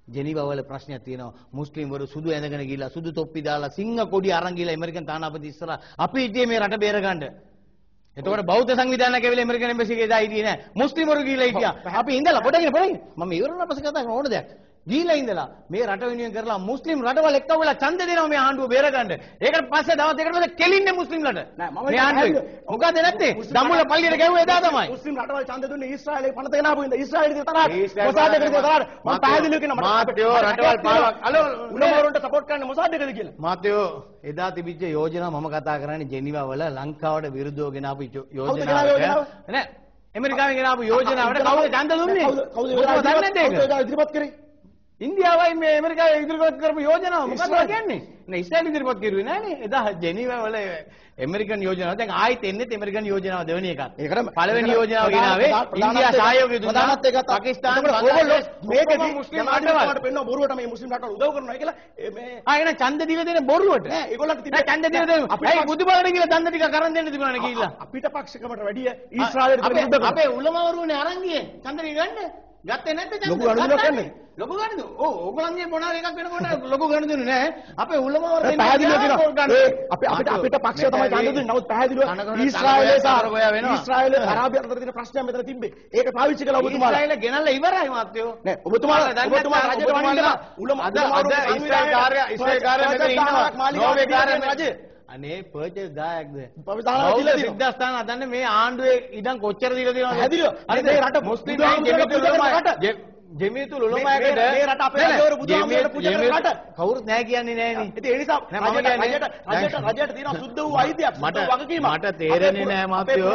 ජෙනීවා වල ප්‍රශ්නයක් තියෙනවා. මුස්ලිම්වරු සුදු ඇඳගෙන ගිහිල්ලා සුදු තොප්පි දාලා සිංහ කොඩි අරන් ගිහිල්ලා ඇමරිකන් තානාපති ඉස්සරහා අපි හිටියේ මේ රට බේරගන්න. එතකොට බෞද්ධ සංවිධානයක් ඇවිල්ලා ඇමරිකන් එම්බසි එකේ දා හිටියේ නෑ. මුස්ලිම්වරු ගිහිල්ලා හිටියා. අපි ඉඳලා පොඩකින් මම ඉවරලා පස්සේ කතා කරන ඕන දෙයක්. ගිහිල්ලා ඉඳලා මේ රට වෙනුවෙන් කරලා මුස්ලිම් රටවල් එක්ක වෙලා ඡන්ද දෙනවා මේ ආණ්ඩුව බේරගන්න. ඒකට පස්සේ දවස් දෙකකට පස්සේ කෙලින්නේ මුස්ලිම්ලට. නෑ මම මේ ආණ්ඩුව. මොකද නැත්තේ? දම්මුල පල්ලියට ගැව්වේ එදා තමයි.
මුස්ලිම් රටවල් ඡන්ද දුන්නේ ඊශ්‍රායලේ පනත ගෙනාපු ඉඳ ඊශ්‍රායලේ තරහ මොසාද් එකේ තරහ මම පැහැදිලිව කියනවා
මාත්‍යෝ රටවල් පාලක
අලෝ උණමවරුන්ට සපෝට් කරන්නේ මොසාද් එකද කියලා.
මාත්‍යෝ එදා තිබිච්ච යෝජනා මම කතා කරන්නේ ජෙනීවා වල ලංකාවට විරුද්ධව ගෙනාපු යෝජනාවට. නෑ ඇමරිකාවෙන් ගෙනාපු යෝජනාවට කවුද ඡන්ද දුන්නේ? කවුද ඉදිරිපත් කරේ? ඉන්දියාවයි මේ ඇමරිකාවේ ඉදිරිපත් කරපු යෝජනාව මොකක්ද කියන්නේ? නේ ඉස්රායල් ඉදිරිපත් කරුවේ නෑනේ. එදා ජෙනීවා වල ඇමරිකන් යෝජනාව දැන් ආයෙත් එන්නේ ඇමරිකන් යෝජනාව දෙවෙනි එකක්. ඒකට පළවෙනි යෝජනාව ගෙනාවේ ඉන්දියා සහයෝගය දුන්නා. පාකිස්තාන බංග්ලාදේශ මේකදී මුස්ලිම් රටවල් පෙන්නන බොරුවට මේ මුස්ලිම් රටවල් උදව් කරනවා කියලා මේ ආයෙන ඡන්ද දිව දෙන බොරුවට. නෑ ඒගොල්ලන්ට තිබ්බේ ඡන්ද දිව දෙන. අපේ බුදුබාරට කියලා ඡන්ද ටික කරන් දෙන්න තිබුණානේ කියලා. අපිට පක්ෂකමට වැඩිය ඊශ්‍රායලට විරුද්ධව අපේ උලමවරුනේ අරන් ගියේ ඡන්ද ටික ගන්න. ගත්තේ නැත්නම් ඡන්ද. ලොකු ගණනක් ගන්නේ. ලොකු ගණනද? ඔව් ඕගොල්ලන්ගේ මොනවා එකක් වෙනකොට ලොකු ගණන දුන්නේ නැහැ. අපේ උල්ලමවර දෙන්නේ පැහැදිලිව කියනවා. අපිට පක්ෂය තමයි ගණන දුන්නේ. නමුත් පැහැදිලිව ඊශ්‍රායලයේ ඊශ්‍රායලයේ අරාබිය අතර තියෙන ප්‍රශ්නයක් මෙතන තිබ්බේ. ඒක පාවිච්චි කළා ඔබතුමාලා. ඊශ්‍රායල ගෙනල්ලා ඉවරයි මාත්‍යෝ. නෑ ඔබතුමාලා රජයට වණින්න අද ඊශ්‍රායල කාර්ය මෙතන ඉන්නවා. නෝර්වේ කාර්ය රජය. අනේ පර්චේස් 1000ක්ද? බෞද්ධ සිද්ධාස්ථාන හදන්නේ මේ ආණ්ඩුවේ ඉඩම් කොච්චර දීලා තියෙනවද? හැදිරියෝ. අනේ මේ රට මුස්ලිම් ජෙමීතුල් උලමායකට මේ රට අපේ රජවරු බුදුහාමුදුරට පූජා කරන රට කවුරුත් නැහැ කියන්නේ නෑනේ. ඉතින් ඒ නිසා රජයට තියෙන සුද්ධ වූ අයිතියක් සුද්ධ වගකීමක්. මට තේරෙන්නේ නෑ මාත්‍යෝ.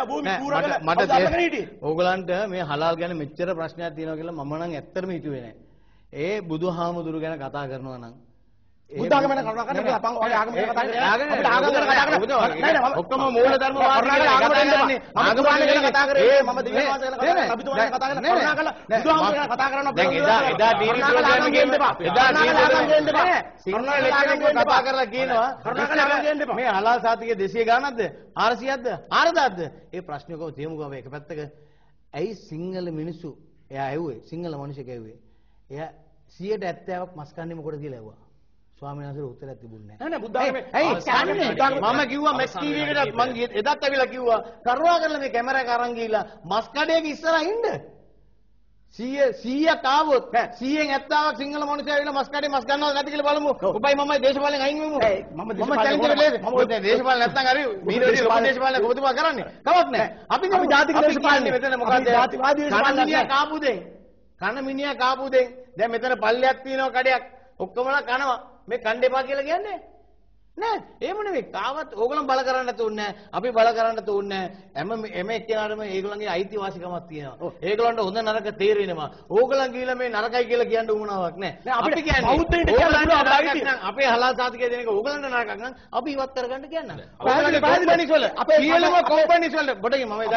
ඕගලන්ට මේ හලාල් ගැන මෙච්චර ප්‍රශ්නයක් තියෙනවා කියලා මම නම් ඇත්තටම හිතුවේ නෑ. ඒ බුදුහාමුදුරු ගැන කතා කරනවා නම් බුද්ධාගම ගැන කතා කරන්නේ අපන් ඔය ආගම ගැන කතා කරන්නේ අපිට ආගම ගැන කතා කරන්නේ ඔක්කොම මූල ධර්ම වාදීලා ආගම ගැන ආගම ගැන කතා කරේ මම දිව්‍ය වාස ගැන කතා කරන්නේ අභිතුමා ගැන කතා කරන්නේ කරුණා කළා බුදුහාමුදුරුවෝ ගැන කතා කරනවා දැන් එදා ඩීරි ප්‍රෝග්‍රෑම් එකේ එන්න එපා එදා ඩීරි ගේන්න එපා සිංහල ලෙක්චර් කතා කරලා කියනවා කරුණා කළා ගේන්න එපා මේ හලාල් සාතිකේ 200 ගානක්ද 400ක්ද 4000ක්ද ඒ ප්‍රශ්නේ කොහොමද තියමුකෝ එක පැත්තක ඇයි සිංහල මිනිස්සු එයා ඇහුවේ සිංහල මිනිස්සු ඇහුවේ එයා 170ක් මස් කන්නේ මොකටද කියලා ඇහුවා ස්වාමීන් වහන්සේ උත්තරයක් තිබුණේ නැහැ. නෑ බුද්ධාගමේ ඇයි මම කිව්වා මැස් ටීවී එකකට මං එදත් ඇවිල්ලා කිව්වා කරුණා කරලා මේ කැමරා එක අරන් ගිහිල්ලා මස් කඩේක ඉස්සරහා ඉන්න. 100ක් ආවොත් 100න් 70ක් සිංහල මිනිස්සු ඇවිල්ලා මස් කඩේ මස් ගන්නවද නැති කියලා බලමු. ඔබයි මමයි දේශපාලෙන් අයින් වෙමු. මම දේශපාලෙන් නැත්තම් හරි මීරෝඩි ලොකු දේශපාලනයක් ඔබතුමා කරන්නේ. කමක් නෑ. අපි ජාතික දේශපාලනේ මෙතන මොකද්ද? ජාතිවාදී දේශපාලනයක් කාපු දෙන්. කන මිනිහා කාපු දෙන්. දැන් මෙතන පල්ලයක් තියෙනවා කඩයක්. ඔක්කොමලා කනවා. මේ කණ්ඩේපා කියලා කියන්නේ නෑ එහෙම නෙවෙයි කාවත් ඕගොල්ලෝ බල කරන්න තුන්නේ අපි බල කරන්න තුන්නේ එම එක්කෙනාටම ඒගොල්ලන්ගේ අයිතිවාසිකමක් තියෙනවා ඒගොල්ලන්ට හොඳ නරක තේරෙනවා ඕගොල්ලන් ගිහලා මේ නරකයි කියලා කියන්න උවමනාවක් නෑ අපි කියන්නේ බෞද්ධයින්ට කියන්න අපේ හලාල් සාතිකය දෙන එක ඕගොල්ලන්ට නරකක් නම් අපි ඉවත් කරගන්න කියන්න පැහැදිලි වල අපේ කියලම කම්පැනිස් වල බඩගින් මම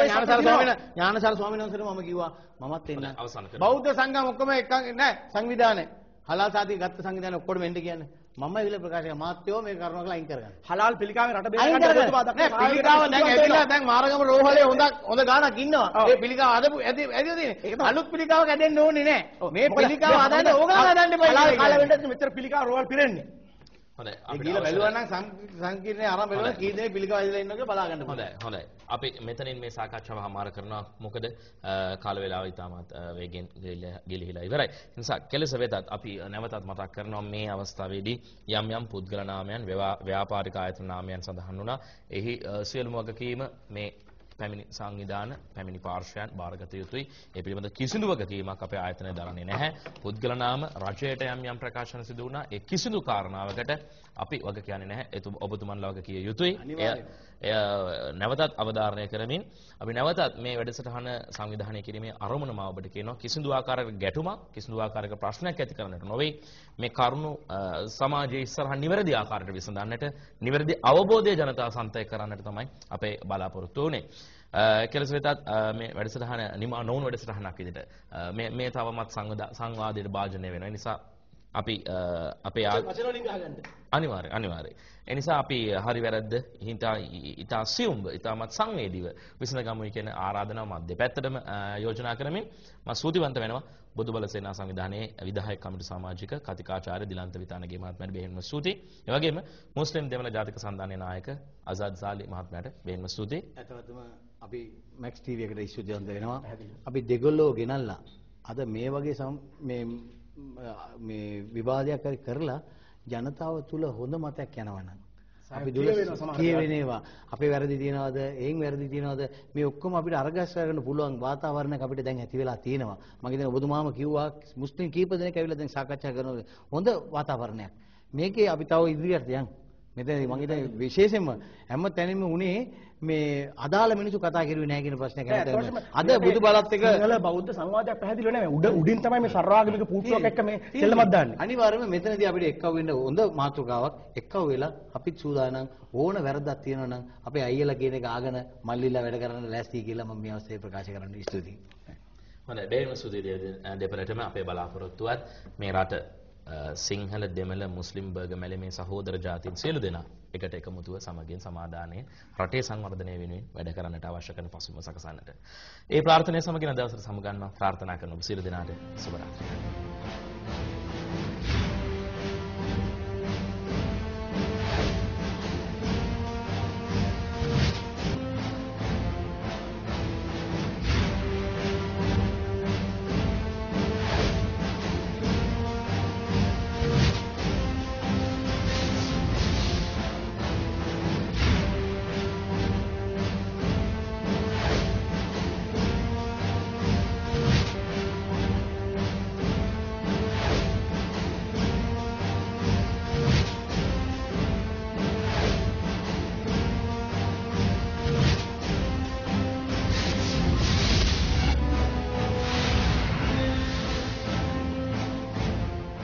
ඥානසාර ස්වාමීන් වහන්සේට මම කිව්වා මමත් එන්න බෞද්ධ සංගම් ඔක්කොම එකක් නෑ සංවිධානය හලාල් සාතික ගත්ත සංවිධානය ඔක්කොම එන්න කියන්නේ මම විල ප්‍රකාශ කරා මාත්‍යෝ මේ කරුණාකරලා අයින් කරගන්න. හලාල් පිළිකාවේ රට බේරගන්න ඔබතුමා දක්වන පිළිකාව දැන් ඇවිල්ලා දැන් මාරගම රෝහලේ හොඳ ගාණක් ඉන්නවා. ඒ පිළිකාව අදපු ඇදිලා තියෙන්නේ. අලුත් පිළිකාවක් ඇදෙන්න ඕනේ නෑ. මේ පිළිකාව හදන්න ඕගොල්ලෝ හදන්න එපා. හලාල් කාලේ වෙන්නත් මෙච්චර පිළිකාව රෝහල් පිරෙන්නේ.
හොඳයි.
අපි ගිහලා බැලුවා නම් සංකීර්ණේ ආරම්භ වෙනවා කී දෙනෙක් පිළිකාව ඇදලා ඉන්නවද කියලා බලා ගන්න.
හොඳයි. අපි මෙතනින් මේ සාකච්ඡාව හමාර කරනවා. මොකද කාල වේලාව ඉතාමත් වේගෙන් ගිලිහිලා ඉවරයි. ඒ නිසා කෙලෙස වෙතත් අපි නැවතත් මතක් කරනවා මේ අවස්ථාවේදී යම් පුද්ගල නාමයන් ව්‍යාපාරික ආයතන නාමයන් සඳහන් වුණා. එහි සියලුම වගකීම මේ පැමිණි සංවිධාන පැමිණි පාර්ශ්වයන් බාරගත යුතුයි. ඒ පිළිබඳ කිසිදු වගකීමක් අපේ ආයතනය දරන්නේ නැහැ. පුද්ගල නාම රජයට යම් ප්‍රකාශන සිදු වුණා. ඒ කිසිදු කාරණාවකට අපි වග කියන්නේ නැහැ. ඔබතුමන්ලා වග කිය යුතුයි. එය නැවතත් අවධාරණය කරමින් අපි නැවතත් මේ වැඩසටහන සංවිධානය කිරීමේ අරමුණ මා ඔබට කියනවා කිසිදු ආකාරයක ගැටුමක් කිසිදු ආකාරයක ප්‍රශ්නයක් ඇති කරන්නට නොවේ. මේ කරුණු සමාජයේ ඉස්සරහ නිවැරදි ආකාරයට විසඳන්නට නිවැරදි අවබෝධය ජනතාව සන්තය කරන්නට තමයි අපේ බලාපොරොත්තු වුනේ. කෙලෙස වෙතත් මේ වැඩසටහන නිමා නොවුණු වැඩසටහනක් විදිහට මේ තවමත් සංවාදයට භාජනය වෙනවා. ඒ නිසා අපි අපේ අනිවාර්ය. ඒ නිසා අපි හරි වැරද්ද ඉතා සියුම්ව ඉතාමත් සංවේදීව විසඳගමුයි කියන ආරාධනාව මම දෙපැත්තටම යෝජනා කරමින් මම ස්තුතිවන්ත වෙනවා බොදුබල සේනා සංවිධානයේ විධායක කමිටු සමාජික කතිකාචාර්ය දිලන්ත විතානගේ මහත්මයාට බෙහෙන්ම ස්තුතියි. ඒ වගේම මුස්ලිම් දෙමළ ජාතික සන්ධානයේ නායක අසද් සාලි මහත්මයාට බෙහෙන්ම ස්තුතියි.
ඇත්තටම අපි මැක්ස් ටීවී එකට ස්තුතිවන්ත වෙනවා. අපි දෙගොල්ලෝ ගෙනල්ලා අද මේ වගේ මේ විවාදයක් හරි කරලා ජනතාව තුල හොඳ මතයක් යනවනම් අපි දුල කියවෙනවා අපේ වැරදි තියනවාද එයින් වැරදි තියනවාද මේ ඔක්කොම අපිට අරගස් කරගන්න පුළුවන් වාතාවරණයක් අපිට දැන් ඇති වෙලා තියෙනවා මම හිතන්නේ ඔබතුමාම කිව්වා මුස්ලිම් කීප දෙනෙක් ඇවිල්ලා දැන් සාකච්ඡා කරනවා හොඳ වාතාවරණයක් මේකේ අපි තව ඉදිරියට යන් මෙතන මම හිතන්නේ විශේෂයෙන්ම හැම තැනින්ම උනේ මේ අදාළ මිනිස්සු කතා කරුවේ නැහැ කියන ප්‍රශ්නයක් නැත්නම් අද බුදු බලත් එක
සිංහල බෞද්ධ සංවාදයක් පැහැදිලිව නැහැ උඩින් තමයි මේ සර්වාගමික පුටුවක් එක්ක මේ සෙල්ලමක් දාන්නේ
අනිවාර්යයෙන්ම මෙතනදී අපිට එක්කව වෙන්න හොඳ මාතෘකාවක් එක්කව වෙලා අපිත් සූදානම් ඕන වැරද්දක් තියෙනවා නම් අපේ අයියලා කියන එක ආගෙන මල්ලිලා වැඩ කරන්න ලෑස්ති කියලා මම මේ අවස්ථාවේ ප්‍රකාශ කරන්න ස්තුතියි
හොඳයි බෙහෙම ස්තුතියි දෙපළටම අපේ බලාපොරොත්තුවත් මේ රට සිංහල දෙමළ මුස්ලිම් බර්ගමැලි මේ සහෝදර ජාතීන් සියලු දෙනා එකට එකමුතුව සමගින් සමාදානයෙන් රටේ සංවර්ධනය වෙනුවෙන් වැඩ කරන්නට අවශ්‍ය කරන පසුබිම සකසන්නට. ඒ ප්‍රාර්ථනාව සමගින් දවසට සමුගන්නවා ප්‍රාර්ථනා කරන ඔබ සියලු දෙනාට සුබ රාත්‍රියක්.